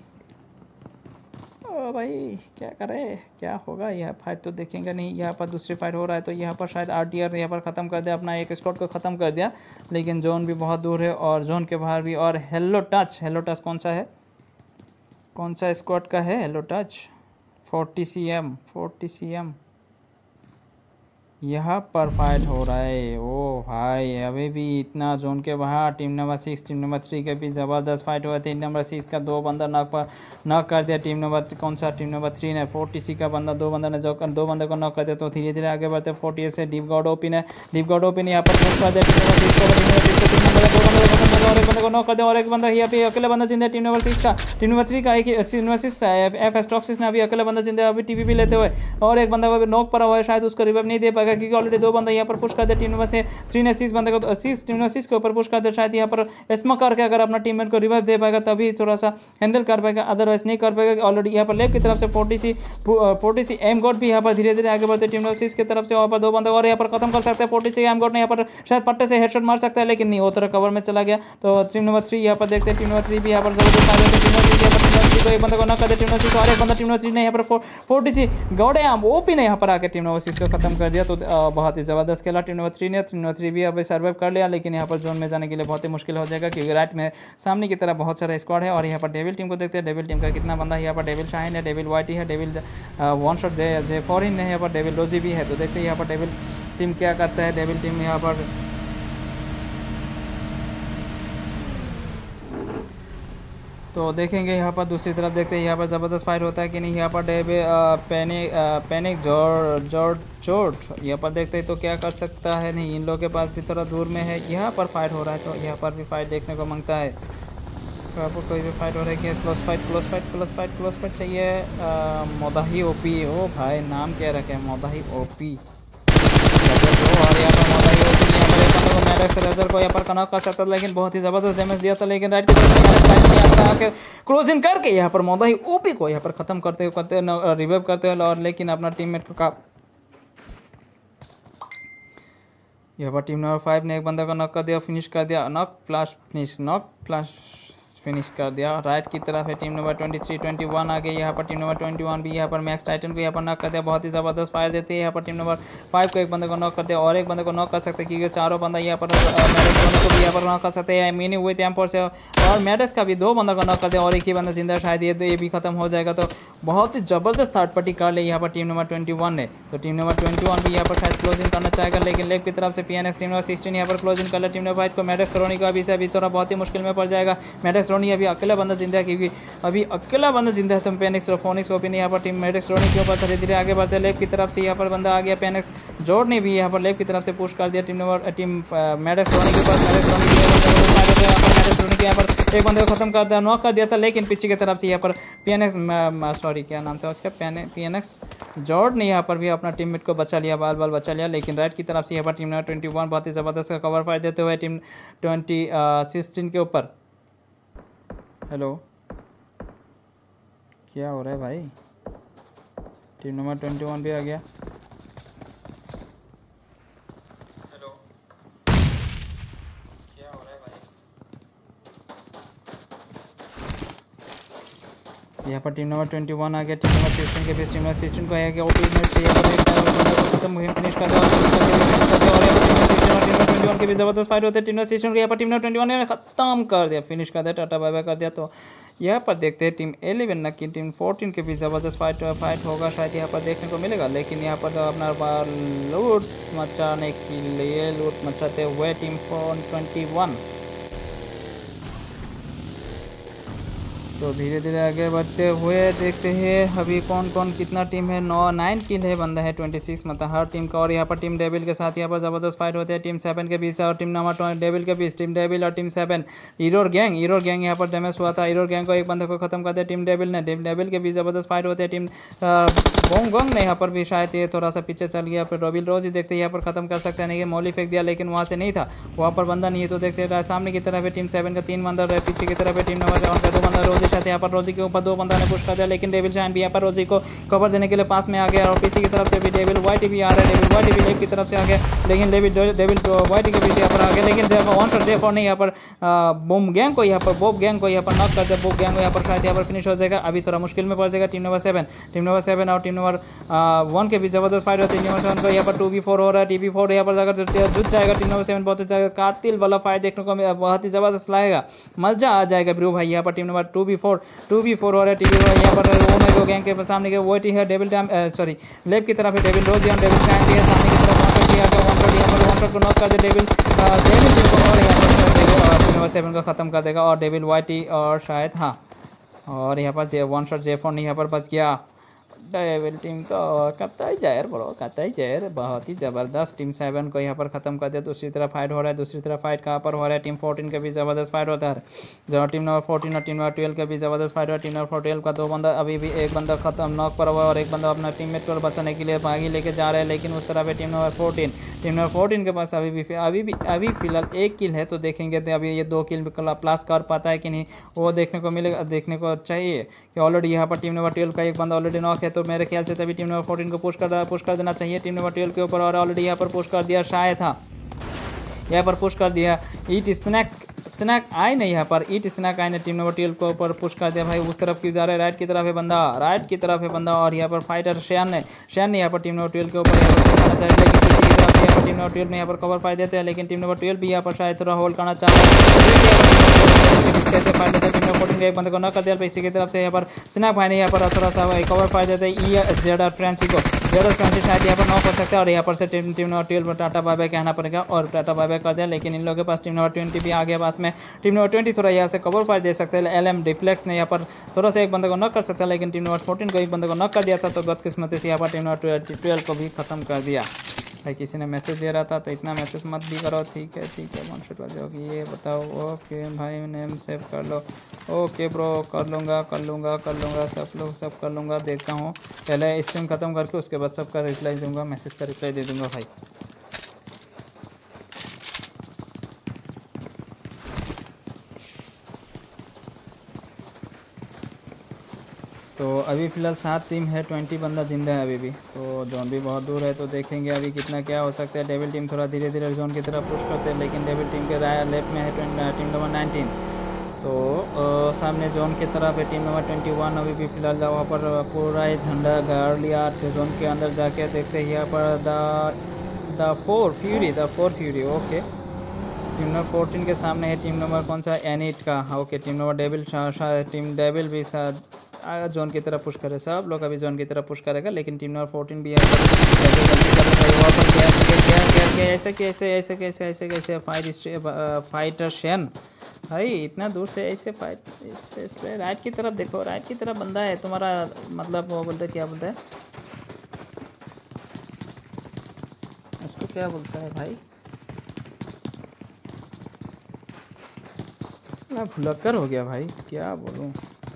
ओ भाई क्या करें, क्या होगा, यह फाइट तो देखेंगे नहीं। यहाँ पर दूसरी फाइट हो रहा है तो यहाँ पर शायद आर टी आर यहाँ पर ख़त्म कर दिया, अपना एक स्क्वाड को ख़त्म कर दिया, लेकिन जोन भी बहुत दूर है और जोन के बाहर भी। और हेलो टच, हेलो टच कौन सा है, कौन सा स्क्वाड का है hello touch, forty C M forty C M यहाँ पर फाइट हो रहा है। ओ भाई अभी भी इतना जोन के बाहर team number six team number three के भी ज़बरदस्त फाइट हुआ। टीम नंबर सिक्स का दो बंदा नॉक पर नॉक कर दिया, टीम नंबर कौन सा टीम नंबर थ्री ने फोर्टी सी का बंदा दो बंदा ने जो कर दो बंदे को नॉक कर दिया। तो धीरे धीरे आगे बढ़ते फोर्टी से डीप गॉड ओपी ने डीप गॉड ओपी ने यहाँ पर पुश कर दिया टीम नंबर सिक्स को, टीम नंबर सिक्स को तीन नंबर दो बंदे को खत्म और एक बंदे को नॉक कर दिया और एक बंदा यहाँ पे अकेले बंदा जिंदा टीम नंबर सिक्स का, टीम नंबर थ्री का एक टीम नंबर सिक्स का एफ एस टॉक्सिस ने अभी अकेले बंदा जिंदा अभी टीवी भी लेते हुए और एक बंदा को नॉक पड़ा हुआ है, शायद उसको रिवाइव नहीं दे पाएगा क्योंकि ऑलरेडी दो बंदा यहाँ पर पुश कर दे। टीम नंबर से थ्री ने सिक्स बंदे को सिक्स टीम नंबर सिक्स के ऊपर पुश कर दे, शायद यहाँ पर स्मोक करके अगर अपना टीममेट को रिवाइव दे पाएगा तभी थोड़ा सा हैंडल कर पाएगा, अदरवाइज नहीं कर पाएगा। ऑलरेडी यहाँ पर लेफ्ट की तरफ से forty C forty C M god भी यहाँ पर धीरे धीरे आगे बढ़ते टीम नंबर सिक्स की तरफ से, वहाँ पर दो बंदे और यहाँ पर खत्म कर सकते हैं। फोर्टी सी एम गॉड ने यहाँ पर शायद पट्टे से हेडशॉट मार सकता है लेकिन नहीं, वो तरह कवर में चला गया। तो टीम नंबर थ्री यहाँ पर देखते हैं, टीम नंबर थ्री भी यहाँ पर जबरदस्त आ जाते हैं। टीम नंबर थ्री यहाँ पर टीम नंबर थ्री को एक बंदा को नॉक कर दिया, टीम नंबर सिक्स और एक बंदा टीम नंबर थ्री ने यहाँ पर फोर्टी सी गौड़े ओपी ने यहाँ पर आकर टीम नंबर सिक्स को खत्म कर दिया। तो बहुत ही जबरदस्त खेला टीम नंबर थ्री ने, टीम नंबर थ्री भी अभी सर्वाइव कर लिया, लेकिन यहाँ पर जोन में जाने के लिए बहुत ही मुश्किल हो जाएगा क्योंकि राइट में सामने की तरफ बहुत सारा स्क्वाड है। और यहाँ पर डेविल टीम को देखते हैं, डेविल टीम का कितना बंदा है। यहाँ पर डेविल शाइन है, डेविल वाइटी है, devil one shot J J foreign है, यहाँ पर डेविल रोजी भी है। तो देखते हैं यहाँ पर डेविल टीम क्या करता है। डेविल टीम यहाँ पर तो देखेंगे यहाँ पर दूसरी तरफ देखते हैं यहाँ पर ज़बरदस्त फाइट होता है कि नहीं। यहाँ पर डेबे पैनिक पैनिक जॉर्ज जॉर्ज चोट यहाँ पर देखते हैं तो क्या कर सकता है। नहीं, इन लोगों के पास भी थोड़ा दूर में है। यहाँ पर फाइट हो रहा है तो यहाँ पर भी फाइट देखने को मांगता है। यहाँ पर कोई भी फाइट हो रहा है कि close fight close fight close fight close fight चाहिए। मोदाही ओपी, ओ भाई नाम क्या रखे हैं, मोदाही ओपी। और यहाँ पर मोदाही ओपी यहाँ पर एक बंदे को मैडक्स रेजर को यहाँ पर कनॉक कर सकता था, लेकिन बहुत ही ज़बरदस्त डैमेज दिया था। लेकिन राइट की तरफ आके क्लोज इन करके यहाँ पर मोदाही ओपी को यहाँ पर ख़त्म करते हुए करते रिवाइव करते हुए, और लेकिन अपना टीममेट का यहाँ पर टीम नंबर फाइव ने एक बंदा को नॉक कर दिया, फिनिश कर दिया। Knock flash finish, knock flash finish कर दिया। राइट की तरफ है team number twenty three twenty one आ गई। यहाँ पर टीम नंबर ट्वेंटी वन भी यहाँ पर मैक्स टाइटन को यहाँ पर नॉक कर दिया, बहुत ही ज़बरदस्त फायर देती है। यहाँ पर टीम नंबर फाइव को एक बंदे को नॉक कर दिया और एक बंदे को नॉक कर सकते हैं, क्योंकि चारों बंदा यहाँ पर मैडक्स को भी यहाँ पर नॉक कर सकते हैं। मिनी हुए थे एम्पोर से, और मैडक्स का भी दो बंदा को नॉक कर दिया और एक ही बंदा जिंदा, शायद ये ये भी खत्म हो जाएगा। तो बहुत ही ज़बरदस्त थर्ड पार्टी कर ले यहाँ पर टीम नंबर ट्वेंटी वन ने। तो टीम नंबर ट्वेंटी वन भी यहाँ पर शायद क्लोजिंग करना चाहेगा, लेकिन लेफ्ट की तरफ से P N X team number sixteen यहाँ पर क्लोजिंग कर ले टीम नंबर फाइव को। मैडक्स रोनी का अभी से अभी थोड़ा बहुत ही मुश्किल में पड़ जाएगा। मैडक्स रोनी अभी अकेला बंदा जिंदा है, क्योंकि अभी अकेला बंदा जिंदा है। तो पेनिक्स और फोनिक्स को भी नहीं यहाँ पर टीम मैडक्स रोनी के ऊपर धीरे धीरे आगे बढ़ते। लेफ्ट की तरफ से यहाँ पर बंदा आ गया पेनिक्स जोड़ ने भी यहाँ पर लेफ्ट की तरफ से पुश कर दिया team number team Maddox Ronnie के ऊपर। मैडक्स रोनी मैडक्स रोनी के यहाँ पर एक बंदे को खत्म कर दिया, नॉक कर दिया था, लेकिन पीछे की तरफ से यहाँ पर पीएनएक्स सॉरी क्या नाम था उसका पीएनएक्स जॉर्ड ने यहाँ पर भी अपना टीममेट को बचा लिया, बाल बाल बचा लिया। लेकिन राइट की तरफ से यहाँ पर टीम नंबर ट्वेंटी वन बहुत ही ज़बरदस्त कवर फाइट देते हुए टीम ट्वेंटी सिक्सटीन के ऊपर। हेलो, क्या हो रहा है भाई? टीम नंबर ट्वेंटी वन भी आ गया। हेलो, क्या हो रहा है भाई? यहाँ पर टीम नंबर ट्वेंटी वन आ गया टीम नंबर सिक्सटीन के बीच। टीम नंबर सिक्सटीन को आया ओपी में से यहाँ पर खत्म फिनिश कर दिया के भी ज़बरदस्त फाइट होते हैं। टीम नंबर सिक्सटीन को यहाँ पर टीम नंबर ट्वेंटी वन ने खत्म कर दिया, फिनिश कर दिया, टाटा बाय बाय कर दिया। तो यहाँ पर देखते हैं टीम इलेवन न कि टीम फोर्टीन के भी ज़बरदस्त फाइट फाइट होगा, शायद यहाँ पर देखने को मिलेगा। लेकिन यहाँ पर तो अपना लूट मचाने के लिए लूट मचाते हुए टीम फोर ट्वेंटी वन तो धीरे धीरे आगे बढ़ते हुए देखते हैं अभी कौन कौन कितना टीम है। नौ नाइन किल है, बंदा है ट्वेंटी सिक्स मतलब हर टीम का। और यहाँ पर टीम डेविल के साथ यहाँ पर ज़बरदस्त फाइट होते हैं टीम सेवन के बीच और टीम नंबर डेविल के बीच। टीम डेविल और team seven error gang error gang यहाँ पर डैमेज हुआ था। ईरोर गैंग को एक बंदे को खत्म कर दिया टीम डेविल ने। टीम डेविल के बीच ज़बरदस्त फाइट होते हैं। टीम गोंग गोंग ने यहाँ पर भी शायद ये थोड़ा सा पीछे चल गया। फिर रॉबिल रोज ही देखते यहाँ पर खत्म कर सकते हैं, नहीं मौली फेंक दिया, लेकिन वहाँ से नहीं था, वहाँ पर बंदा नहीं है। तो देखते हैं सामने की तरफ है टीम सेवन का तीन बंदा रहे, पीछे की तरफ है टीम नंबर सेवन का दो बंदा रोजी साथ यहाँ पर रोजी के ऊपर दो बंदा ने पुश कर दिया। लेकिन डेविल शाइन भी यहाँ पर रोजी को कवर देने के लिए पास में आ गया और पीछे की तरफ से भी डेविल वाइट भी आ रहा है। डेविल वाइट भी लेफ्ट की तरफ से आ गया, लेकिन डेविल डेविल वाइट के पीछे यहाँ पर आ गया। लेकिन वन शॉट जे फोर ने यहाँ पर बूम गैंग को यहाँ पर बोब गैंग को यहाँ पर नॉक कर दिया। बोब गैंग को यहाँ पर शायद यहाँ पर फिनिश हो जाएगा, अभी थोड़ा मुश्किल में पड़ जाएगा team number seven. Team number seven और टीम नंबर वन के भी जबरदस्त फाइट होती है। टीम नंबर सेवन को यहाँ पर टू बी फोर हो रहा है, टी बी फोर यहाँ पर जाकर जुट जाएगा टीम नंबर सेवन। बहुत ही कातिल वाला फाइट देखने को बहुत ही जबरदस्त लगेगा, मजा आ जाएगा ब्रो भाई। यहाँ पर team number two B four two B four हो रहा है। टी बी फोर यहाँ पर ओमेगो गैंग के सामने के वो है डेविल डैम सॉरी लेफ्ट की तरफ है डेविल रोज और डेविल शाइन भी है सामने की तरफ। वन शॉट यहाँ पर वन शॉट यहाँ पर वन शॉट को नॉक कर दे डेविल डेविल को और यहाँ पर टीम नंबर सेवन को खत्म कर देगा और डेविल वाइटी और शायद हाँ और यहाँ पर वन शॉट जे फोर यहाँ पर बच गया डेविल टीम को। कतई जहर ब्रो कतई जहर, बहुत ही ज़बरदस्त। टीम सेवन को यहाँ पर ख़त्म कर दिया। दूसरी तरफ फाइट हो रहा है, दूसरी तरफ फाइट कहाँ पर हो रहा है? टीम फोर्टीन के भी ज़बरदस्त फाइट होता है, जो टीम नंबर फोर्टीन और टीम नंबर ट्वेल्व के भी ज़बरदस्त फाइट हो रहा है। टीम नंबर ट्वेल्व का दो बंदा अभी भी एक बंदा खत्म नॉक पर हुआ और एक बंदा अपना टीममेट को बचाने के लिए भागी लेके जा रहा है। लेकिन उस तरफ है team number fourteen. Team number fourteen के पास अभी भी अभी भी अभी फिलहाल एक किल है, तो देखेंगे तो अभी ये दो किल प्लस कर पाता है कि नहीं वो देखने को मिलेगा, देखने को चाहिए कि ऑलरेडी यहाँ पर टीम नंबर ट्वेल्व का एक बंदा ऑलरेडी नॉक है। तो मेरे ख्याल से तभी टीम नंबर फोर्टीन को पुश कर पुश कर देना चाहिए टीम नंबर ट्वेल्व के ऊपर, और ऑलरेडी यहाँ पर पुश कर दिया शायद था यहाँ पर पुश कर दिया। ईट स्नैक स्नैक आई नहीं यहाँ पर ईट स्नैक आई ने टीम नंबर ट्वेल्व के ऊपर पुश कर दिया। भाई उस तरफ क्यों जा रहा है? राइट की तरफ है बंदा, राइट की तरफ है बंदा और यहाँ पर फाइटर शैन ने शैन ने यहाँ पर टीम नंबर ट्वेल्व के ऊपर करना चाहिए, लेकिन पीछे की तरफ यहाँ पर टीम नंबर ट्वेल्व में यहाँ पर कवर फाइट देते हैं। लेकिन टीम नंबर ट्वेल्व भी यहाँ पर शायद थोड़ा होल्ड करना चाह रहा है। कैसे फाइट देते हैं टीम नंबर फोर्टीन के एक बंदे को नॉक कर दिया। पीछे की तरफ से यहाँ पर स्नैप भाई ने यहाँ पर थोड़ा सा कवर फाइट देते हैं ई जेडर फ्रेंसी को। जेडर फ्रेंसी शायद यहाँ पर नॉक हो सकता है और यहाँ पर से team team number twelve ta-ta bye bye कहना पड़ेगा और टाटा बाय बाय कर दिया। लेकिन इन लोगों के पास टीम नंबर ट्वेंटी भी आ गया पास में। टीम नंबर ट्वेंटी थोड़ा यहाँ से कवर फाइट दे सकते हैं। एल एम डिफ्लेक्स ने यहाँ पर थोड़ा सा एक बंदे को नॉक कर सकता है, लेकिन टीम नंबर फोर्टीन को एक बंदे को नॉक कर दिया था। तो बदकिस्मती से यहाँ पर टीम नंबर ट्वेल्व को भी खत्म कर दिया। भाई किसी ने मैसेज दे रहा था तो इतना मैसेज मत भी करो। ठीक है ठीक है वन शॉट वाले होगी ये बताओ। ओके भाई नेम सेव कर लो। ओके ब्रो कर लूँगा कर लूँगा कर लूँगा सब लोग सब कर लूँगा। देखता हूँ पहले स्ट्रीम ख़त्म करके उसके बाद सबका रिप्लाई दूंगा, मैसेज का रिप्लाई दे दूंगा भाई। तो अभी फ़िलहाल सात टीम है, ट्वेंटी बंदा जिंदा है अभी भी। तो जोन भी बहुत दूर है तो देखेंगे अभी कितना क्या हो सकता है। डेविल टीम थोड़ा धीरे धीरे जोन की तरफ पुश करते हैं, लेकिन डेविल टीम के लेफ्ट में है टीम नंबर नाइनटीन। तो आ, सामने जोन की तरफ है टीम नंबर ट्वेंटी वन। अभी भी फ़िलहाल वहाँ पर पूरा ही झंडा गाड़ लिया। जोन के अंदर जाके देखते हैं यहाँ पर the the four fury the four fury okay. Team number fourteen के सामने है टीम नंबर कौन सा एनिट का। Okay team number devil team devil भी साथ जोन की तरफ पुश करे। सब लोग अभी जोन की तरफ पुश करेगा, लेकिन टीम नंबर फोर्टीन भी है ऐसे कैसे ऐसे कैसे ऐसे कैसे फाइट फाइटर शेन भाई इतना दूर से ऐसे फाइट इस पे राइट की तरफ देखो, राइट की तरफ बंदा है तुम्हारा, मतलब वो बोलते क्या बोलते हैं उसको, क्या बोलता है भाई, मैं भुलक्कर हो गया भाई, क्या बोलूं।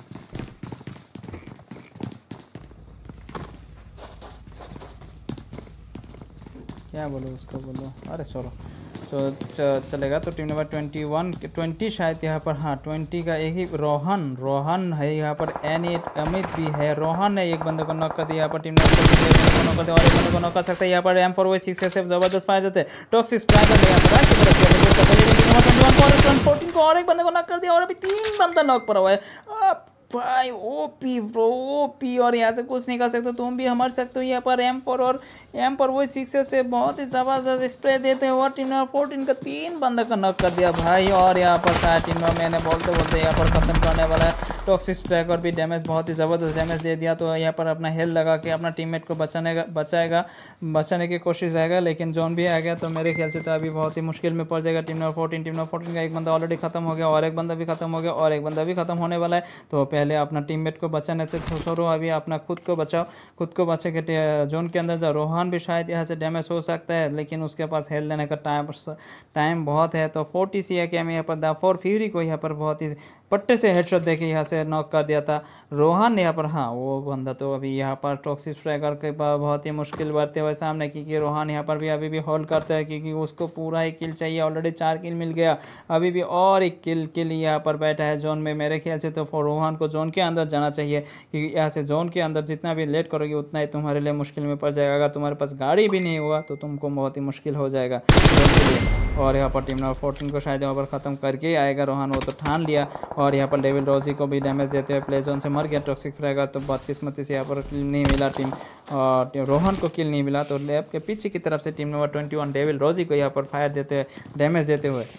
क्या बोलो उसको बोलो, अरे छोड़ो तो चलेगा। तो team number twenty one twenty शायद यहाँ पर, हाँ ट्वेंटी का एक ही रोहन रोहन है यहाँ पर। एन एट अमित भी है। रोहन ने एक बंदे को नॉक कर दिया यहाँ पर। टीम नंबर नॉक कर दिया और एक बंदे को नॉक कर सकता है यहाँ पर। एम फोर वो सिक्स से जबरदस्त फायदा देते हैं। टॉक्सिक स्ट्राइकर ने यहाँ पर राइट की तरफ किया फोर्टीन को और एक बंदे को नॉक कर दिया और अभी तीन बंदा नॉक पड़ा हुआ है भाई। ओपी ब्रो ओपी, और यहाँ से कुछ नहीं कर सकते, तुम भी मर सकते हो यहाँ पर। एम फोर और एम पर वही सिक्स से बहुत ही ज़बरदस्त स्प्रे देते हैं और टीम नंबर फोर्टीन का तीन बंदा का नॉक कर दिया भाई। और यहाँ पर शायद टीम नंबर मैंने बोलते बोलते यहाँ पर ख़त्म करने वाला है। टॉक्सिक स्ट्राइकर भी डैमेज बहुत ही ज़बरदस्त डैमेज दे दिया। तो यहाँ पर अपना हेल्थ लगा के अपना टीममेट को बचाने का बचाएगा बचाने की कोशिश रहेगा, लेकिन जोन भी आ गया तो मेरे ख्याल से तो अभी बहुत ही मुश्किल में पड़ जाएगा team number fourteen. Team number fourteen का एक बंदा ऑलरेडी खत्म हो गया और एक बंदा भी खत्म हो गया और एक बंदा भी खत्म होने वाला है। तो पहले अपना टीममेट को बचाने से छोड़ो, अभी अपना खुद को बचाओ, खुद को बचे के जोन के अंदर जाओ। रोहन भी शायद यहाँ से डैमेज हो सकता है, लेकिन उसके पास हेल्थ लेने का टाइम टाइम बहुत है। तो फोर्टी सी है कि हम यहाँ पर द फोर फ्यूरी को यहाँ पर बहुत ही पट्टे से हेडशॉट देके यहाँ से नॉक कर दिया था रोहन ने यहाँ पर। हाँ वो बंदा तो अभी यहाँ पर टॉक्सिक स्ट्राइकर के पास बहुत ही मुश्किल बढ़ते हुए सामने, क्योंकि रोहन यहाँ पर भी अभी भी होल्ड करता है, क्योंकि उसको पूरा एक किल चाहिए। ऑलरेडी चार किल मिल गया, अभी भी और एक किल के लिए यहाँ पर बैठा है जोन में। मेरे ख्याल से तो रोहन को जोन के अंदर जाना चाहिए, क्योंकि यहाँ से जोन के अंदर जितना भी लेट करोगे उतना ही तुम्हारे लिए मुश्किल में पड़ जाएगा। अगर तुम्हारे पास गाड़ी भी नहीं होगा तो तुमको बहुत ही मुश्किल हो जाएगा जोन के लिए। और यहाँ पर टीम नंबर फोर्टीन को शायद यहाँ पर ख़त्म करके ही आएगा रोहन, वो तो ठान लिया। और यहाँ पर डेविल रोजी को भी डैमेज देते हुए प्ले जोन से मर गया टॉक्सिक फ्रैगर। तो बदकिस्मती से यहाँ पर किल नहीं मिला टीम और रोहन को किल नहीं मिला। तो लैब के पीछे की तरफ से team number twenty one devil Rosie को यहाँ पर फायर देते हुए डैमेज देते हुए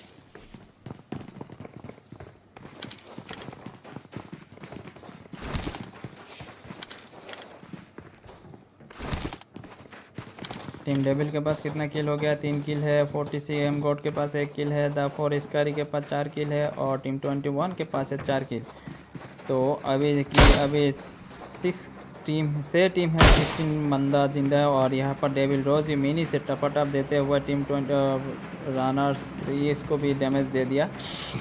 टीम डेविल के पास कितना किल हो गया, तीन किल है। फोर्टी सी एम गोड के पास एक किल है। द फोर स्कारी के पास चार किल है और टीम ट्वेंटी वन के पास है चार किल। तो अभी अभी सिक्स टीम से टीम है सिक्सटीन बंदा जिंदा है। और यहाँ पर डेविल रोज मिनी से टपाटप देते हुए टीम ट्वेंटी रनर्स इसको भी डैमेज दे दिया।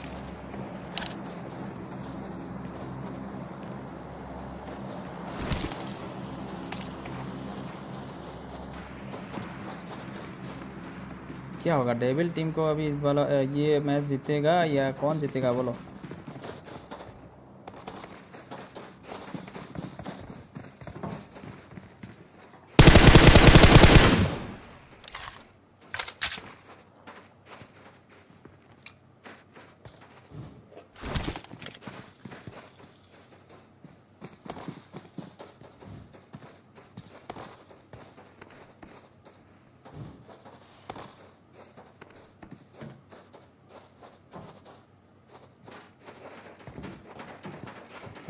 क्या होगा डेविल टीम को अभी इस बार ये मैच जीतेगा या कौन जीतेगा बोलो।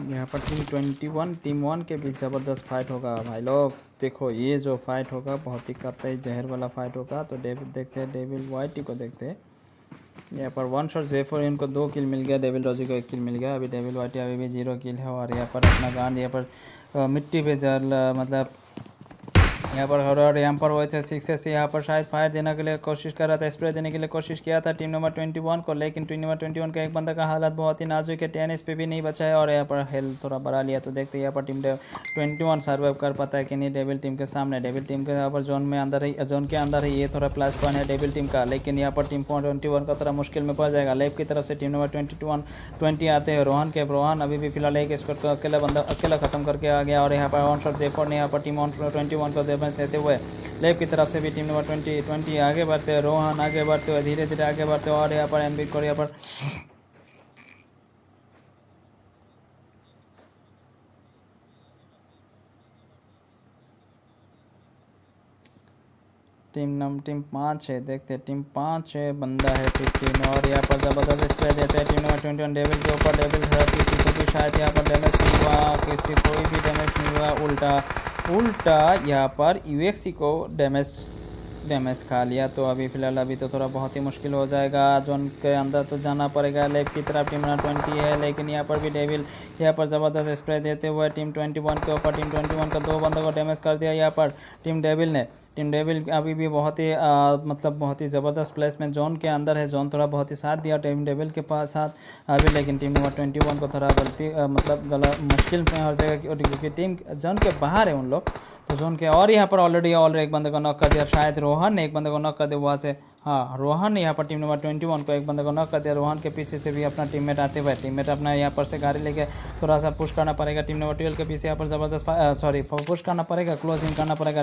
यहाँ पर team twenty one team one के बीच ज़बरदस्त फाइट होगा भाई लोग। देखो ये जो फाइट होगा बहुत ही कतई जहर वाला फाइट होगा। तो डेविल देखते हैं, डेविल वाइटी को देखते हैं। यहाँ पर वन शॉट जेफर, इनको दो किल मिल गया, डेविल रोजी को एक किल मिल गया। अभी डेविल वाइटी अभी भी जीरो किल है। और यहाँ पर अपना गांड यहाँ पर मिट्टी पे जल मतलब यहाँ पर और यहाँ पर वो थे सिक्सेस से यहाँ पर शायद फायर देने के लिए कोशिश कर रहा था, स्प्रे देने के लिए कोशिश किया था टीम नंबर ट्वेंटी वन को। लेकिन टीम नंबर ट्वेंटी वन का एक बंदा का हालत बहुत ही नाजुक है, टेन एस पे भी नहीं बचा है और यहाँ पर हेल्थ थोड़ा बढ़ा लिया। तो देखते हैं यहाँ पर टीम ट्वेंटी वन सर्वाइव कर पाता है कि नहीं डेविल टीम के सामने। डेविल टीम के यहाँ पर जोन में अंदर ही जोन के अंदर ही ये थोड़ा प्लस पॉइंट है डेविल टीम का। लेकिन यहाँ पर टीम फोर ट्वेंटी वन का थोड़ा मुश्किल में पड़ जाएगा। लेफ्ट की तरफ से team number twenty one twenty आते हैं रोहन के। रोहन अभी भी फिलहाल एक स्कोर को अकेला बंदा अकेला खत्म करके आ गया। और यहाँ पर वन शॉट जेफर ने यहाँ पर टीम ट्वेंटी वन को डैमेज देते हुए लेफ्ट की तरफ से भी टीम नंबर ट्वेंटी ट्वेंटी आगे बढ़ते हैं। रोहन आगे बढ़ते हुए धीरे धीरे आगे बढ़ते हुए और यहाँ पर एमबी को यहाँ पर टीम नंबर टीम पाँच है। देखते हैं टीम पाँच है बंदा है फिफ्टीन। और यहाँ पर ज़बरदस्त स्प्रे देते हैं team number twenty one devil के ऊपर। डेविल है किसी को भी शायद यहाँ पर डैमेज नहीं हुआ, किसी कोई भी डैमेज नहीं हुआ। उल्टा उल्टा यहाँ पर यूएक्सी को डैमेज डैमेज खा लिया। तो अभी फ़िलहाल अभी तो थोड़ा बहुत ही मुश्किल हो जाएगा। जोन के अंदर तो जाना पड़ेगा। लेफ्ट की तरफ टीम नंबर ट्वेंटी है लेकिन यहाँ पर भी डेविल यहाँ पर ज़बरदस्त स्प्रे देते हुए टीम ट्वेंटी वन के ऊपर टीम ट्वेंटी वन का दो बंदों को डैमेज कर दिया यहाँ पर टीम डेविल ने। टीम डेविल अभी भी बहुत ही आ, मतलब बहुत ही ज़बरदस्त प्लेसमेंट जोन के अंदर है। जोन थोड़ा बहुत ही साथ दिया टीम डेविल के पास साथ अभी। लेकिन टीम नंबर ट्वेंटी वन को थोड़ा गलती आ, मतलब गलत मुश्किल में हो जाएगा क्योंकि टीम जोन के बाहर है उन लोग तो जोन के। और यहाँ पर ऑलरेडी ऑलरेडी एक बंदे को नॉक कर दिया, शायद रोहन ने एक बंदे को नॉक कर दिया वहाँ से। हाँ रोहन ने यहाँ पर टीम नंबर ट्वेंटी वन को एक बंदे को नॉक कर दिया। रोहन के पीछे से भी अपना टीममेट आते हुए टीममेट अपना यहाँ पर से गाड़ी लेके थोड़ा सा पुश करना पड़ेगा। टीम नंबर ट्वेल्व के पीछे यहाँ पर ज़बरदस्त सॉरी पुश करना पड़ेगा, क्लोजिंग करना पड़ेगा।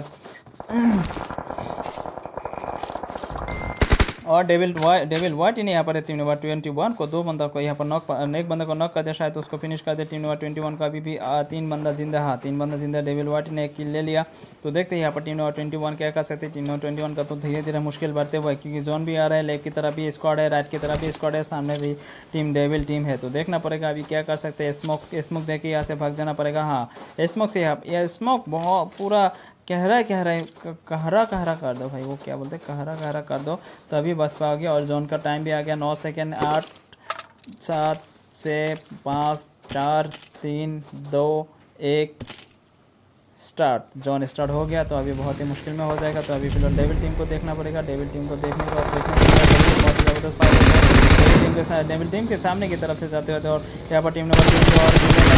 और डेविल वाइट डेविल वाइट ने यहाँ पर टीम नंबर ट्वेंटी वन को दो बंदा को यहाँ पर नॉक एक बंदा को नॉक कर दिया, शायद उसको फिनिश कर दिया। टीम नंबर ट्वेंटी वन का अभी भी आ, तीन बंदा जिंदा हाँ तीन बंदा जिंदा डेविल वाइट ने एक किल ले लिया। तो देखते हैं यहाँ पर टीम नंबर ट्वेंटी वन क्या कर सकते हैं। टीम नंबर ट्वेंटी वन का तो धीरे धीरे मुश्किल बढ़ते हुए क्योंकि जोन भी आ रहा है, लेफ्ट की तरफ भी स्क्वाड है, राइट की तरफ भी स्क्वाड है, सामने भी टीम डेविल टीम है। तो देखना पड़ेगा अभी क्या कर सकते हैं। स्मोक स्मोक देके यहाँ से भाग जाना पड़ेगा। हाँ स्मोक से यहाँ स्मोक बहुत पूरा कहरा कहरा कहरा कहरा कर दो भाई, वो क्या बोलते हैं कहरा कहरा कर दो तभी बस पाओगे। और जोन का टाइम भी आ गया नौ सेकेंड आठ सात छः पाँच चार तीन दो एक स्टार्ट। जोन स्टार्ट हो गया तो अभी बहुत ही मुश्किल में हो जाएगा। तो अभी फिलहाल डेविल टीम को देखना पड़ेगा। डेविल टीम को देखने को देखना पड़ेगा बहुत ही ज़बरदस्त फाइट है डेविल टीम के साथ डेविल टीम के सामने की तरफ से जाते होते। और यहाँ पर टीम नंबर तीन और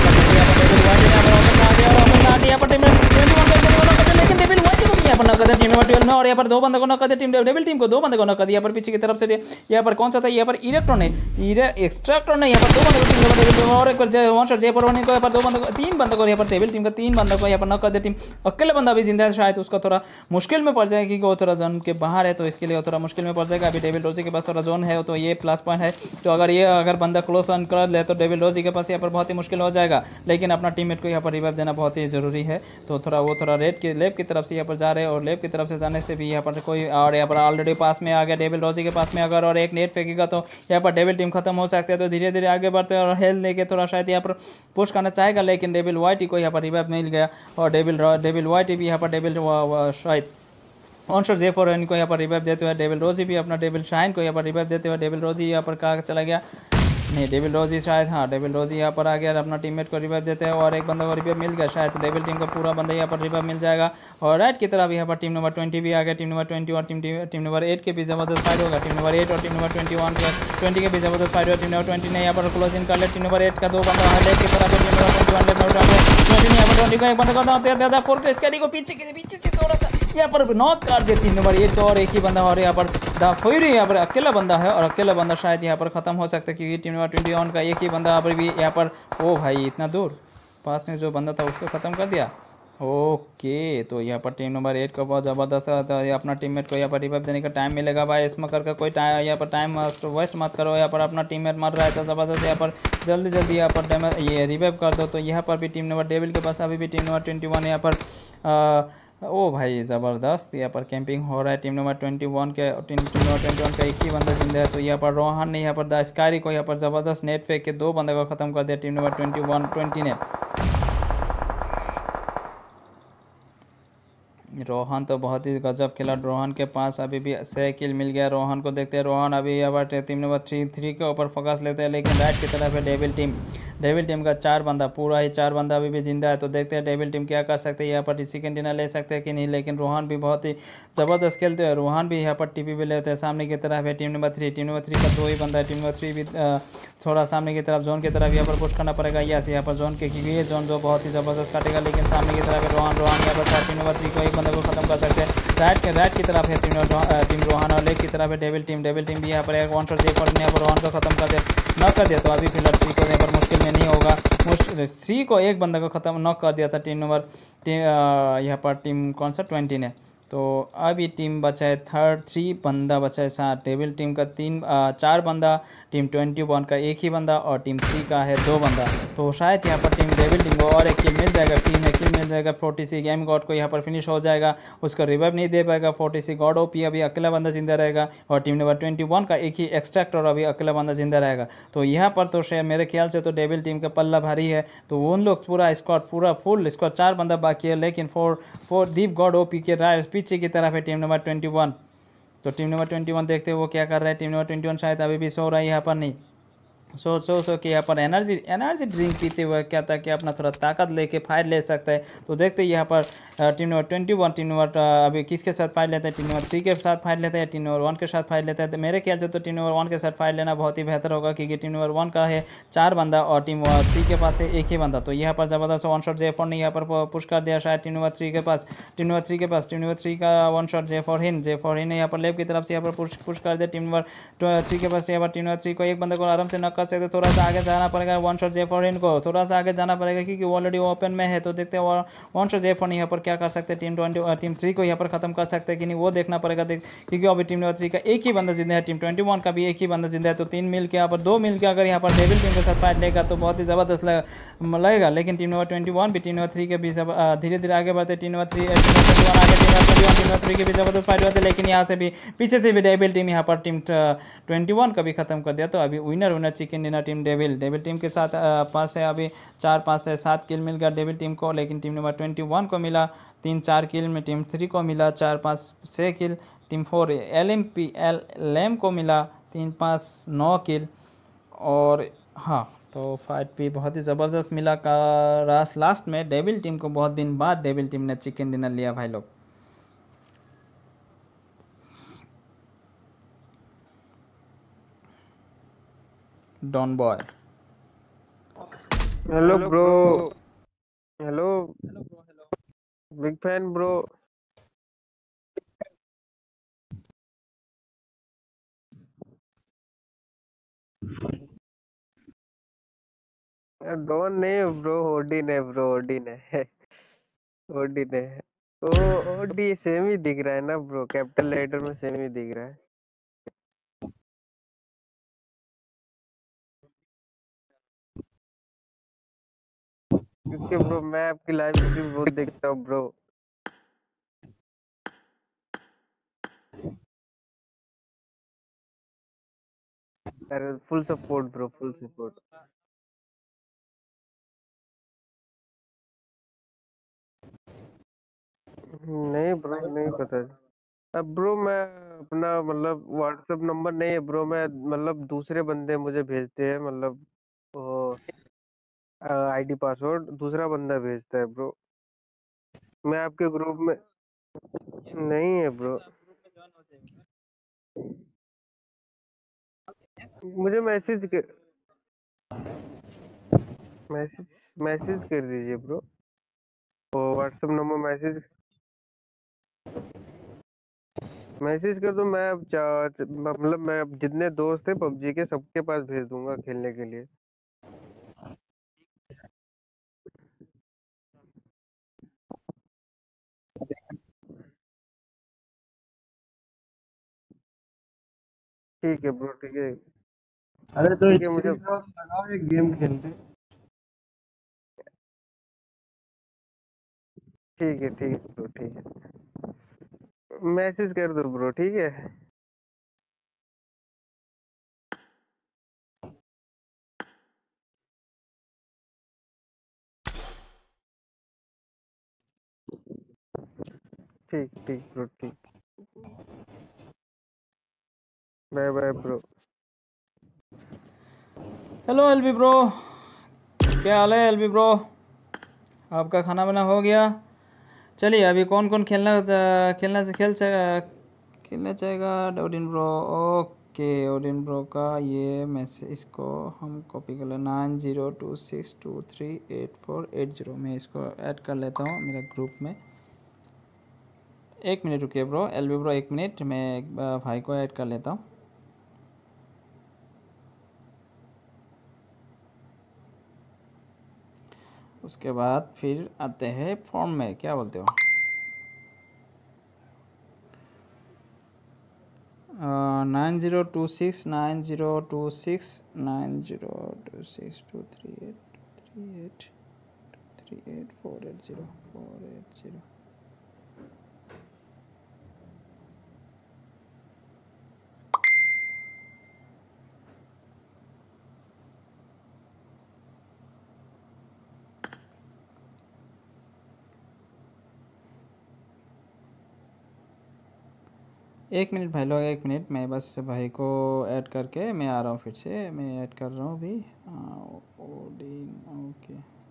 यहाँ पर टीम लेकिन डेविल वाइट को यहाँ पर नॉक कर दिया टीम नंबर ट्वेल्व में। और यहाँ पर दो बंदों को नॉक कर दिया टीम डेविल टीम को दो बंदों को नॉक कर दिया। यहाँ पर पीछे की तरफ से यहाँ पर कौन सा था यहाँ पर इलेक्ट्रॉन है एक्सट्रैक्टर ने यहाँ पर दो बंदों को टीम डेविल और एक बार वन शॉट जयपुर होने को यहाँ पर दो बंदों को तीन बंदों को यहाँ पर डेविल टीम का तीन बंदों को यहाँ पर नॉक कर दिया। टीम अकेले बंदा भी जिंदा है, शायद उसका थोड़ा मुश्किल में पड़ जाएगा क्योंकि वो थोड़ा जोन के बाहर है तो इसके लिए थोड़ा मुश्किल में पड़ जाएगा। अभी डेविल रोजी के पास थोड़ा जोन है तो ये प्लस पॉइंट है। तो अगर ये अगर बंदा क्लोज रन कर ले तो डेविल रोजी के पास यहाँ पर बहुत ही मुश्किल हो जाएगा। लेकिन अपना टीममेट को यहाँ पर रिवाइव देना बहुत ही ज़रूरी है। तो थोड़ा वो थोड़ा रेड की लेफ्ट की तरफ से यहाँ पर जा रहे हैं और लेफ्ट की तरफ से जाने से भी यहाँ पर कोई और यहाँ पर ऑलरेडी पास में आ गया डेविल रोजी के पास में। अगर और एक नेट फेंकेगा तो यहाँ पर डेविल टीम खत्म हो सकती है। तो धीरे धीरे आगे बढ़ते हैं और हेल्थ लेके थोड़ा शायद यहाँ पर पुश करना चाहेगा लेकिन डेविल वाइट को यहाँ पर रिवाइव मिल गया। और डेविल डेविल वाइट भी यहाँ पर डेविल शायद ऑनशॉट जेफर इनको यहाँ पर रिवाइव देते हुए डेविल रोजी भी अपना डेविल शाइन को यहाँ पर रिवाइव देते हुए डेविल रोजी यहाँ पर कहाँ चला गया नहीं डेविल रोजी शायद हाँ डेविल रोजी यहाँ पर आ गया अपना टीममेट को रिवाइव देते हैं और एक बंदा को रिवाइव मिल गया शायद। तो डेविल टीम का पूरा बंदा यहाँ पर रिवाइव मिल जाएगा। और राइट की तरफ यहाँ पर टीम नंबर ट्वेंटी भी आ गया। टीम नंबर ट्वेंटी और टीम टीम नंबर एट के बीच जबरदस्त फाइट होगा। टीम नंबर एट और team number twenty one twenty के बीच जबरदस्त फाइट होगा। टीम नंबर ट्वेंटी ने यहाँ पर क्लोजिंग कर लिया। टीम नंबर एट का दो बंदा है लेफ्ट की तरफ team number twenty one left twenty ने यहाँ पर ट्वेंटी को एक बंदा करता है फोर के स्कैडी को पीछे के पीछे से थोड़ा सा यहाँ पर नॉक कर दिया टीम नंबर एट और एक ही बंदा और यहाँ पर द फोरी यहाँ पर अकेला बंदा है और अकेला बंदा शायद यहाँ पर खत्म हो सकता है क्योंकि टीम नंबर ट्वेंटी वन का एक ही बंदा अभी भी यहाँ पर ओ भाई इतना दूर पास में जो बंदा था उसको ख़त्म कर दिया। ओके तो यहाँ पर टीम नंबर एट का बहुत ज़बरदस्त था। अपना टीममेट को यहाँ पर रिवाइव देने का टाइम मिलेगा भाई। इसमें करके कोई टाइम यहाँ पर टाइम वेस्ट मत करो। यहाँ पर अपना टीममेट मर रहा है तो ज़बरदस्त यहाँ पर जल्दी जल्दी यहाँ पर ये रिवाइव कर दो। तो यहाँ पर भी टीम नंबर डेविल के पास अभी भी टीम नंबर ट्वेंटी वन यहाँ पर ओ भाई ज़बरदस्त, यहाँ पर कैंपिंग हो रहा है टीम नंबर ट्वेंटी वन के। Team team number twenty one का एक ही बंदा जिंदा है। तो यहाँ पर रोहन ने यहाँ पर द स्कारी को यहाँ पर ज़बरदस्त नेट फेंक के दो बंदे को ख़त्म कर दिया team number twenty one twenty ने। रोहन तो बहुत ही गजब खेला। रोहन के पास अभी भी छः किल मिल गया। रोहन को देखते हैं, रोहन अभी यहाँ पर टीम नंबर थ्री थ्री के ऊपर फोकस लेते हैं, लेकिन राइट की तरफ है डेविल टीम। डेविल टीम का चार बंदा, पूरा ही चार बंदा अभी भी जिंदा है। तो देखते हैं डेविल टीम क्या कर सकते हैं, यहाँ पर चिकन डिनर ले सकते हैं कि नहीं। लेकिन रोहन भी बहुत ही ज़बरदस्त खेलते हैं। रोहन भी यहाँ पर टीपी भी लेते हैं। सामने की तरफ है team number three. Team number three का दो ही बंदा है। टीम नंबर थ्री भी अ, थोड़ा सामने की तरफ जोन की तरफ यहाँ पर पुश करना पड़ेगा। यस, यहाँ पर जोन के, क्योंकि ये जोन जो बहुत ही ज़बरदस्त काटेगा। लेकिन सामने की तरफ है रोहन। रोहन यहाँ पर टीम नंबर थ्री को एक बंदे को खत्म कर सकते हैं। राइट के राइट की तरफ है टीम टीम रोहन और लेग की तरफ है डेविल टीम। डेविल टीम भी यहाँ पर एक वन शॉट एक और यहाँ पर रोहन को खत्म कर दिया, नॉक कर दिया। तो अभी फिलहाल सी को यहाँ पर मुश्किल में नहीं होगा। मुश्किल सी को एक बंदे को खत्म नॉक कर दिया था टीम नंबर टीम यहाँ पर टीम कौन सा ट्वेंटी ने। तो अभी टीम बचा है थर्ड, थ्री बंदा बचा है साथ। डेविल टीम का तीन आ, चार बंदा, टीम ट्वेंटी वन का एक ही बंदा और टीम थ्री का है दो बंदा। तो शायद यहाँ पर टीम डेविल टीम को और एक किल मिल जाएगा। टीम में किल मिल जाएगा। फोर्टी सी गेम गॉड को यहाँ पर फिनिश हो जाएगा, उसको रिवाइव नहीं दे पाएगा। फोर्टी सी गॉड ओपी अभी अकेला बंदा जिंदा रहेगा और टीम नंबर ट्वेंटी वन का एक ही एक्सट्रैक्टर अभी अकेला बंदा जिंदा रहेगा। तो यहाँ पर तो शायद मेरे ख्याल से तो डेविल टीम का पल्ला भारी है। तो उन लोग पूरा स्क्वाड पूरा फुल स्क्वाड चार बंदा बाकी है, लेकिन फोर फोर दीप गॉड ओपी के राइट पीछे की तरफ है टीम नंबर ट्वेंटी वन। तो टीम नंबर ट्वेंटी वन देखते हैं वो क्या कर रहा है। टीम नंबर ट्वेंटी वन शायद अभी भी सो रहा है यहाँ पर, नहीं सो सो सो के यहाँ पर एनर्जी एनर्जी ड्रिंक पीते हुए क्या था कि अपना थोड़ा ताकत लेके फाइट ले सकता है। तो देखते हैं यहाँ पर team number twenty one team number अभी किसके साथ फाइट लेते हैं। टीम नंबर थ्री के साथ फाइट लेते हैं, टीम नंबर वन के साथ फाइट लेते हैं। तो मेरे ख्याल से तो टीम नंबर वन के साथ फाइट लेना बहुत ही बेहतर होगा, क्योंकि टीम नंबर वन का है चार बंदा और टीम थ्री के पास है एक ही बंदा। तो यहाँ पर ज़बरदस्त वन शॉट जे फोर ने यहाँ पर पुश कर दिया शायद टीम नंबर थ्री के पास। टीम नंबर थ्री के पास टीम नंबर थ्री का वन शॉट जे फोर हिन जे फोर हिन ने यहाँ पर लेफ्ट की तरफ से यहाँ पर पुश पुश कर दिया टीम नंबर थ्री के पास। यहाँ पर टीम नंबर थ्री को एक बंदे को आराम से नॉक कर सकते, थोड़ा सा आगे जाना पड़ेगा वन शॉट जे फोर इनको थोड़ा सा आगे जाना पड़ेगा, क्योंकि ऑलरेडी ओपन में है। तो देखते हैं वन शॉट जे फोर यहाँ पर क्या कर सकते हैं। टीम ट्वेंटी टीम थ्री को यहाँ पर खत्म कर सकते हैं कि नहीं वो देखना पड़ेगा, देख क्योंकि अभी टीम नंबर थ्री का एक ही बंदा जिंदा है, टीम ट्वेंटी वन का भी एक ही बंदा जिंदा है। तो तीन मिल के यहाँ पर दो मिल के अगर यहाँ पर डेविल टीम के साथ फाइट लेगा तो बहुत ही ज़बरदस्त लगेगा। लेकिन टीम नंबर ट्वेंटी वन भी टीम नंबर थ्री के भी धीरे धीरे आगे बढ़ते। Team number three twenty one आगे team number twenty one team number three के भी ज़बरदस्त फाइट होते, लेकिन यहाँ से भी पीछे से भी डेविल टीम यहाँ पर टीम ट्वेंटी वन का भी खत्म कर दिया। तो अभी winner winner chicken dinner team devil devil team के साथ पास है अभी चार पाँच से सात किल मिल गया डेविल टीम को, लेकिन टीम नंबर ट्वेंटी वन को मिला तीन चार किल में। टीम थ्री को मिला चार पाँच छः kill. Team four L M P L M को मिला तीन पाँच नौ किल। और हाँ, तो फाइट भी बहुत ही ज़बरदस्त मिला का रास लास्ट में डेविल टीम को बहुत दिन बाद डेविल टीम ने चिकन डिनर लिया भाई लोग। Don boy hello bro, hello big fan bro. Don नहीं ब्रो, ओडिन है ब्रो, ओडिन है ओडिन है। ओ ओडी सेम ही दिख रहा है ना ब्रो, कैपिटल लेटर में सेम ही दिख रहा है। क्योंकि ब्रो मैं आपकी लाइव स्ट्रीम बहुत देखता हूँ ब्रो। अरे full support bro, full support. नहीं ब्रो नहीं पता। अब ब्रो मैं अपना मतलब व्हाट्सएप नंबर नहीं है ब्रो, मैं मतलब दूसरे बंदे मुझे भेजते हैं, मतलब वो आईडी पासवर्ड दूसरा बंदा भेजता है ब्रो। मैं आपके ग्रुप में नहीं है ब्रो। मुझे मैसेज कर मैसेज मैसेज कर दीजिए bro, WhatsApp number message message कर दो। मैं अब चा- मतलब मैं अब जितने दोस्त हैं पबजी के सबके पास भेज दूंगा खेलने के लिए। ठीक है ब्रो, ठीक है। अरे तो ठीक है मुझे लगाओ एक गेम खेलते। ठीक है ठीक है ब्रो, ठीक है, मैसेज कर दो ब्रो, ठीक है। ठीक ठीक ब्रो, ठीक। Bye bye bro. Hello LB bro, क्या हाल है एलबी ब्रो? आपका खाना बना हो गया? चलिए अभी कौन कौन खेलना खेलना से खेल खेलना चाहेगा? Odin bro, okay Odin bro का ये मैसेज, इसको हम कॉपी कर लें। Nine zero two six two three eight four eight zero, मैं इसको ऐड कर लेता हूँ मेरा ग्रुप में। एक मिनट रुकिए ब्रो, एलबी ब्रो एक मिनट, मैं एक भाई को ऐड कर लेता हूँ। उसके बाद फिर आते हैं फॉर्म में, क्या बोलते हो? Nine zero two six nine zero two six nine zero two six two three eight three eight three eight four eight zero four eight zero. एक मिनट भाई लोग, एक मिनट, मैं बस भाई को ऐड करके मैं आ रहा हूँ, फिर से मैं ऐड कर रहा हूँ अभी। ओडिन, ओके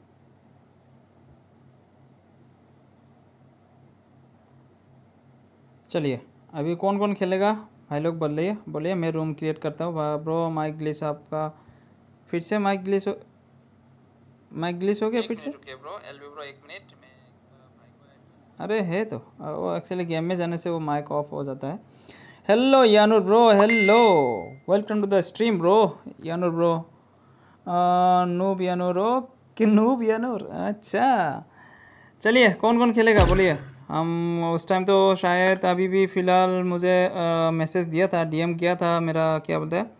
चलिए अभी कौन कौन खेलेगा भाई लोग? बोलिए बोलिए, मैं रूम क्रिएट करता हूँ। ब्रो माइक ग्लिच आपका फिर से माइक ग्लिच हो माइक ग्लिच हो गया फिर से? ब्रो एलबी ब्रो एक मिनट, मैं अरे है तो वो एक्चुअली गेम में जाने से वो माइक ऑफ हो जाता है। Hello Yanoor bro, hello, welcome to the stream bro Yanoor bro. Noob Yanoor, okay noob Yanoor, अच्छा चलिए कौन कौन खेलेगा बोलिए? हम उस टाइम तो शायद अभी भी फ़िलहाल मुझे मैसेज दिया था, डीएम किया था मेरा, क्या बोलते हैं,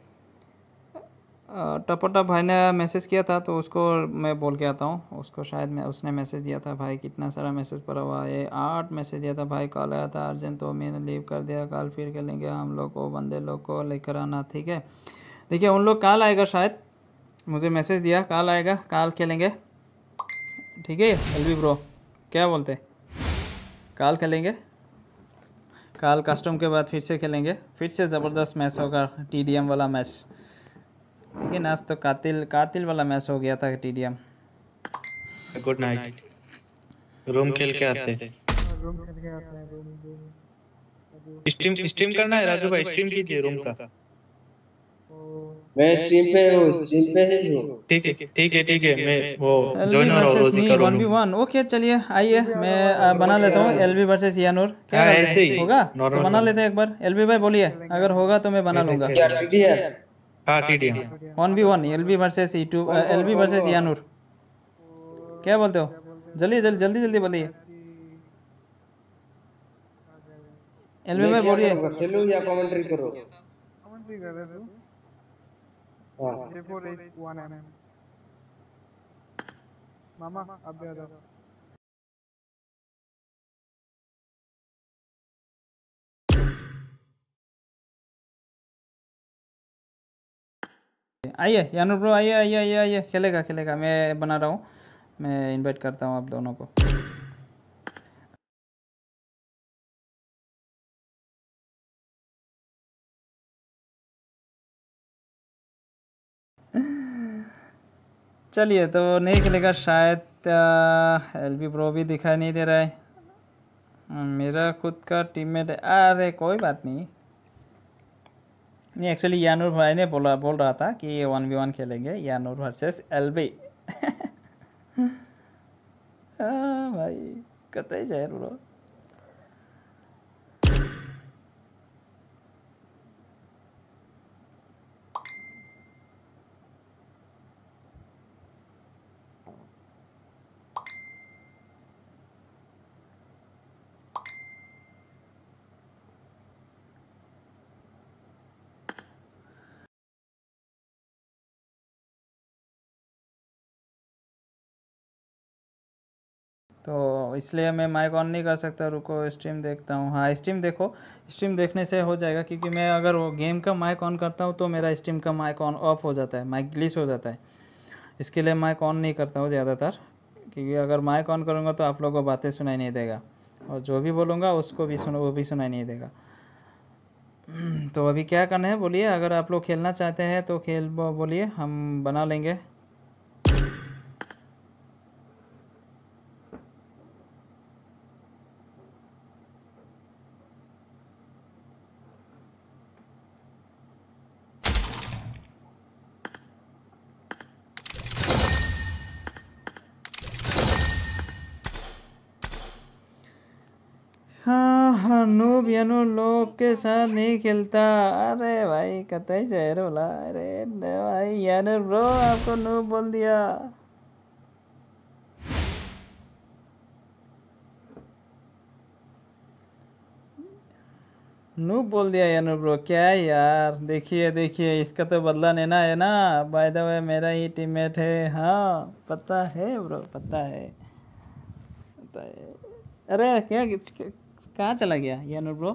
टपा टप भाई ने मैसेज किया था, तो उसको मैं बोल के आता हूँ उसको। शायद मैं उसने मैसेज दिया था। भाई कितना सारा मैसेज पड़ा हुआ है, आठ मैसेज दिया था भाई। कॉल आया था अर्जेंट, तो मैंने लीव कर दिया। कल फिर खेलेंगे हम लोग को, बंदे लोग को लेकर आना, ठीक है? देखिए उन लोग कल आएगा शायद, मुझे मैसेज दिया कल आएगा, कल खेलेंगे, ठीक है एलबी ब्रो? क्या बोलते, कल खेलेंगे? कल कस्टम के बाद फिर से खेलेंगे, फिर से ज़बरदस्त मैच होगा, टीडीएम वाला मैच, लेकिन आज तो कातिल कातिल वाला मैच हो गया था टीडीएम। Good night. रूम खेल के आते हैं। रूम खेल के आते हैं, रूम रूम स्ट्रीम स्ट्रीम करना है राजू भाई, स्ट्रीम कीजिए रूम का। मैं स्ट्रीम पे हूँ, स्ट्रीम पे ही हूँ। ठीक है ठीक है ठीक है, मैं वो एलबी जॉइन हो रहा हूँ वर्सेस रोजी मी का one v room. One, okay चलिए आइए, मैं बना लेता हूँ एलबी वर्सेस यानूर। क्या हाँ, करते ऐसे हैं, ही, होगा तो नॉर्मल बना वाला। लेते हैं एक बार। एलबी भाई बोलिए, अगर होगा तो मैं बना लूँगा। क्या टीडीएम? हाँ TDM. One v one LB versus YouTube, LB versus Yanoor, क्या बोलते हो? जल्दी जल्दी जल्दी जल्दी बोलिए एलबी मैं भाई, क्या बोलिए। करूँगा, खेलूँ या कमेंट्री करूँ? कमेंट्री कर रहे तू? हाँ J four eight one M मामा अब आ जाओ। आइए यानूर ब्रो, आइए आइए आइए आइए, खेलेगा खेलेगा, मैं बना रहा हूँ, मैं इनवाइट करता हूँ आप दोनों को। चलिए तो नहीं खेलेगा शायद, एलबी प्रो भी दिखाई नहीं दे रहा है। मेरा खुद का टीममेट है, अरे कोई बात नहीं। नहीं एक्चुअली यानूर भाई ने बोला बोल रहा था कि ये वन वी वन खेलेंगे, यानूर वर्सेस एलबी। हाँ भाई कतई जाए ब्रो। तो इसलिए मैं माइक ऑन नहीं कर सकता। रुको स्ट्रीम देखता हूँ। हाँ स्ट्रीम देखो, स्ट्रीम देखने से हो जाएगा, क्योंकि मैं अगर वो गेम का माइक ऑन करता हूँ तो मेरा स्ट्रीम का माइक ऑन ऑफ हो जाता है, माइक ग्लिच हो जाता है। इसके लिए माइक ऑन नहीं करता हूँ ज़्यादातर, क्योंकि अगर माइक ऑन करूँगा तो आप लोगों को बातें सुनाई नहीं देगा, और जो भी बोलूँगा उसको भी सुनो वो भी सुनाई नहीं देगा। तो अभी क्या करना है बोलिए? अगर आप लोग खेलना चाहते हैं तो खेल बोलिए, हम बना लेंगे। हाँ हाँ नूब यानो लोग के साथ नहीं खेलता। अरे भाई कतई जहर बोला। अरे भाई यानो ब्रो आपको नूब बोल दिया। नूब बोल दिया यानो ब्रो, क्या है यार। देखिए देखिए इसका तो बदला लेना है ना। बाय द वे मेरा ही टीममेट है। हाँ पता है ब्रो, पता है पता है। अरे क्या, क्या कहाँ चला गया यानो ब्रो?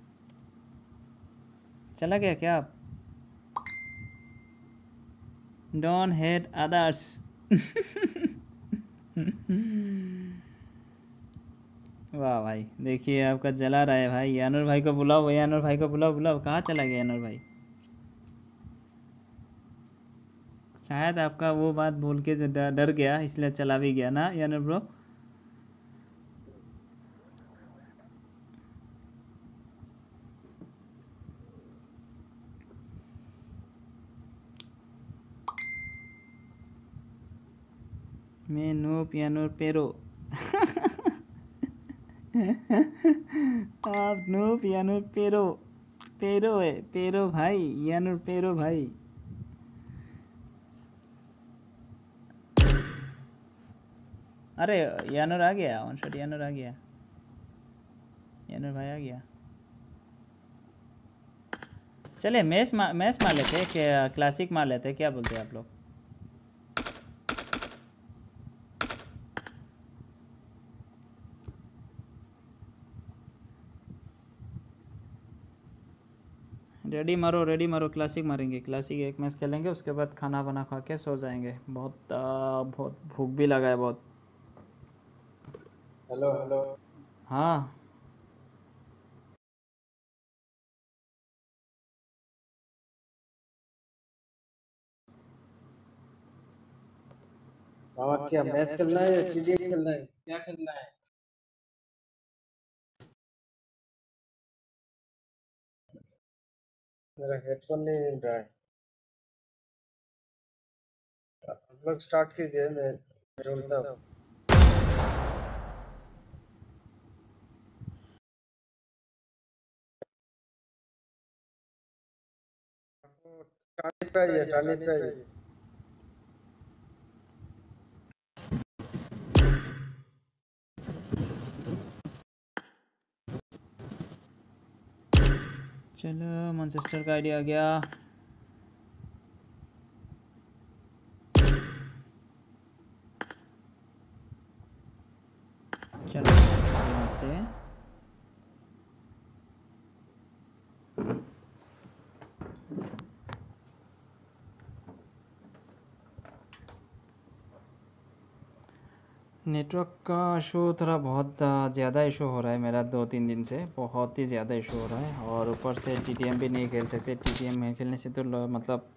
चला गया क्या आप? Don't hate others. वाह भाई देखिए आपका जला रहा है भाई। यानुर भाई को बुलाओ, यानुर भाई को बुलाओ बुलाओ। कहाँ चला गया यानुर भाई? शायद आपका वो बात बोल के डर डर गया, इसलिए चला भी गया ना यानुर ब्रो। मैं नो पियानो पेरो। आप नो पियानो पेरो, पेरो है पेरो भाई, यानुर पेरो भाई। अरे यानुर आ गया, वन शॉट यानुर आ गया, यानुर भाई आ गया। चले मैच मार मैच मार लेते हैं, क्या क्लासिक मार लेते हैं, क्या बोलते हैं आप लोग? रेडी मारो रेडी मारो, क्लासिक मारेंगे, क्लासिक एक मैच खेलेंगे, उसके बाद खाना बना खा के सो जाएंगे। बहुत आ, बहुत भूख भी लगा है बहुत। Hello hello. हाँ मामा क्या मैच खेलना है या टीडीएम खेलना है, क्या खेलना है? मेरा हेडफोन नहीं मिल रहा है। आप लोग स्टार्ट कीजिए, मैं ढूंढता हूँ। टाली पे आइए, टाली पे आइए। चलो मैनचेस्टर का आइडिया आ गया। चलो मारते हैं। नेटवर्क का इशू थोड़ा बहुत ज़्यादा इशू हो रहा है मेरा, दो तीन दिन से बहुत ही ज़्यादा इशू हो रहा है। और ऊपर से टीटीएम भी नहीं खेल सकते। टीटीएम में खेलने से तो मतलब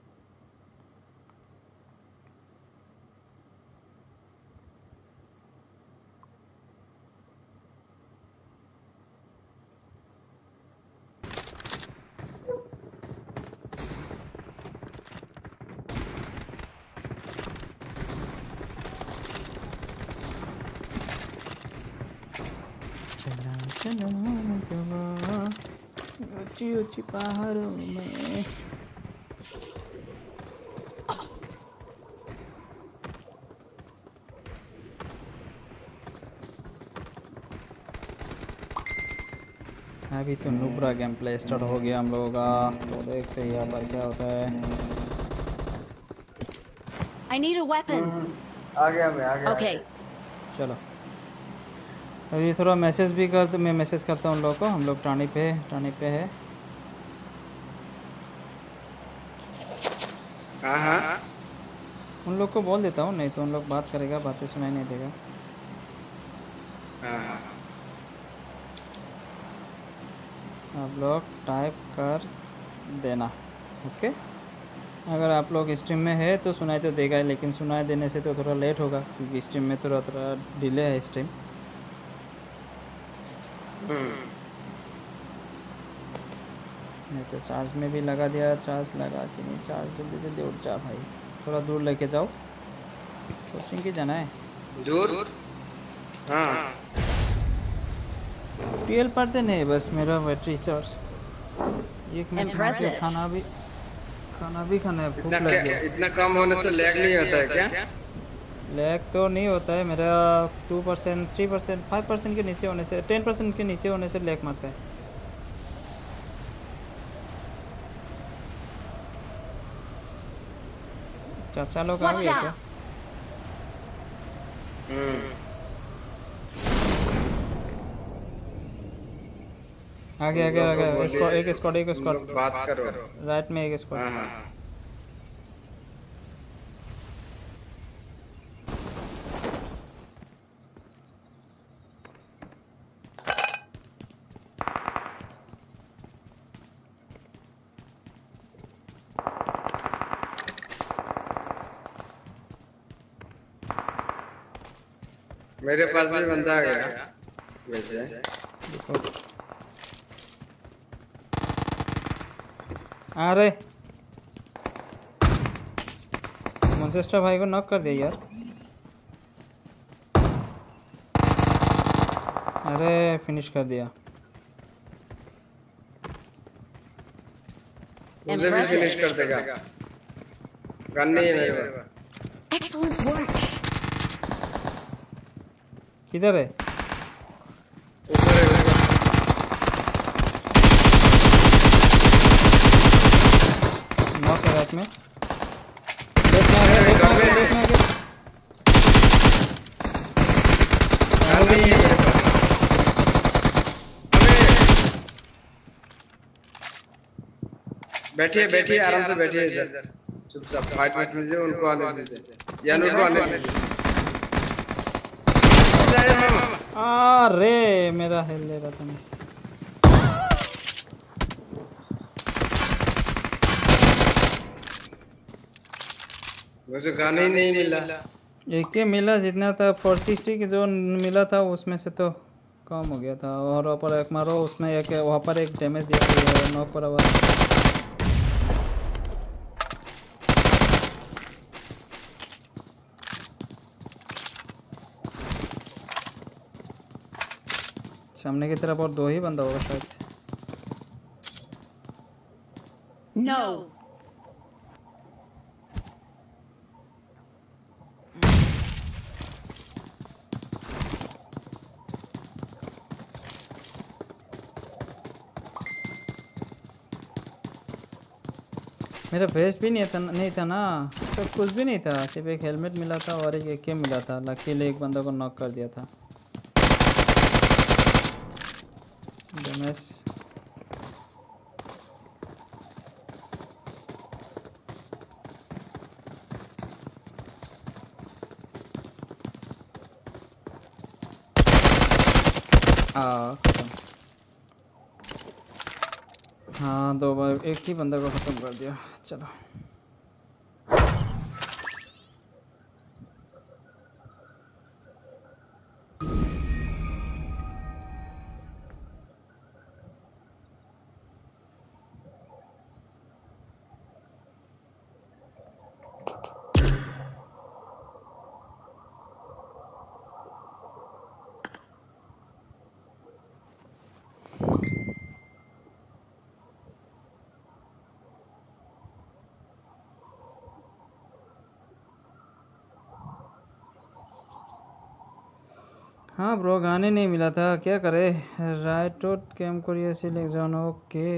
चला चला चला ऊंची ऊंची पहाड़ों में। अभी तो नुब्रा गेम प्ले स्टार्ट हो गया हम लोगों का, तो देखते हैं यहाँ पर क्या होता है। I need a weapon. आ गया मैं, आ गया। Okay. चलो अभी थोड़ा मैसेज भी कर, मैं मैसेज करता हूँ उन लोगों को। हम लोग टानी पे टानी पे है। हाँ हाँ उन लोग को बोल देता हूँ, नहीं तो उन लोग बात करेगा, बातें सुनाई नहीं देगा। हाँ हाँ आप लोग टाइप कर देना, ओके। अगर आप लोग स्ट्रीम में है तो सुनाई तो देगा, लेकिन सुनाई देने से तो थोड़ा लेट होगा, क्योंकि स्ट्रीम में थोड़ा थोड़ा डिले है स्ट्रीम। नहीं तो चार्ज में भी लगा दिया, चार्ज लगा कि नहीं, चार्ज जल्दी जल्दी उठ जा भाई, थोड़ा दूर लेके जाओ। कोचिंग की जाना है दूर। हाँ ट्वेल्व परसेंट है बस मेरा बैटरी चार्ज। एक मिनट में खाना भी खाना भी खाना है, भूख इतना लग क्या, गया। इतना कम होने से लैग नहीं होता है क्या? लैग तो नहीं होता है मेरा। Two percent three percent five percent के नीचे होने से, टेन परसेंट के नीचे होने से लैग मारता है। चाचा लोग आ गए क्या? आगे आगे आगे स्क्वाड, एक स्क्वाड एक स्क्वाड बात करो। राइट में एक स्क्वाड। हाँ हाँ मेरे पास भी बंदा आ गया वैसे। आ रहे मैनचेस्टर भाई को नॉक कर दिया यार। अरे फिनिश कर दिया। मुझे भी फिनिश कर देगा। गन नहीं है मेरे पास। Excellent work. किधर है? ऊपर है ऊपर। नॉक है राइट में। लेफ्ट में आ गया, लेफ्ट में आ गया, लेफ्ट में आ गया। गन नहीं है मेरे पास। बैठिए बैठिए आराम से बैठिए इधर। चुपचाप फाइट मत लीजिए, उनको आने दीजिए। या उनको आने दीजिए। अरे मेरा हेल ले रहा था मैं। मुझे गाना ही नहीं मिला। एक ही मिला जितना था, फोर सिक्सटी की जो मिला था उसमें से तो कम हो गया था। और वहाँ पर एक मारो, उसमें एक वहाँ पर एक डैमेज दिया, नॉक पर आवाज। सामने की तरफ और दो ही बंदा होगा शायद। No. मेरा वेस्ट भी नहीं था, नहीं था ना, सब कुछ भी नहीं था, सिर्फ एक हेलमेट मिला था और एक एके मिला था। लकीली एक बंदा को नॉक कर दिया था। डैमेज आ खत्म। हाँ दो बार एक ही बंदा को खत्म कर दिया। चलो हाँ ब्रो, गाने नहीं मिला था, क्या करे। Right out cam Korea selection okay.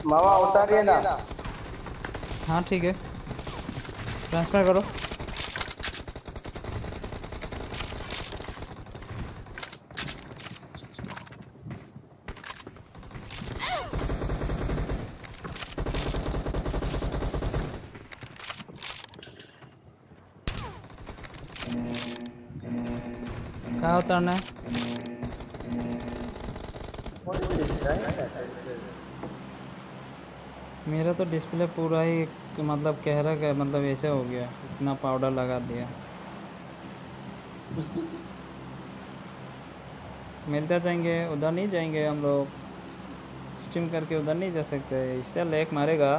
मामा उतारिए ना। हाँ ठीक है, ट्रांसफर करो। कहाँ उतरना है? मेरा तो डिस्प्ले पूरा ही मतलब कह रहा है, मतलब ऐसे हो गया, इतना पाउडर लगा दिया। मिलते जाएंगे, उधर नहीं जाएंगे हम लोग, स्ट्रीम करके उधर नहीं जा सकते, इससे लैग मारेगा।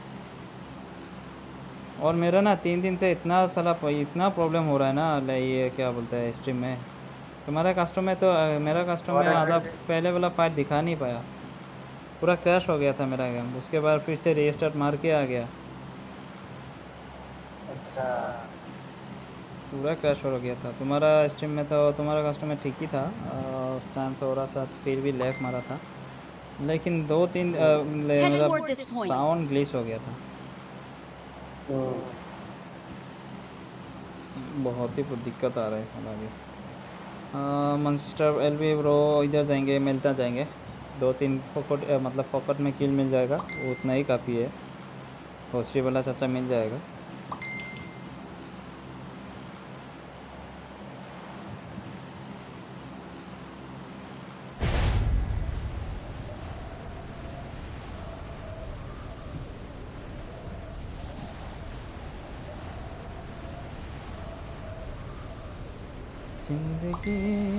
और मेरा ना तीन दिन से इतना साला इतना प्रॉब्लम हो रहा है ना, ले ये क्या बोलते हैं स्ट्रीम में। तुम्हारा कस्टम में तो मेरा कस्टम में आधा पहले वाला फाइट दिखा नहीं पाया, पूरा क्रैश हो गया था मेरा गेम। उसके बाद फिर से रीस्टार्ट मार के आ गया। अच्छा पूरा क्रैश हो गया था। तुम्हारा स्ट्रीम में तो तुम्हारा कस्टम में ठीक ही था, उस टाइम थोड़ा सा फिर भी लैग मारा था, लेकिन दो तीन मतलब साउंड ग्लिच हो गया था। बहुत ही दिक्कत आ रहा है सब अभी। मंस्टर एल बी ब्रो इधर जाएंगे, मिलता जाएंगे, दो तीन फोकट मतलब फोकट में किल मिल जाएगा, उतना ही काफ़ी है। होस्ट्री वाला चाचा मिल जाएगा। जिंदगी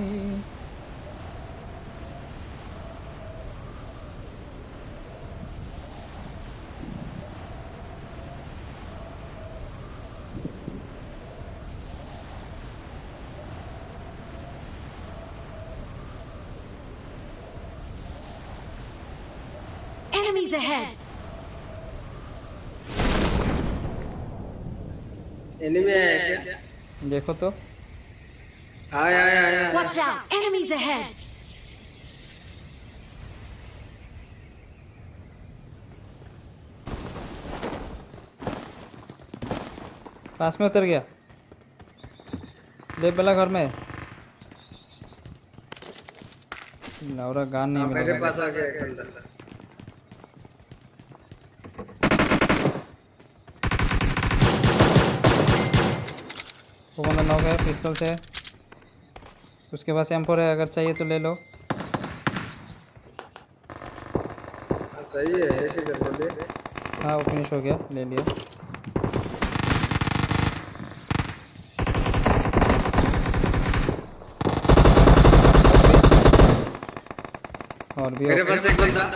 Enemies ahead. एनिमी है क्या? देखो तो। आया आया आया। Watch out! Enemies ahead. पास में उतर गया, ले वाला घर में। लौरा गान नहीं मिला। मेरे पास आ गया एक बंदा। वो बंदा नॉक है पिस्टल से, उसके पास एम फोर है, अगर चाहिए तो ले लो। सही है, एक ही कर दे। हाँ वो फिनिश हो गया, ले लिया। और भी मेरे पास एक बंदा।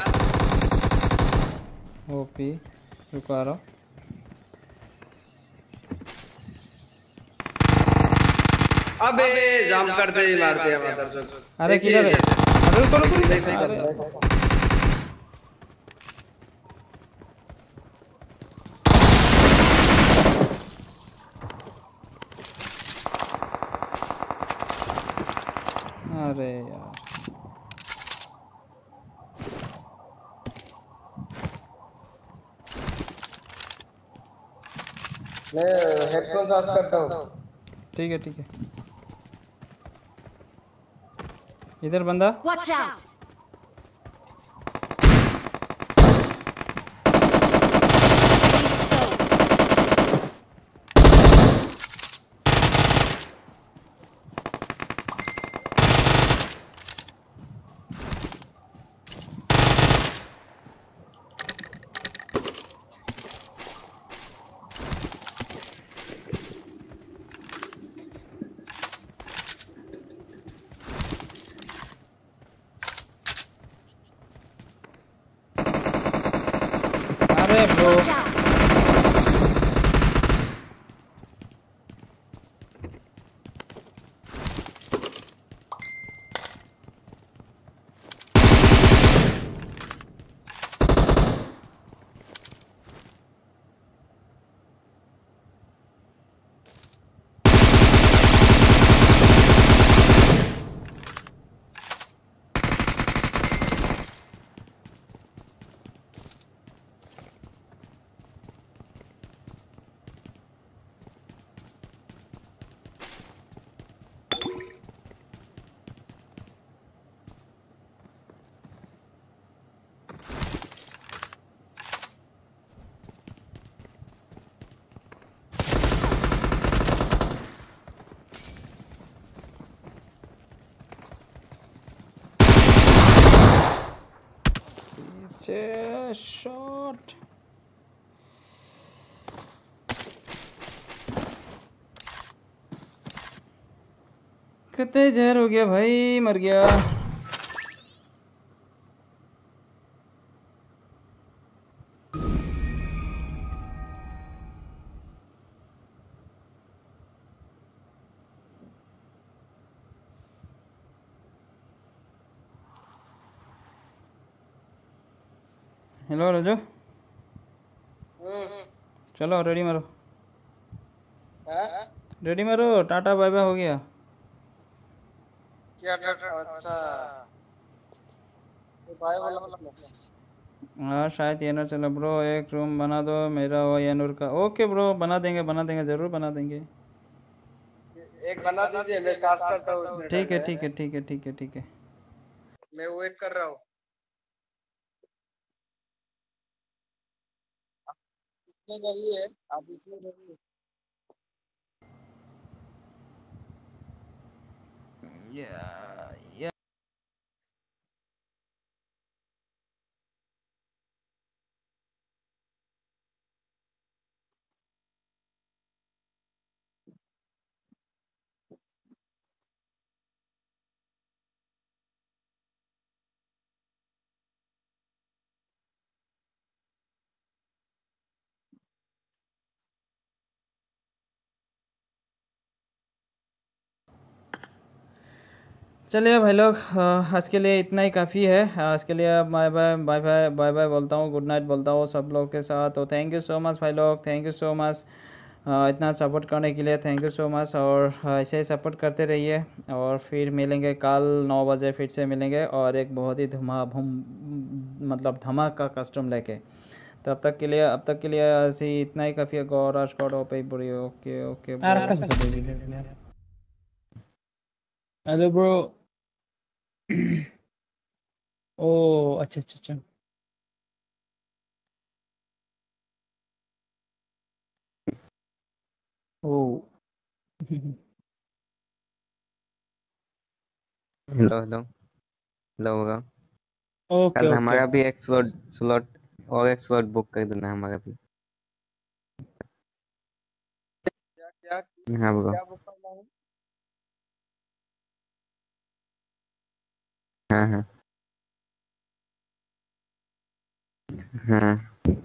ओपी रुको आ रहा हूँ। अबे जाम करते ही मारते हैं मादरचोद। अरे किधर है? अरे रुको रुको रुको। अरे यार मैं हेडफोन चार्ज करता हूँ। ठीक है ठीक है। इधर बंदा। Watch out! छः शॉट। कितने जहर हो गया भाई, मर गया। हेलो रजो, चलो रेडी मारो, रेडी मारो, टाटा बाय बाय हो गया। क्या अच्छा बाय वाला हाँ शायद ये ना चला ब्रो, एक रूम बना दो मेरा और यानूर का। ओके ब्रो, बना देंगे बना देंगे ज़रूर बना देंगे। एक बना दीजिए, मैं सर्च करता हूँ। ठीक है ठीक है ठीक है ठीक है ठीक है। मैं वेट कर रहा हूँ। इसमें रहिए, आप इसमें रहिए। या या चलिए भाई लोग, आज के लिए इतना ही काफ़ी है। आज के लिए bye bye bye bye bye bye बोलता हूँ, गुड नाइट बोलता हूँ सब लोग के साथ। तो थैंक यू सो मच भाई लोग, थैंक यू सो मच इतना सपोर्ट करने के लिए, थैंक यू सो मच। और ऐसे ही सपोर्ट करते रहिए, और फिर मिलेंगे कल नौ बजे, फिर से मिलेंगे और एक बहुत ही धमा भूम मतलब धमाका कस्टम लेके। तब तक के लिए अब तक के लिए ऐसे ही इतना ही काफ़ी है। गौर स्कॉट ओपे बुरी। Okay okay hello bro. Oh अच्छा अच्छा अच्छा। ओ हेलो हेलो हेलो होगा। ओके कल ओके। हमारा भी एक स्लॉट स्लॉट और एक स्लॉट बुक कर देना हमारा भी। क्या क्या हाँ ब्रो। क्या बुक करना है? हाँ हाँ हाँ।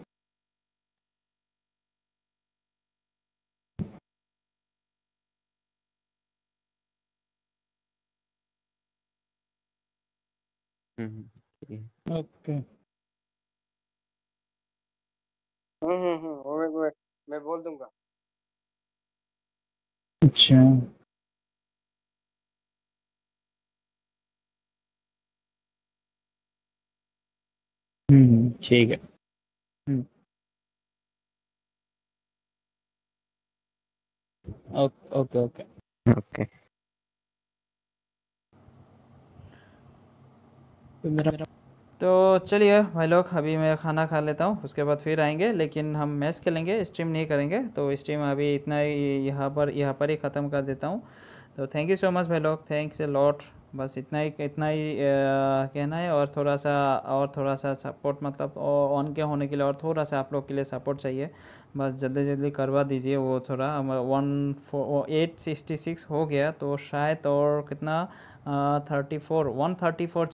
हम्म, ठीक है। ओके हम्म हम्म हम्म वो मैं, मैं, मैं बोल दूंगा। अच्छा। हम्म ठीक है। हम्म ओके ओके ओके। ओके तो मेरा तो चलिए भाई लोग, अभी मैं खाना खा लेता हूँ, उसके बाद फिर आएंगे। लेकिन हम मैच खेलेंगे, स्ट्रीम नहीं करेंगे। तो स्ट्रीम अभी इतना ही यहाँ पर यहाँ पर ही ख़त्म कर देता हूँ। तो थैंक यू सो मच भाई लोग, थैंक्स ए लॉट। बस इतना ही इतना ही अ, कहना है। और थोड़ा सा और थोड़ा सा सपोर्ट मतलब ऑन के होने के लिए और थोड़ा सा आप लोग के लिए सपोर्ट चाहिए। बस जल्दी जल्दी करवा दीजिए वो थोड़ा। One four eight sixty six हो गया तो शायद, और कितना thirty four one thirty four